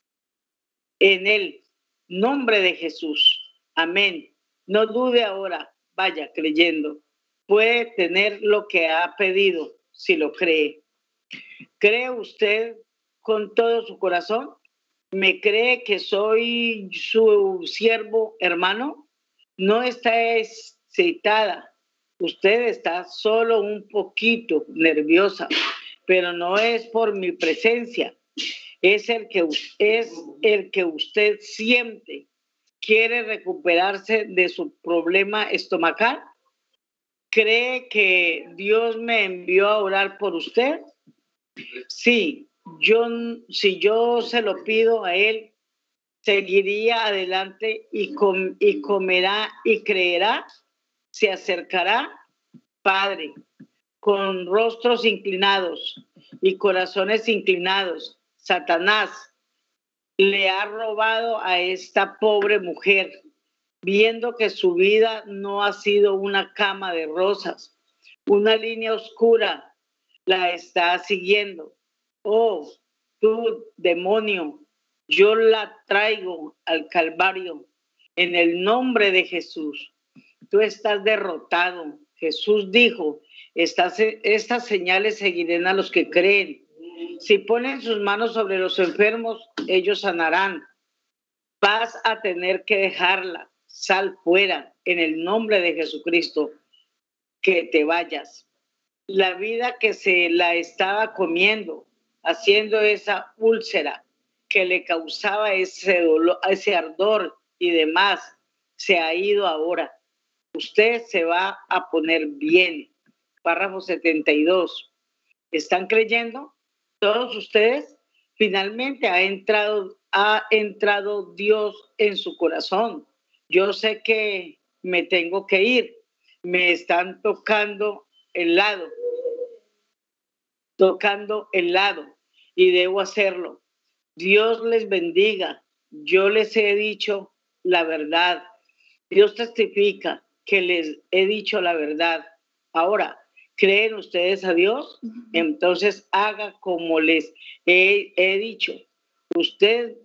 En el nombre de Jesús. Amén. No dude ahora, vaya creyendo. Puede tener lo que ha pedido si lo cree. ¿Cree usted con todo su corazón? ¿Me cree que soy su siervo, hermano? No está excitada. Usted está solo un poquito nerviosa, pero no es por mi presencia. Es el que, es el que usted siente. ¿Quiere recuperarse de su problema estomacal? ¿Cree que Dios me envió a orar por usted? Sí, yo, si yo se lo pido a Él, seguiría adelante y, com, y comerá y creerá, se acercará. Padre, con rostros inclinados y corazones inclinados, Satanás le ha robado a esta pobre mujer, viendo que su vida no ha sido una cama de rosas, una línea oscura la está siguiendo. Oh, tú, demonio, yo la traigo al Calvario en el nombre de Jesús. Tú estás derrotado. Jesús dijo, estas, estas señales seguirán a los que creen. Si ponen sus manos sobre los enfermos, ellos sanarán. Vas a tener que dejarla. Sal fuera en el nombre de Jesucristo. Que te vayas. La vida que se la estaba comiendo, haciendo esa úlcera que le causaba ese dolor, ese ardor y demás, se ha ido ahora. Usted se va a poner bien. Párrafo setenta y dos. ¿Están creyendo? Todos ustedes. Finalmente ha entrado, ha entrado Dios en su corazón. Yo sé que me tengo que ir. Me están tocando el lado. Tocando el lado. Y debo hacerlo. Dios les bendiga. Yo les he dicho la verdad. Dios testifica que les he dicho la verdad. Ahora, ¿creen ustedes a Dios? Entonces haga como les he, he dicho. Ustedes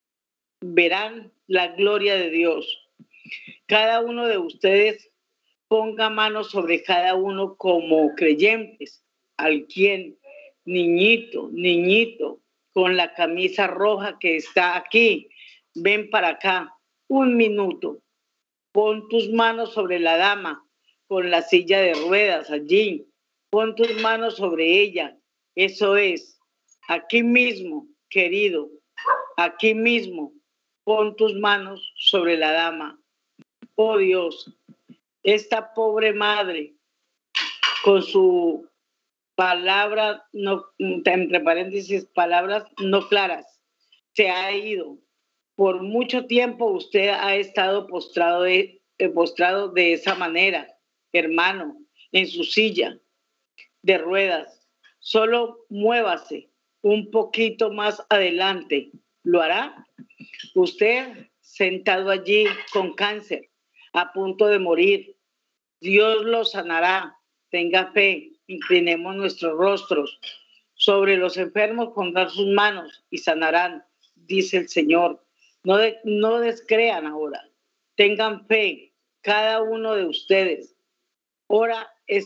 verán la gloria de Dios. Cada uno de ustedes ponga manos sobre cada uno como creyentes. Al quien, niñito, niñito, con la camisa roja que está aquí, ven para acá, un minuto. Pon tus manos sobre la dama con la silla de ruedas allí. Pon tus manos sobre ella. Eso es, aquí mismo, querido, aquí mismo. Pon tus manos sobre la dama. Oh Dios, esta pobre madre con su palabra, no, entre paréntesis, palabras no claras, se ha ido. Por mucho tiempo usted ha estado postrado de, eh, postrado de esa manera, hermano, en su silla de ruedas. Solo muévase un poquito más adelante. ¿Lo hará? Usted sentado allí con cáncer, a punto de morir. Dios lo sanará. Tenga fe. Inclinemos nuestros rostros. Sobre los enfermos pondrán sus manos y sanarán, dice el Señor. No, de, no descrean ahora. Tengan fe, cada uno de ustedes. Ora es,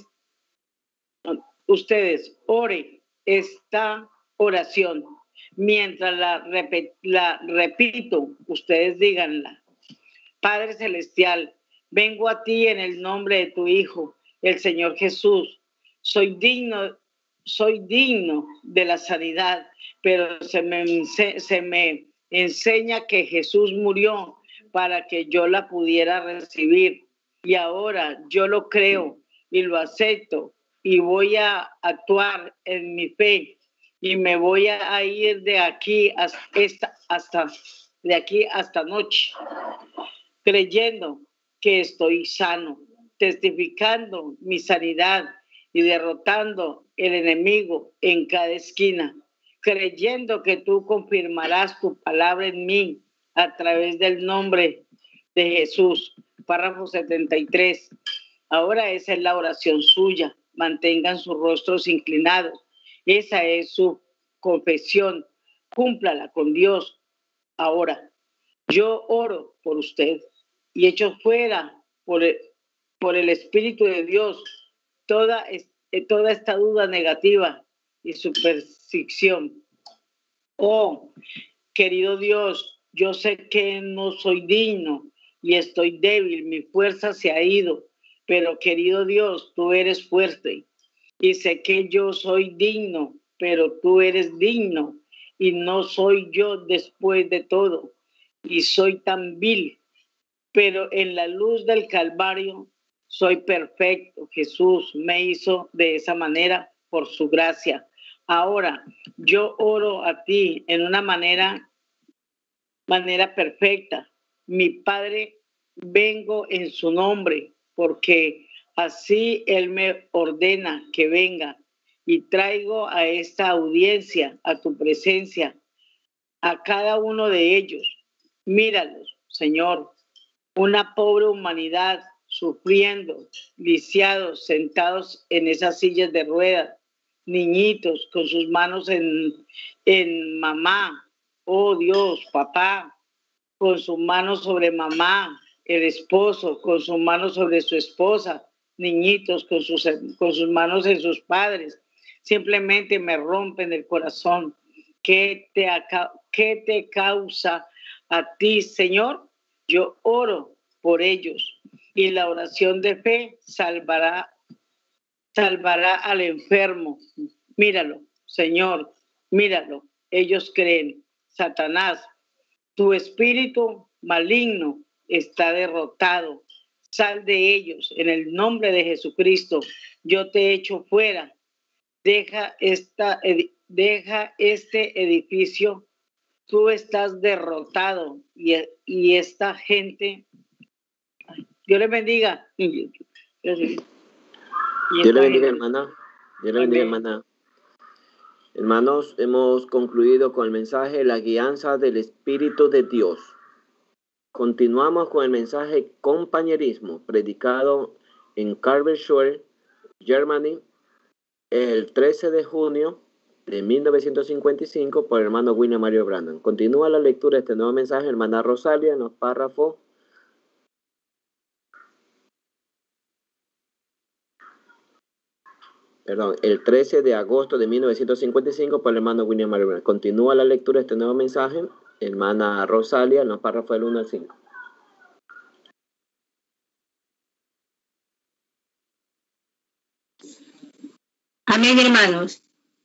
ustedes, ore esta oración. Mientras la, repet, la repito, ustedes díganla. Padre Celestial, vengo a ti en el nombre de tu Hijo, el Señor Jesús. Soy digno, soy digno de la sanidad, pero se me, se, se me enseña que Jesús murió para que yo la pudiera recibir. Y ahora yo lo creo y lo acepto y voy a actuar en mi fe y me voy a ir de aquí hasta, esta, hasta de aquí hasta noche, creyendo que estoy sano, testificando mi sanidad y derrotando el enemigo en cada esquina, creyendo que tú confirmarás tu palabra en mí a través del nombre de Jesús. Párrafo setenta y tres. Ahora esa es la oración suya. Mantengan sus rostros inclinados. Esa es su confesión. Cúmplala con Dios. Ahora, yo oro por usted y echo fuera por el, por el Espíritu de Dios toda, toda esta duda negativa y superstición. Oh, querido Dios, yo sé que no soy digno y estoy débil, mi fuerza se ha ido, pero querido Dios, tú eres fuerte y sé que yo soy digno, pero tú eres digno y no soy yo después de todo y soy tan vil, pero en la luz del Calvario soy perfecto. Jesús me hizo de esa manera por su gracia. Ahora yo oro a ti en una manera, manera perfecta. Mi Padre, vengo en su nombre, porque así Él me ordena que venga y traigo a esta audiencia, a tu presencia, a cada uno de ellos. Míralos, Señor, una pobre humanidad sufriendo, lisiados, sentados en esas sillas de ruedas, niñitos con sus manos en, en mamá, oh Dios, papá, con sus manos sobre mamá, el esposo con sus manos sobre su esposa, niñitos con sus, con sus manos en sus padres. Simplemente me rompen el corazón. ¿Qué te, qué te causa a ti, Señor? Yo oro por ellos y la oración de fe salvará, salvará al enfermo. Míralo, Señor, míralo. Ellos creen. Satanás, tu espíritu maligno está derrotado. Sal de ellos en el nombre de Jesucristo. Yo te echo fuera. Deja, esta, deja este edificio. Tú estás derrotado y, y esta gente, Dios les bendiga. Dios le bendiga, hermana. Dios le bendiga, hermana. Hermanos, hemos concluido con el mensaje, la guianza del Espíritu de Dios. Continuamos con el mensaje compañerismo, predicado en Karlsruhe, Germany, el trece de junio de mil novecientos cincuenta y cinco por el hermano William Mario Branham. Continúa la lectura de este nuevo mensaje, hermana Rosalia, en los párrafos Perdón, el trece de agosto de mil novecientos cincuenta y cinco por el hermano William Mario Branham. Continúa la lectura de este nuevo mensaje, hermana Rosalia, en los párrafos del uno al cinco. Amén, hermanos.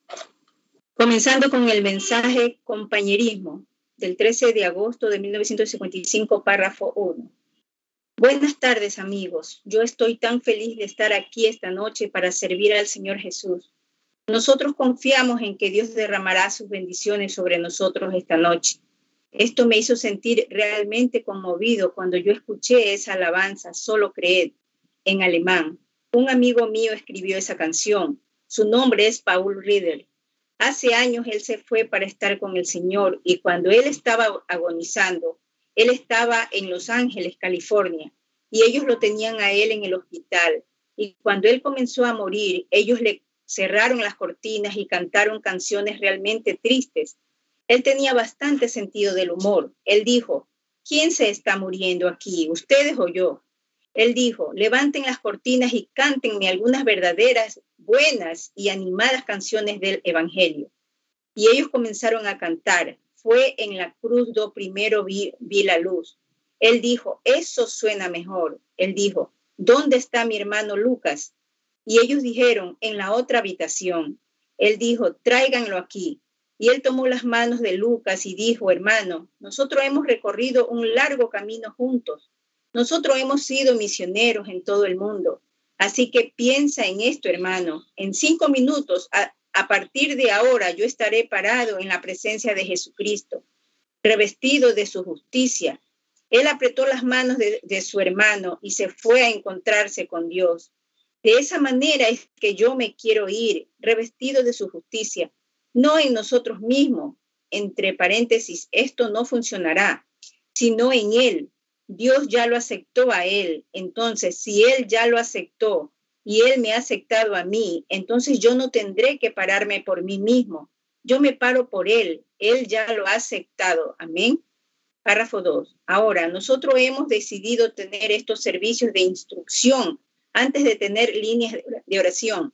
Comenzando con el mensaje compañerismo del trece de agosto de mil novecientos cincuenta y cinco, párrafo uno. Buenas tardes, amigos. Yo estoy tan feliz de estar aquí esta noche para servir al Señor Jesús. Nosotros confiamos en que Dios derramará sus bendiciones sobre nosotros esta noche. Esto me hizo sentir realmente conmovido cuando yo escuché esa alabanza, Solo Creed, en alemán. Un amigo mío escribió esa canción. Su nombre es Paul Rieder. Hace años él se fue para estar con el Señor y cuando él estaba agonizando, él estaba en Los Ángeles, California, y ellos lo tenían a él en el hospital. Y cuando él comenzó a morir, ellos le cerraron las cortinas y cantaron canciones realmente tristes. Él tenía bastante sentido del humor. Él dijo, ¿quién se está muriendo aquí, ustedes o yo? Él dijo, levanten las cortinas y cántenme algunas verdaderas, buenas y animadas canciones del Evangelio. Y ellos comenzaron a cantar. Fue en la cruz do primero vi, vi la luz. Él dijo, eso suena mejor. Él dijo, ¿dónde está mi hermano Lucas? Y ellos dijeron, en la otra habitación. Él dijo, tráiganlo aquí. Y él tomó las manos de Lucas y dijo, hermano, nosotros hemos recorrido un largo camino juntos. Nosotros hemos sido misioneros en todo el mundo. Así que piensa en esto, hermano. En cinco minutos, a, a partir de ahora, yo estaré parado en la presencia de Jesucristo, revestido de su justicia. Él apretó las manos de, de su hermano y se fue a encontrarse con Dios. De esa manera es que yo me quiero ir, revestido de su justicia, no en nosotros mismos. Entre paréntesis, esto no funcionará, sino en Él. Dios ya lo aceptó a él. Entonces, si él ya lo aceptó y él me ha aceptado a mí, entonces yo no tendré que pararme por mí mismo. Yo me paro por él. Él ya lo ha aceptado. Amén. Párrafo dos. Ahora, nosotros hemos decidido tener estos servicios de instrucción antes de tener líneas de oración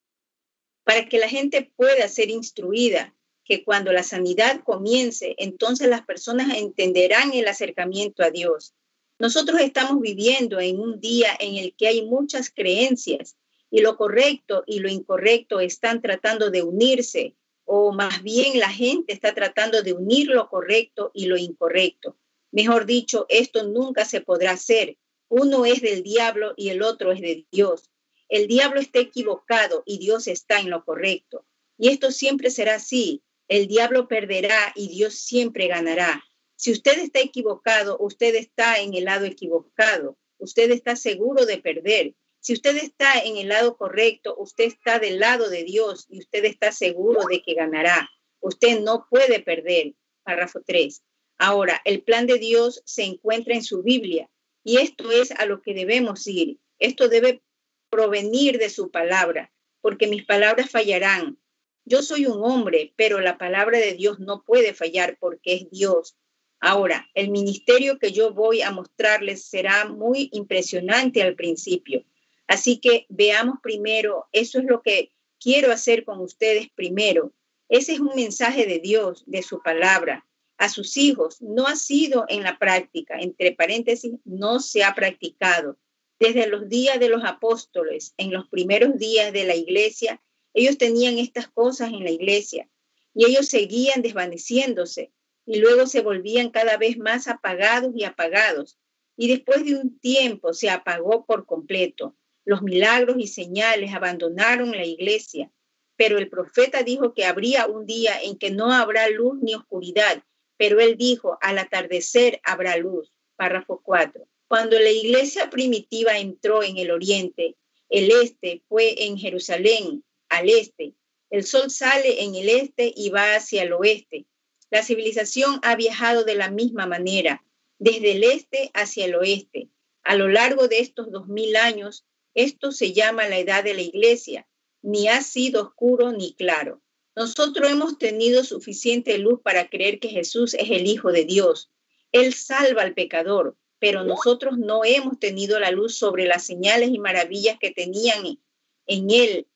para que la gente pueda ser instruida, que cuando la sanidad comience, entonces las personas entenderán el acercamiento a Dios. Nosotros estamos viviendo en un día en el que hay muchas creencias y lo correcto y lo incorrecto están tratando de unirse, o más bien la gente está tratando de unir lo correcto y lo incorrecto. Mejor dicho, esto nunca se podrá hacer. Uno es del diablo y el otro es de Dios. El diablo está equivocado y Dios está en lo correcto. Y esto siempre será así. El diablo perderá y Dios siempre ganará. Si usted está equivocado, usted está en el lado equivocado. Usted está seguro de perder. Si usted está en el lado correcto, usted está del lado de Dios y usted está seguro de que ganará. Usted no puede perder. Párrafo tres. Ahora, el plan de Dios se encuentra en su Biblia y esto es a lo que debemos ir. Esto debe provenir de su palabra, porque mis palabras fallarán. Yo soy un hombre, pero la palabra de Dios no puede fallar porque es Dios. Ahora, el ministerio que yo voy a mostrarles será muy impresionante al principio. Así que veamos primero, eso es lo que quiero hacer con ustedes primero. Ese es un mensaje de Dios, de su palabra. A sus hijos no ha sido en la práctica, entre paréntesis, no se ha practicado. Desde los días de los apóstoles, en los primeros días de la iglesia, ellos tenían estas cosas en la iglesia y ellos seguían desvaneciéndose y luego se volvían cada vez más apagados y apagados. Y después de un tiempo se apagó por completo. Los milagros y señales abandonaron la iglesia, pero el profeta dijo que habría un día en que no habrá luz ni oscuridad, pero él dijo, al atardecer habrá luz. Párrafo cuatro. Cuando la iglesia primitiva entró en el oriente, el este fue en Jerusalén, al este. El sol sale en el este y va hacia el oeste. La civilización ha viajado de la misma manera. desde el este hacia el oeste. A lo largo de estos dos mil años, esto se llama la edad de la iglesia, ni ha sido oscuro ni claro. Nosotros hemos tenido suficiente luz para creer que Jesús es el Hijo de Dios. Él salva al pecador, pero nosotros no hemos tenido la luz sobre las señales y maravillas que tenían en él,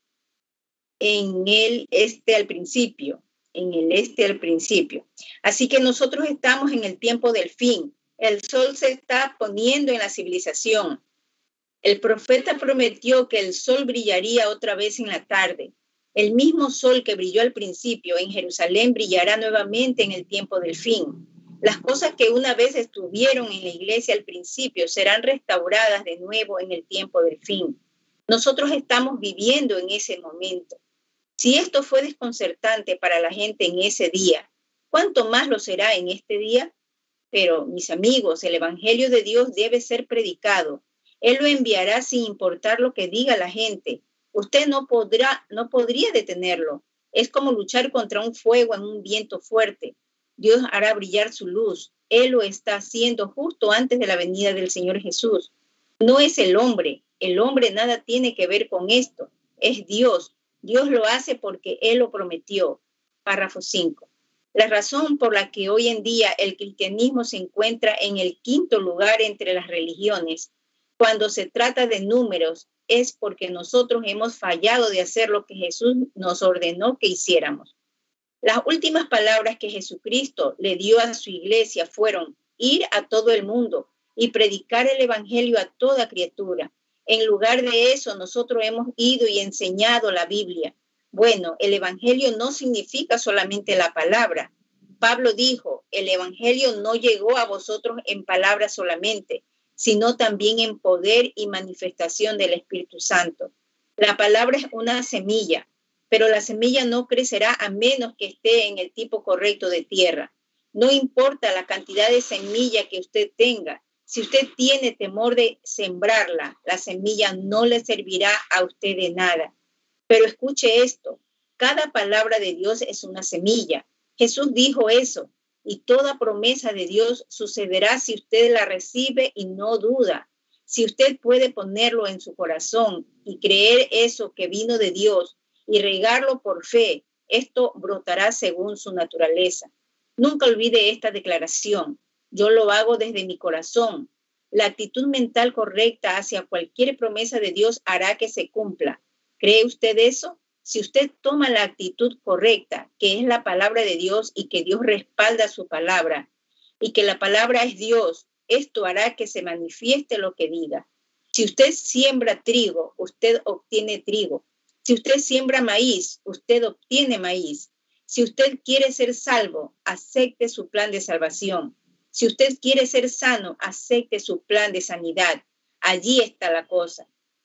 en el este al principio, en el este al principio. Así que nosotros estamos en el tiempo del fin. El sol se está poniendo en la civilización. El profeta prometió que el sol brillaría otra vez en la tarde. El mismo sol que brilló al principio en Jerusalén brillará nuevamente en el tiempo del fin. Las cosas que una vez estuvieron en la iglesia al principio serán restauradas de nuevo en el tiempo del fin. Nosotros estamos viviendo en ese momento. Si esto fue desconcertante para la gente en ese día, ¿cuánto más lo será en este día? Pero, mis amigos, el Evangelio de Dios debe ser predicado. Él lo enviará sin importar lo que diga la gente. Usted no podrá, no podría detenerlo. Es como luchar contra un fuego en un viento fuerte. Dios hará brillar su luz. Él lo está haciendo justo antes de la venida del Señor Jesús. No es el hombre. El hombre nada tiene que ver con esto. Es Dios. Dios lo hace porque Él lo prometió. Párrafo cinco. La razón por la que hoy en día el cristianismo se encuentra en el quinto lugar entre las religiones, cuando se trata de números, es porque nosotros hemos fallado de hacer lo que Jesús nos ordenó que hiciéramos. Las últimas palabras que Jesucristo le dio a su iglesia fueron ir a todo el mundo y predicar el evangelio a toda criatura. En lugar de eso, nosotros hemos ido y enseñado la Biblia. Bueno, el evangelio no significa solamente la palabra. Pablo dijo, el evangelio no llegó a vosotros en palabras solamente, sino también en poder y manifestación del Espíritu Santo. La palabra es una semilla, pero la semilla no crecerá a menos que esté en el tipo correcto de tierra. No importa la cantidad de semilla que usted tenga. Si usted tiene temor de sembrarla, la semilla no le servirá a usted de nada. Pero escuche esto, cada palabra de Dios es una semilla. Jesús dijo eso, y toda promesa de Dios sucederá si usted la recibe y no duda. Si usted puede ponerlo en su corazón y creer eso que vino de Dios y regarlo por fe, esto brotará según su naturaleza. Nunca olvide esta declaración. Yo lo hago desde mi corazón. La actitud mental correcta hacia cualquier promesa de Dios hará que se cumpla. ¿Cree usted eso? Si usted toma la actitud correcta, que es la palabra de Dios y que Dios respalda su palabra, y que la palabra es Dios, esto hará que se manifieste lo que diga. Si usted siembra trigo, usted obtiene trigo. Si usted siembra maíz, usted obtiene maíz. Si usted quiere ser salvo, acepte su plan de salvación. Si usted quiere ser sano, acepte su plan de sanidad. Allí está la cosa.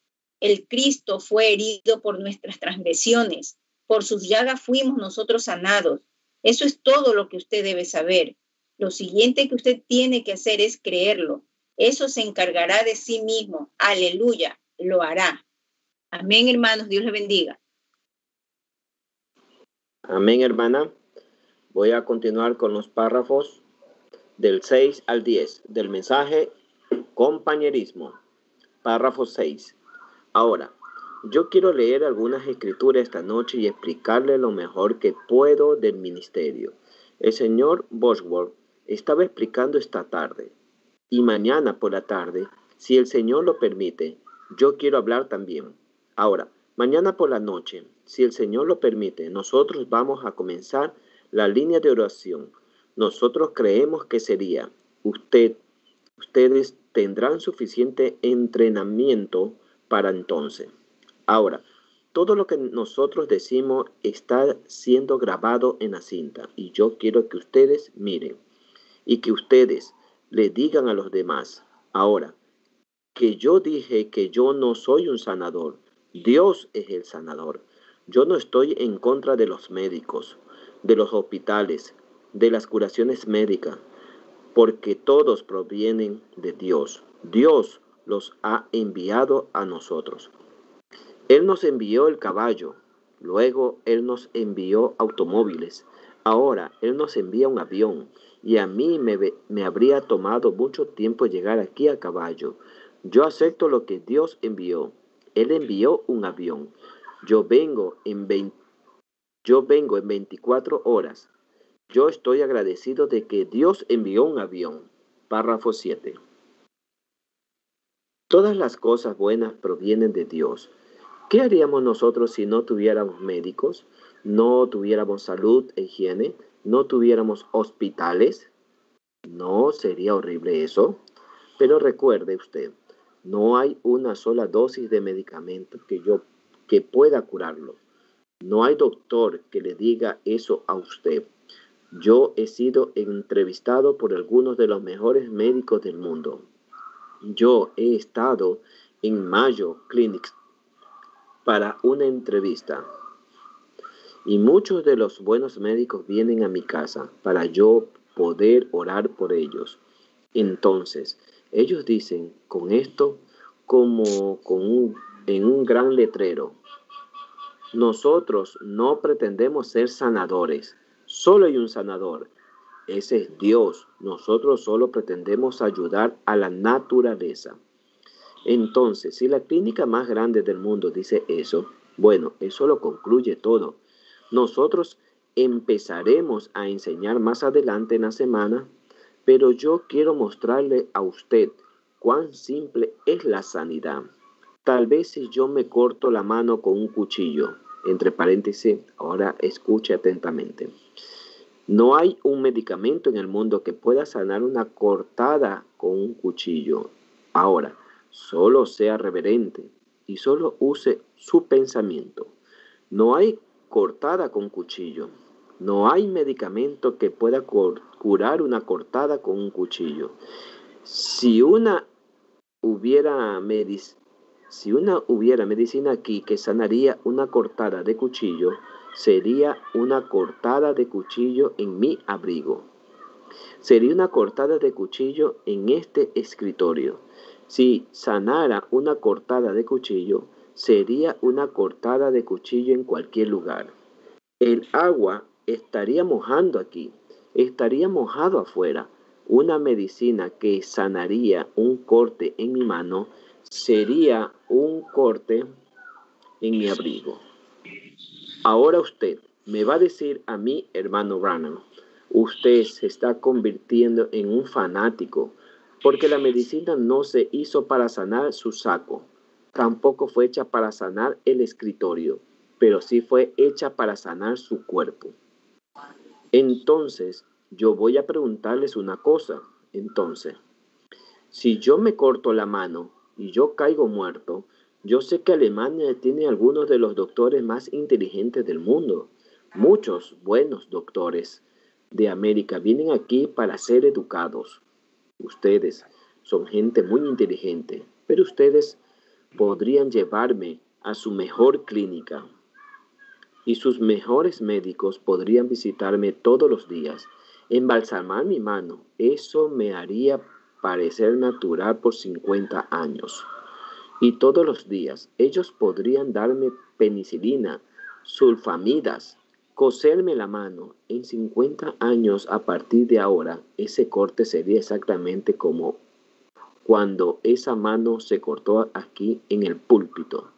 El Cristo fue herido por nuestras transgresiones. Por sus llagas fuimos nosotros sanados. Eso es todo lo que usted debe saber. Lo siguiente que usted tiene que hacer es creerlo. Eso se encargará de sí mismo. Aleluya, lo hará. Amén, hermanos. Dios les bendiga. Amén, hermana. Voy a continuar con los párrafos del seis al diez del mensaje Compañerismo. Párrafo seis. Ahora, yo quiero leer algunas escrituras esta noche y explicarle lo mejor que puedo del ministerio. El señor Bosworth estaba explicando esta tarde. Y mañana por la tarde, si el Señor lo permite, yo quiero hablar también. Ahora, mañana por la noche, si el Señor lo permite, nosotros vamos a comenzar la línea de oración. Nosotros creemos que sería, usted, ustedes tendrán suficiente entrenamiento para entonces. Ahora, todo lo que nosotros decimos está siendo grabado en la cinta y yo quiero que ustedes miren y que ustedes le digan a los demás. Ahora, que yo dije que yo no soy un sanador. Dios es el sanador. Yo no estoy en contra de los médicos, de los hospitales, de las curaciones médicas, porque todos provienen de Dios. Dios los ha enviado a nosotros. Él nos envió el caballo, luego Él nos envió automóviles, ahora Él nos envía un avión y a mí me, me habría tomado mucho tiempo llegar aquí a caballo. Yo acepto lo que Dios envió. Él envió un avión. Yo vengo en veinte, yo vengo en veinticuatro horas. Yo estoy agradecido de que Dios envió un avión. Párrafo siete. Todas las cosas buenas provienen de Dios. ¿Qué haríamos nosotros si no tuviéramos médicos, no tuviéramos salud e higiene, no tuviéramos hospitales? ¿No sería horrible eso? Pero recuerde usted, no hay una sola dosis de medicamento que yo que pueda curarlo. No hay doctor que le diga eso a usted. Yo he sido entrevistado por algunos de los mejores médicos del mundo. Yo he estado en Mayo Clinics para una entrevista. Y muchos de los buenos médicos vienen a mi casa para yo poder orar por ellos. Entonces, ellos dicen con esto como con un, en un gran letrero: nosotros no pretendemos ser sanadores, solo hay un sanador. Ese es Dios. Nosotros solo pretendemos ayudar a la naturaleza. Entonces, si la clínica más grande del mundo dice eso, bueno, eso lo concluye todo. Nosotros empezaremos a enseñar más adelante en la semana, pero yo quiero mostrarle a usted cuán simple es la sanidad. Tal vez si yo me corto la mano con un cuchillo, entre paréntesis, ahora escuche atentamente. No hay un medicamento en el mundo que pueda sanar una cortada con un cuchillo. Ahora, solo sea reverente y solo use su pensamiento. No hay cortada con cuchillo. No hay medicamento que pueda curar una cortada con un cuchillo. Si una hubiera medic- si una hubiera medicina aquí que sanaría una cortada de cuchillo, sería una cortada de cuchillo en mi abrigo. Sería una cortada de cuchillo en este escritorio. Si sanara una cortada de cuchillo, sería una cortada de cuchillo en cualquier lugar. El agua estaría mojando aquí, estaría mojado afuera. Una medicina que sanaría un corte en mi mano sería un corte en mi abrigo. Ahora usted me va a decir a mí, hermano Branham, usted se está convirtiendo en un fanático, porque la medicina no se hizo para sanar su saco, tampoco fue hecha para sanar el escritorio, pero sí fue hecha para sanar su cuerpo. Entonces, yo voy a preguntarles una cosa. Entonces, si yo me corto la mano y yo caigo muerto, yo sé que Alemania tiene algunos de los doctores más inteligentes del mundo. Muchos buenos doctores de América vienen aquí para ser educados. Ustedes son gente muy inteligente, pero ustedes podrían llevarme a su mejor clínica y sus mejores médicos podrían visitarme todos los días, embalsamar mi mano. Eso me haría parecer natural por cincuenta años. Y todos los días ellos podrían darme penicilina, sulfamidas, coserme la mano. En cincuenta años a partir de ahora, ese corte sería exactamente como cuando esa mano se cortó aquí en el púlpito.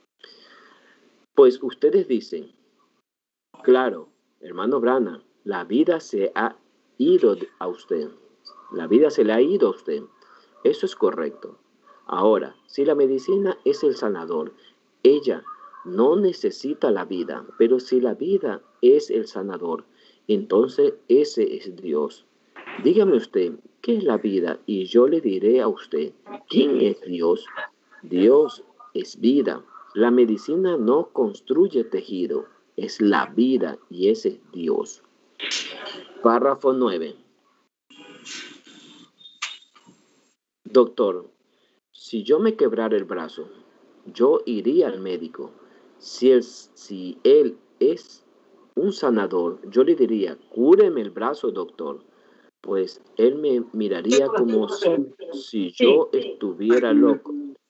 Pues ustedes dicen, claro, hermano Branham, la vida se ha ido a usted. La vida se le ha ido a usted. Eso es correcto. Ahora, si la medicina es el sanador, ella no necesita la vida, pero si la vida es el sanador, entonces ese es Dios. Dígame usted, ¿qué es la vida? Y yo le diré a usted, ¿quién es Dios? Dios es vida. La medicina no construye tejido, es la vida y ese es Dios. Párrafo nueve. Doctor, si yo me quebrara el brazo, yo iría al médico. Si él, si él es un sanador, yo le diría, cúreme el brazo, doctor. Pues él me miraría como si, si yo estuviera loco.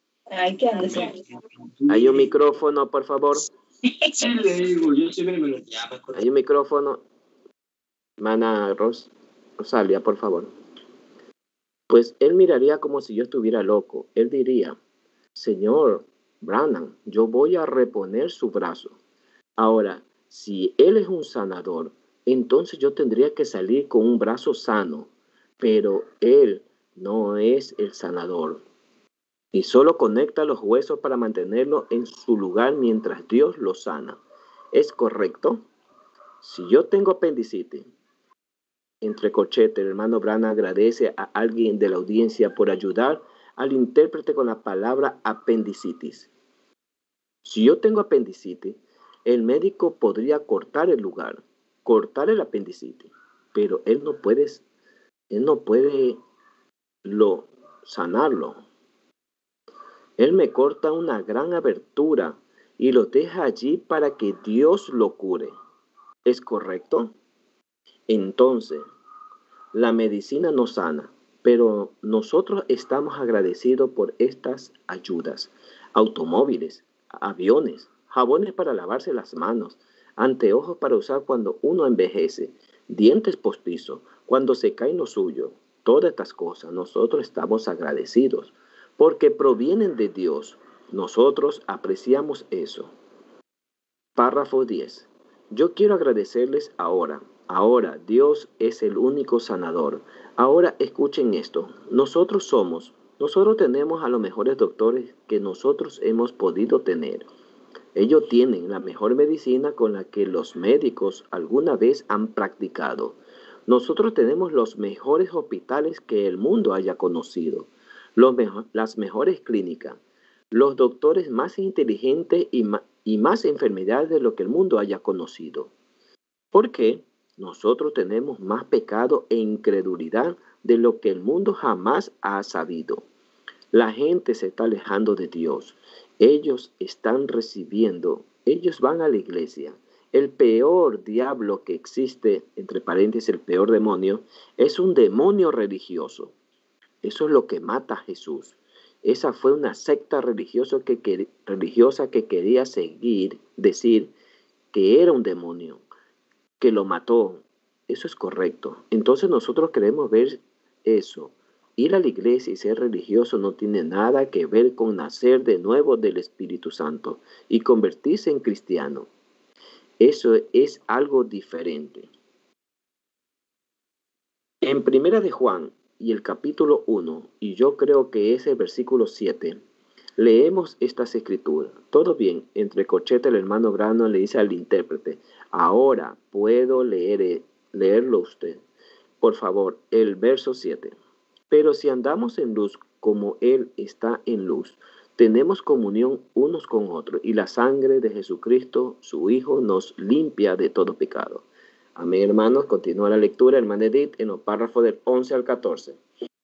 ¿Hay un micrófono, por favor? ¿Hay un micrófono? Mana Ross. Rosalia, por favor. Pues él miraría como si yo estuviera loco. Él diría, señor Branham, yo voy a reponer su brazo. Ahora, si él es un sanador, entonces yo tendría que salir con un brazo sano, pero él no es el sanador. Y solo conecta los huesos para mantenerlo en su lugar mientras Dios lo sana. ¿Es correcto? Si yo tengo apendicitis, entre corchetes, el hermano Branham agradece a alguien de la audiencia por ayudar al intérprete con la palabra apendicitis. Si yo tengo apendicitis, el médico podría cortar el lugar, cortar el apendicitis, pero él no puede, él no puede lo, sanarlo. Él me corta una gran abertura y lo deja allí para que Dios lo cure. ¿Es correcto? Entonces, la medicina no sana, pero nosotros estamos agradecidos por estas ayudas. Automóviles, aviones, jabones para lavarse las manos, anteojos para usar cuando uno envejece, dientes postizos, cuando se cae lo suyo. Todas estas cosas nosotros estamos agradecidos porque provienen de Dios. Nosotros apreciamos eso. Párrafo diez. Yo quiero agradecerles ahora. Ahora Dios es el único sanador. Ahora escuchen esto. Nosotros somos, nosotros tenemos a los mejores doctores que nosotros hemos podido tener. Ellos tienen la mejor medicina con la que los médicos alguna vez han practicado. Nosotros tenemos los mejores hospitales que el mundo haya conocido, los mejo- las mejores clínicas, los doctores más inteligentes y, ma- y más enfermedades de lo que el mundo haya conocido. ¿Por qué? Nosotros tenemos más pecado e incredulidad de lo que el mundo jamás ha sabido. La gente se está alejando de Dios. Ellos están recibiendo, ellos van a la iglesia. El peor diablo que existe, entre paréntesis, el peor demonio, es un demonio religioso. Eso es lo que mata a Jesús. Esa fue una secta religiosa que, que, religiosa que quería seguir, decir que era un demonio, que lo mató. Eso es correcto. Entonces nosotros queremos ver eso. Ir a la iglesia y ser religioso no tiene nada que ver con nacer de nuevo del Espíritu Santo y convertirse en cristiano. Eso es algo diferente. En Primera de Juan y el capítulo uno, y yo creo que es el versículo siete, leemos estas escrituras. Todo bien, entre corchetes el hermano Grano le dice al intérprete, ahora puedo leer, leerlo usted. Por favor, el verso siete. Pero si andamos en luz como Él está en luz, tenemos comunión unos con otros, y la sangre de Jesucristo, su Hijo, nos limpia de todo pecado. Amén, hermanos. Continúa la lectura, hermano Edith, en los párrafos del once al catorce.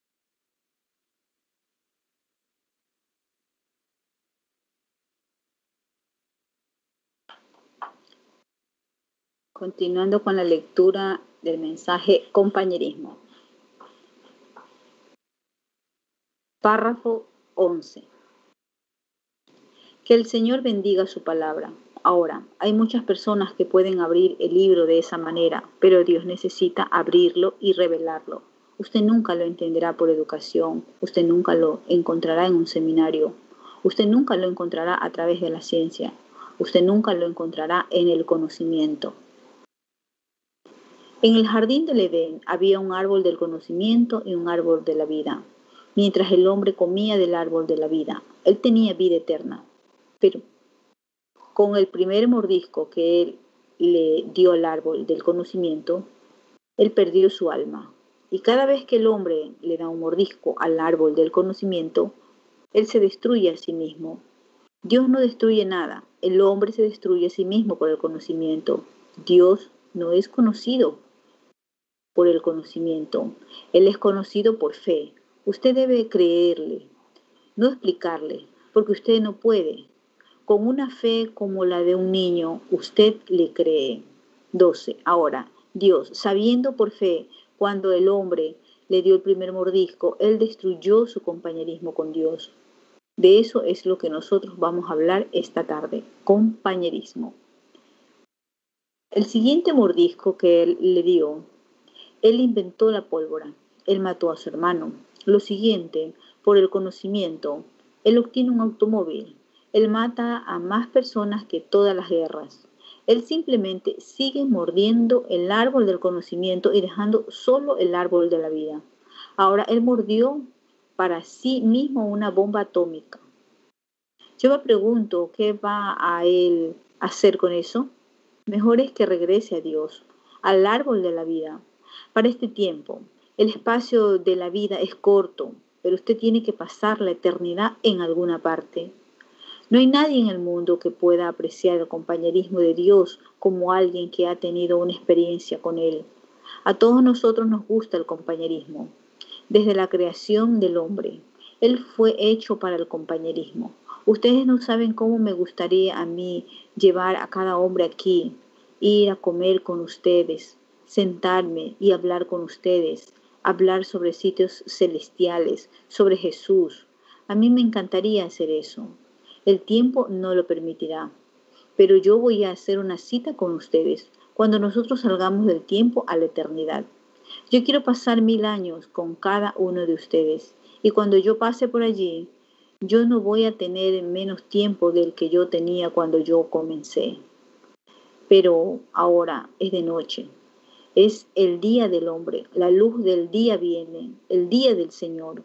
Continuando con la lectura del mensaje compañerismo. Párrafo once. Que el Señor bendiga su palabra. Ahora, hay muchas personas que pueden abrir el libro de esa manera, pero Dios necesita abrirlo y revelarlo. Usted nunca lo entenderá por educación, usted nunca lo encontrará en un seminario, usted nunca lo encontrará a través de la ciencia, usted nunca lo encontrará en el conocimiento. En el jardín del Edén había un árbol del conocimiento y un árbol de la vida. Mientras el hombre comía del árbol de la vida, él tenía vida eterna. Pero con el primer mordisco que él le dio al árbol del conocimiento, él perdió su alma. Y cada vez que el hombre le da un mordisco al árbol del conocimiento, él se destruye a sí mismo. Dios no destruye nada, el hombre se destruye a sí mismo por el conocimiento. Dios no es conocido por el conocimiento, Él es conocido por fe. Usted debe creerle, no explicarle, porque usted no puede. Con una fe como la de un niño, usted le cree. doce. Ahora, Dios, sabiendo por fe, cuando el hombre le dio el primer mordisco, Él destruyó su compañerismo con Dios. De eso es lo que nosotros vamos a hablar esta tarde, compañerismo. El siguiente mordisco que Él le dio Él inventó la pólvora. Él mató a su hermano. Lo siguiente, por el conocimiento, él obtiene un automóvil. Él mata a más personas que todas las guerras. Él simplemente sigue mordiendo el árbol del conocimiento y dejando solo el árbol de la vida. Ahora él mordió para sí mismo una bomba atómica. Yo me pregunto, ¿qué va a él hacer con eso? Mejor es que regrese a Dios, al árbol de la vida. Para este tiempo, el espacio de la vida es corto, pero usted tiene que pasar la eternidad en alguna parte. No hay nadie en el mundo que pueda apreciar el compañerismo de Dios como alguien que ha tenido una experiencia con Él. A todos nosotros nos gusta el compañerismo. Desde la creación del hombre, Él fue hecho para el compañerismo. Ustedes no saben cómo me gustaría a mí llevar a cada hombre aquí, ir a comer con ustedes, sentarme y hablar con ustedes, hablar sobre sitios celestiales, sobre Jesús. A mí me encantaría hacer eso. El tiempo no lo permitirá, pero yo voy a hacer una cita con ustedes cuando nosotros salgamos del tiempo a la eternidad. Yo quiero pasar mil años con cada uno de ustedes y cuando yo pase por allí, yo no voy a tener menos tiempo del que yo tenía cuando yo comencé. Pero ahora es de noche. Es el día del hombre, la luz del día viene, el día del Señor.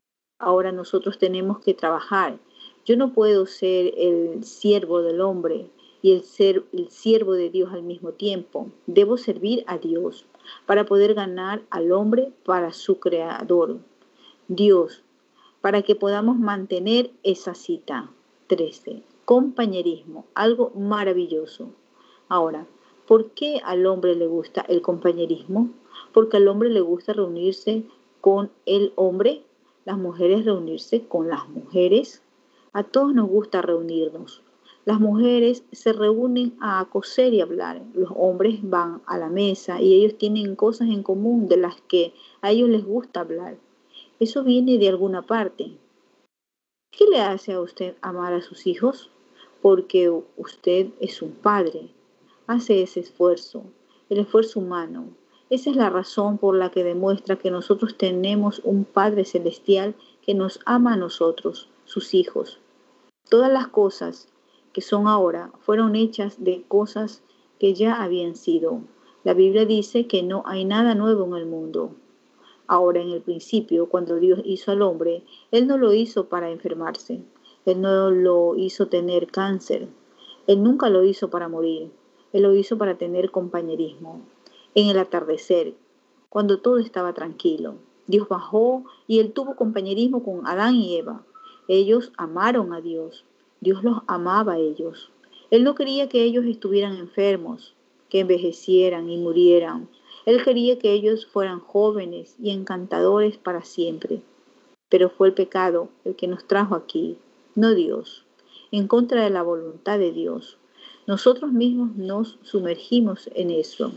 Ahora nosotros tenemos que trabajar. Yo no puedo ser el siervo del hombre y el ser el siervo de Dios al mismo tiempo. Debo servir a Dios para poder ganar al hombre para su creador, Dios, para que podamos mantener esa cita. trece. Compañerismo, algo maravilloso. Ahora, ¿por qué al hombre le gusta el compañerismo? Porque al hombre le gusta reunirse con el hombre, las mujeres reunirse con las mujeres. A todos nos gusta reunirnos. Las mujeres se reúnen a coser y hablar. Los hombres van a la mesa y ellos tienen cosas en común de las que a ellos les gusta hablar. Eso viene de alguna parte. ¿Qué le hace a usted amar a sus hijos? Porque usted es un padre. Hace ese esfuerzo, el esfuerzo humano. Esa es la razón por la que demuestra que nosotros tenemos un Padre Celestial que nos ama a nosotros, sus hijos. Todas las cosas que son ahora fueron hechas de cosas que ya habían sido. La Biblia dice que no hay nada nuevo en el mundo. Ahora, en el principio, cuando Dios hizo al hombre, Él no lo hizo para enfermarse. Él no lo hizo tener cáncer. Él nunca lo hizo para morir. Él lo hizo para tener compañerismo. En el atardecer, cuando todo estaba tranquilo, Dios bajó y Él tuvo compañerismo con Adán y Eva. Ellos amaron a Dios. Dios los amaba a ellos. Él no quería que ellos estuvieran enfermos, que envejecieran y murieran. Él quería que ellos fueran jóvenes y encantadores para siempre. Pero fue el pecado el que nos trajo aquí, no Dios, en contra de la voluntad de Dios. Nosotros mismos nos sumergimos en eso.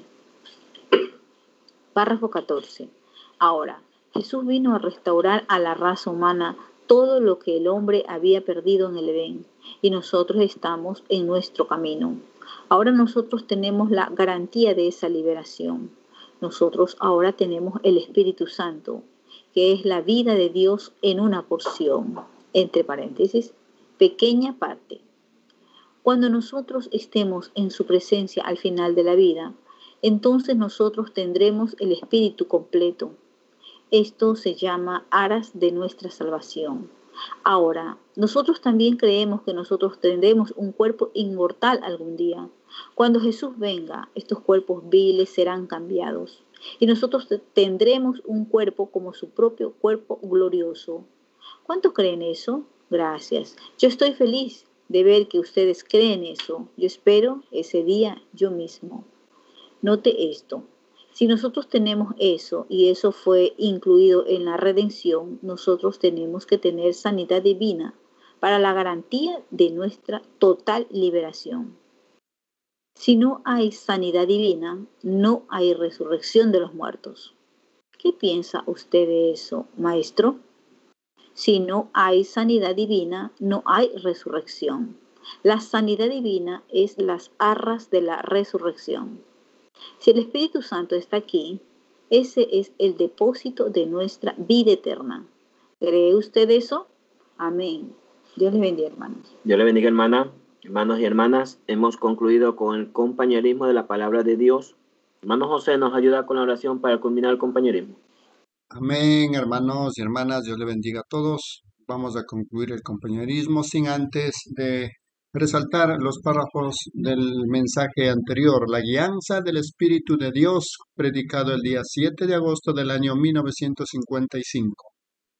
Párrafo catorce. Ahora, Jesús vino a restaurar a la raza humana todo lo que el hombre había perdido en el Edén, y nosotros estamos en nuestro camino. Ahora nosotros tenemos la garantía de esa liberación. Nosotros ahora tenemos el Espíritu Santo, que es la vida de Dios en una porción, entre paréntesis, pequeña parte. Cuando nosotros estemos en su presencia al final de la vida, entonces nosotros tendremos el Espíritu completo. Esto se llama aras de nuestra salvación. Ahora, nosotros también creemos que nosotros tendremos un cuerpo inmortal algún día. Cuando Jesús venga, estos cuerpos viles serán cambiados y nosotros tendremos un cuerpo como su propio cuerpo glorioso. ¿Cuántos creen eso? Gracias. Yo estoy feliz de ver que ustedes creen eso. Yo espero ese día yo mismo. Note esto. Si nosotros tenemos eso y eso fue incluido en la redención, nosotros tenemos que tener sanidad divina para la garantía de nuestra total liberación. Si no hay sanidad divina, no hay resurrección de los muertos. ¿Qué piensa usted de eso, maestro? Si no hay sanidad divina, no hay resurrección. La sanidad divina es las arras de la resurrección. Si el Espíritu Santo está aquí, Ese es el depósito de nuestra vida eterna. ¿Cree usted eso? Amén. Dios les bendiga, hermanos. Dios le bendiga, hermana. Hermanos y hermanas, hemos concluido con el compañerismo de la palabra de Dios. Hermano José nos ayuda con la oración para culminar el compañerismo. Amén, hermanos y hermanas, Dios le bendiga a todos. Vamos a concluir el compañerismo sin antes de resaltar los párrafos del mensaje anterior, la guianza del Espíritu de Dios, predicado el día siete de agosto del año mil novecientos cincuenta y cinco.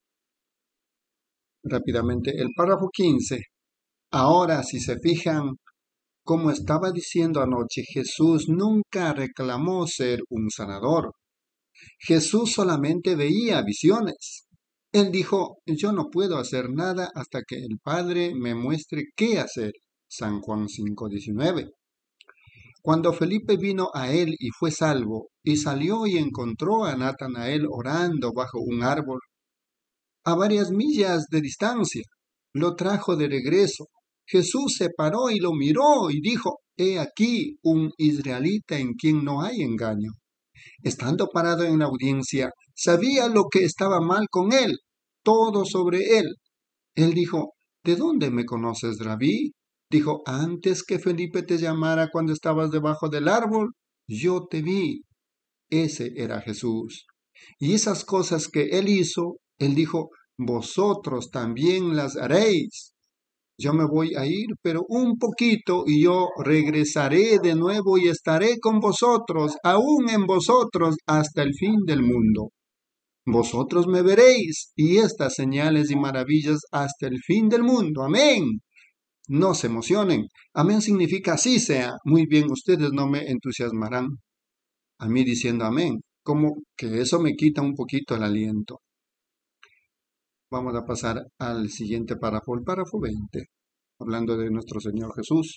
Rápidamente, el párrafo quince. Ahora, si se fijan, como estaba diciendo anoche, Jesús nunca reclamó ser un sanador. Jesús solamente veía visiones. Él dijo, yo no puedo hacer nada hasta que el Padre me muestre qué hacer. San Juan cinco diecinueve. Cuando Felipe vino a él y fue salvo, y salió y encontró a Natanael orando bajo un árbol, a varias millas de distancia, lo trajo de regreso. Jesús se paró y lo miró y dijo, he aquí un israelita en quien no hay engaño. Estando parado en la audiencia, sabía lo que estaba mal con él, todo sobre él. Él dijo, ¿de dónde me conoces, Rabí? Dijo, antes que Felipe te llamara cuando estabas debajo del árbol, yo te vi. Ese era Jesús. Y esas cosas que él hizo, él dijo, vosotros también las haréis. Yo me voy a ir, pero un poquito, y yo regresaré de nuevo y estaré con vosotros, aún en vosotros, hasta el fin del mundo. Vosotros me veréis, y estas señales y maravillas hasta el fin del mundo. Amén. No se emocionen. Amén significa así sea. Muy bien, ustedes no me entusiasmarán a mí diciendo amén. Como que eso me quita un poquito el aliento. Vamos a pasar al siguiente párrafo, el párrafo veinte, hablando de nuestro Señor Jesús.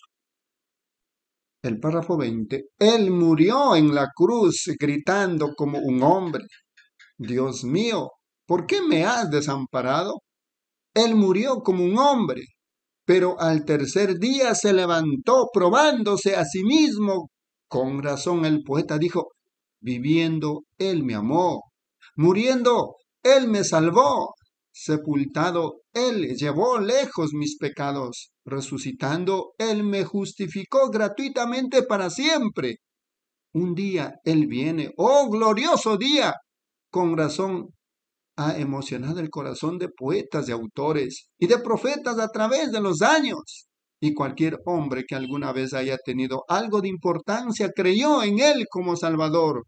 El párrafo veinte, Él murió en la cruz gritando como un hombre, Dios mío, ¿por qué me has desamparado? Él murió como un hombre, pero al tercer día se levantó probándose a sí mismo. Con razón el poeta dijo, viviendo Él me amó, muriendo Él me salvó. Sepultado, Él llevó lejos mis pecados. Resucitando, Él me justificó gratuitamente para siempre. Un día Él viene, ¡oh glorioso día! Con razón ha emocionado el corazón de poetas y autores y de profetas a través de los años. Y cualquier hombre que alguna vez haya tenido algo de importancia creyó en Él como Salvador.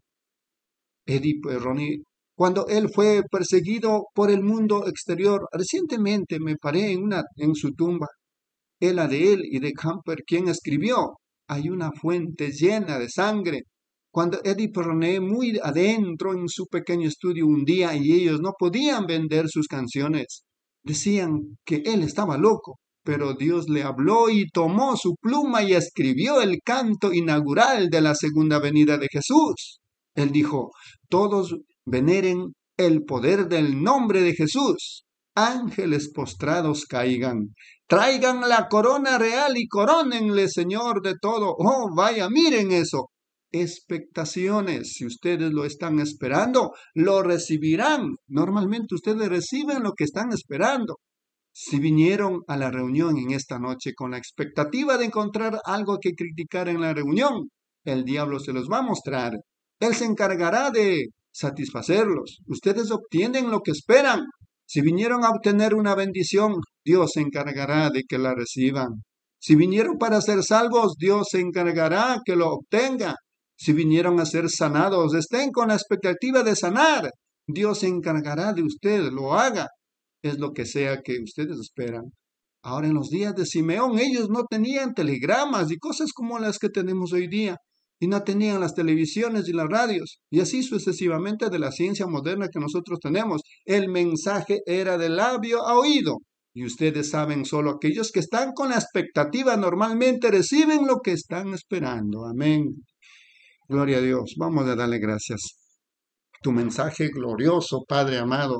Edipo Erroni, cuando él fue perseguido por el mundo exterior, recientemente me paré en, una, en su tumba. Es la de él y de Camper, quien escribió, hay una fuente llena de sangre. Cuando Edipo René, muy adentro en su pequeño estudio un día, y ellos no podían vender sus canciones, decían que él estaba loco, pero Dios le habló y tomó su pluma y escribió el canto inaugural de la segunda venida de Jesús. Él dijo, todos veneren el poder del nombre de Jesús. Ángeles postrados caigan. Traigan la corona real y corónenle, Señor de todo. Oh, vaya, miren eso. Expectaciones. Si ustedes lo están esperando, lo recibirán. Normalmente ustedes reciben lo que están esperando. Si vinieron a la reunión en esta noche con la expectativa de encontrar algo que criticar en la reunión, el diablo se los va a mostrar. Él se encargará de satisfacerlos. Ustedes obtienen lo que esperan. Si vinieron a obtener una bendición, Dios se encargará de que la reciban. Si vinieron para ser salvos, Dios se encargará que lo obtengan. Si vinieron a ser sanados, estén con la expectativa de sanar. Dios se encargará de usted, lo haga. Es lo que sea que ustedes esperan. Ahora, en los días de Simeón, ellos no tenían telegramas y cosas como las que tenemos hoy día. Y no tenían las televisiones y las radios, y así sucesivamente de la ciencia moderna que nosotros tenemos. El mensaje era de labio a oído, y ustedes saben, solo aquellos que están con la expectativa normalmente reciben lo que están esperando. Amén. Gloria a Dios. Vamos a darle gracias. Tu mensaje glorioso, Padre amado,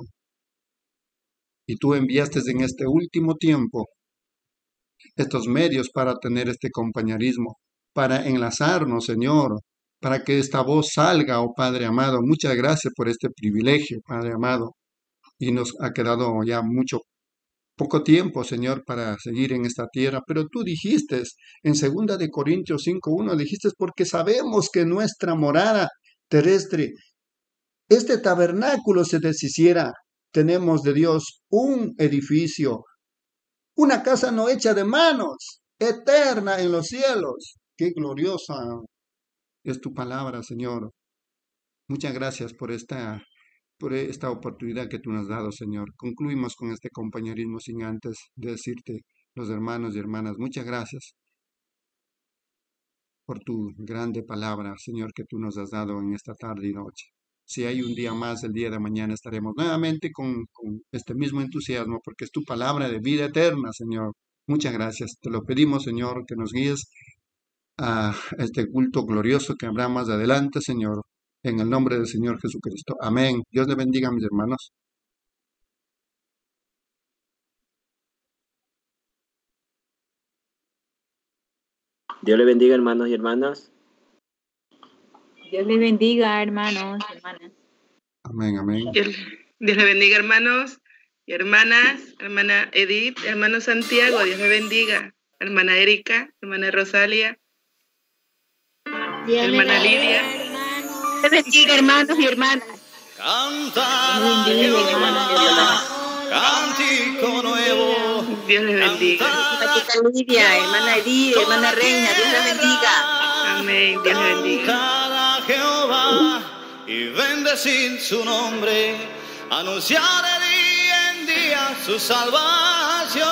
y tú enviaste en este último tiempo estos medios para tener este compañerismo, para enlazarnos, Señor, para que esta voz salga, oh Padre amado. Muchas gracias por este privilegio, Padre amado. Y nos ha quedado ya mucho, poco tiempo, Señor, para seguir en esta tierra. Pero tú dijiste en segunda de Corintios cinco uno, dijiste, porque sabemos que nuestra morada terrestre, este tabernáculo se deshiciera. Tenemos de Dios un edificio, una casa no hecha de manos, eterna en los cielos. Qué gloriosa es tu palabra, Señor. Muchas gracias por esta, por esta oportunidad que tú nos has dado, Señor. Concluimos con este compañerismo sin antes de decirte, los hermanos y hermanas, muchas gracias por tu grande palabra, Señor, que tú nos has dado en esta tarde y noche. Si hay un día más, el día de mañana estaremos nuevamente con, con este mismo entusiasmo, porque es tu palabra de vida eterna, Señor. Muchas gracias. Te lo pedimos, Señor, que nos guíes a este culto glorioso que habrá más adelante, Señor, en el nombre del Señor Jesucristo. Amén. Dios le bendiga, mis hermanos. Dios le bendiga, hermanos y hermanas. Dios le bendiga, hermanos, hermanas. Amén, amén. Dios, Dios le bendiga, hermanos y hermanas. Hermana Edith, hermano Santiago, Dios le bendiga. Hermana Erika, hermana Rosalia, Dios le hermana bendiga, Lidia. hermanos. Dios le bendiga, hermanos y hermanas. Canta Dios le bendiga, hermanos y hermanas. cántico nuevo. Dios le bendiga. Hermana Lidia, hermana Edith, hermana Reina, Dios le bendiga. Amén. Dios le bendiga. Cantar a Jehová y bendecir su nombre, anunciar de día en día su salvación.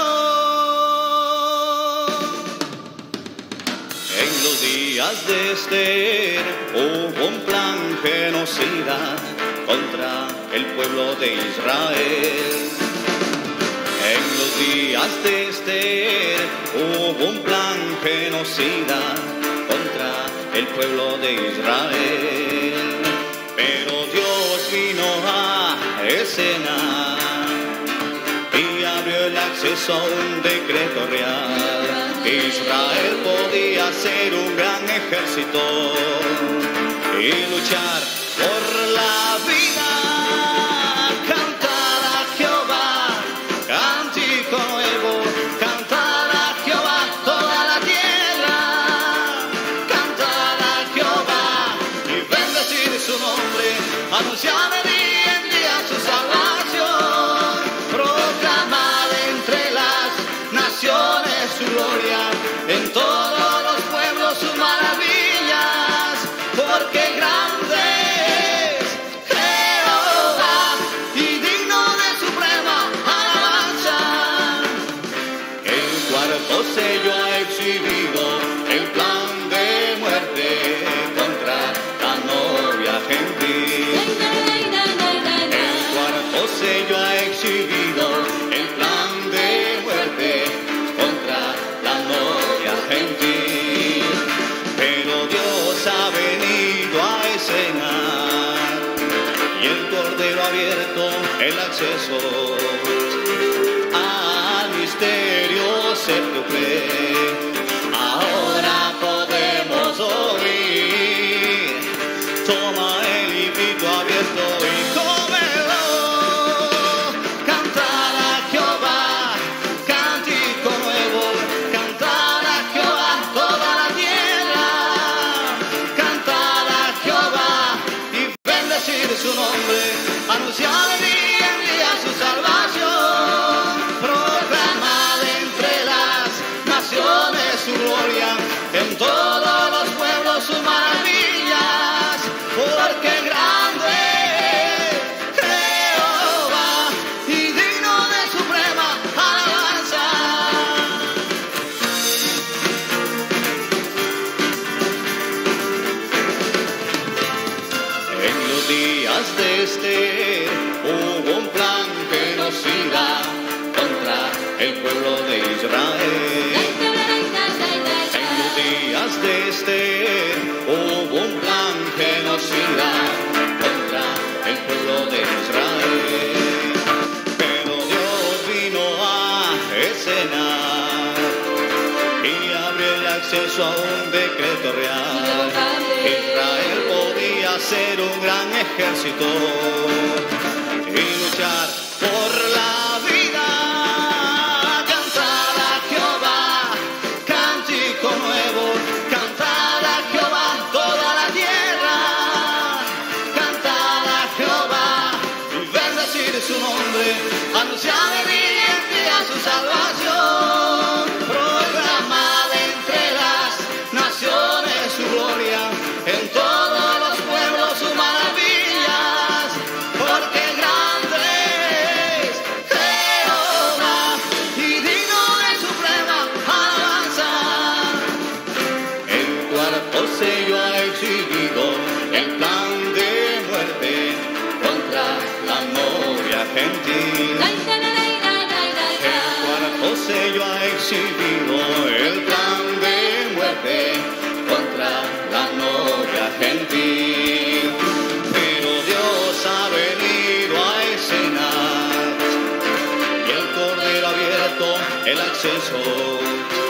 En los días de Esther hubo un plan genocida contra el pueblo de Israel. En los días de Esther hubo un plan genocida contra el pueblo de Israel. Pero Dios vino a escena y abrió el acceso a un decreto real. Israel podía ser un gran ejército y luchar por la vida. Cantar a Jehová, cántico nuevo, cantar a Jehová toda la tierra. Cantar a Jehová y bendecir su nombre, anunciar de día en día su salvación. Proclamar entre las naciones su gloria, en todos los pueblos sus maravillas, porque grande es Jehová y digno de suprema alabanza. El cuarto sello ha exhibido el plan de muerte contra la novia gentil. El cuarto sello ha exhibido el plan de muerte contra la novia gentil. Pero Dios ha venido a escena y el cordero ha abierto el acceso al misterio séptuple. Ahora podemos oír, toma el librito abierto y cómelo. Cantar a Jehová, cántico nuevo, cantar a Jehová toda la tierra. Cantar a Jehová y bendecir su nombre, anunciar de día en día su salvación. Proclamar entre las naciones su gloria, en todos los pueblos sus maravillas, porque grande es Jehová y digno de suprema alabanza. En los días de Esther hubo un plan genocida contra el pueblo de Israel. En los días de Esther hubo un plan genocida contra el pueblo de Israel. Pero Dios vino a escena y abrió el acceso a un decreto real. Israel podía ser un gran ejército y luchar por la vida. Cantar a Jehová, cántico nuevo, cantar a Jehová toda la tierra. Cantar a Jehová y bendecir su nombre, anunciar evidente a su salvación. Proclamar entre las naciones su gloria, en todos los pueblos sus maravillas, porque grande es Jehová y digno de suprema alabanza. El cual poseyó ha exhibido el plan de muerte contra la novia gentil. El cual poseyó ha exhibido el plan de muerte contra la novia gentil. Pero Dios ha venido a escena y el cordero ha abierto el acceso.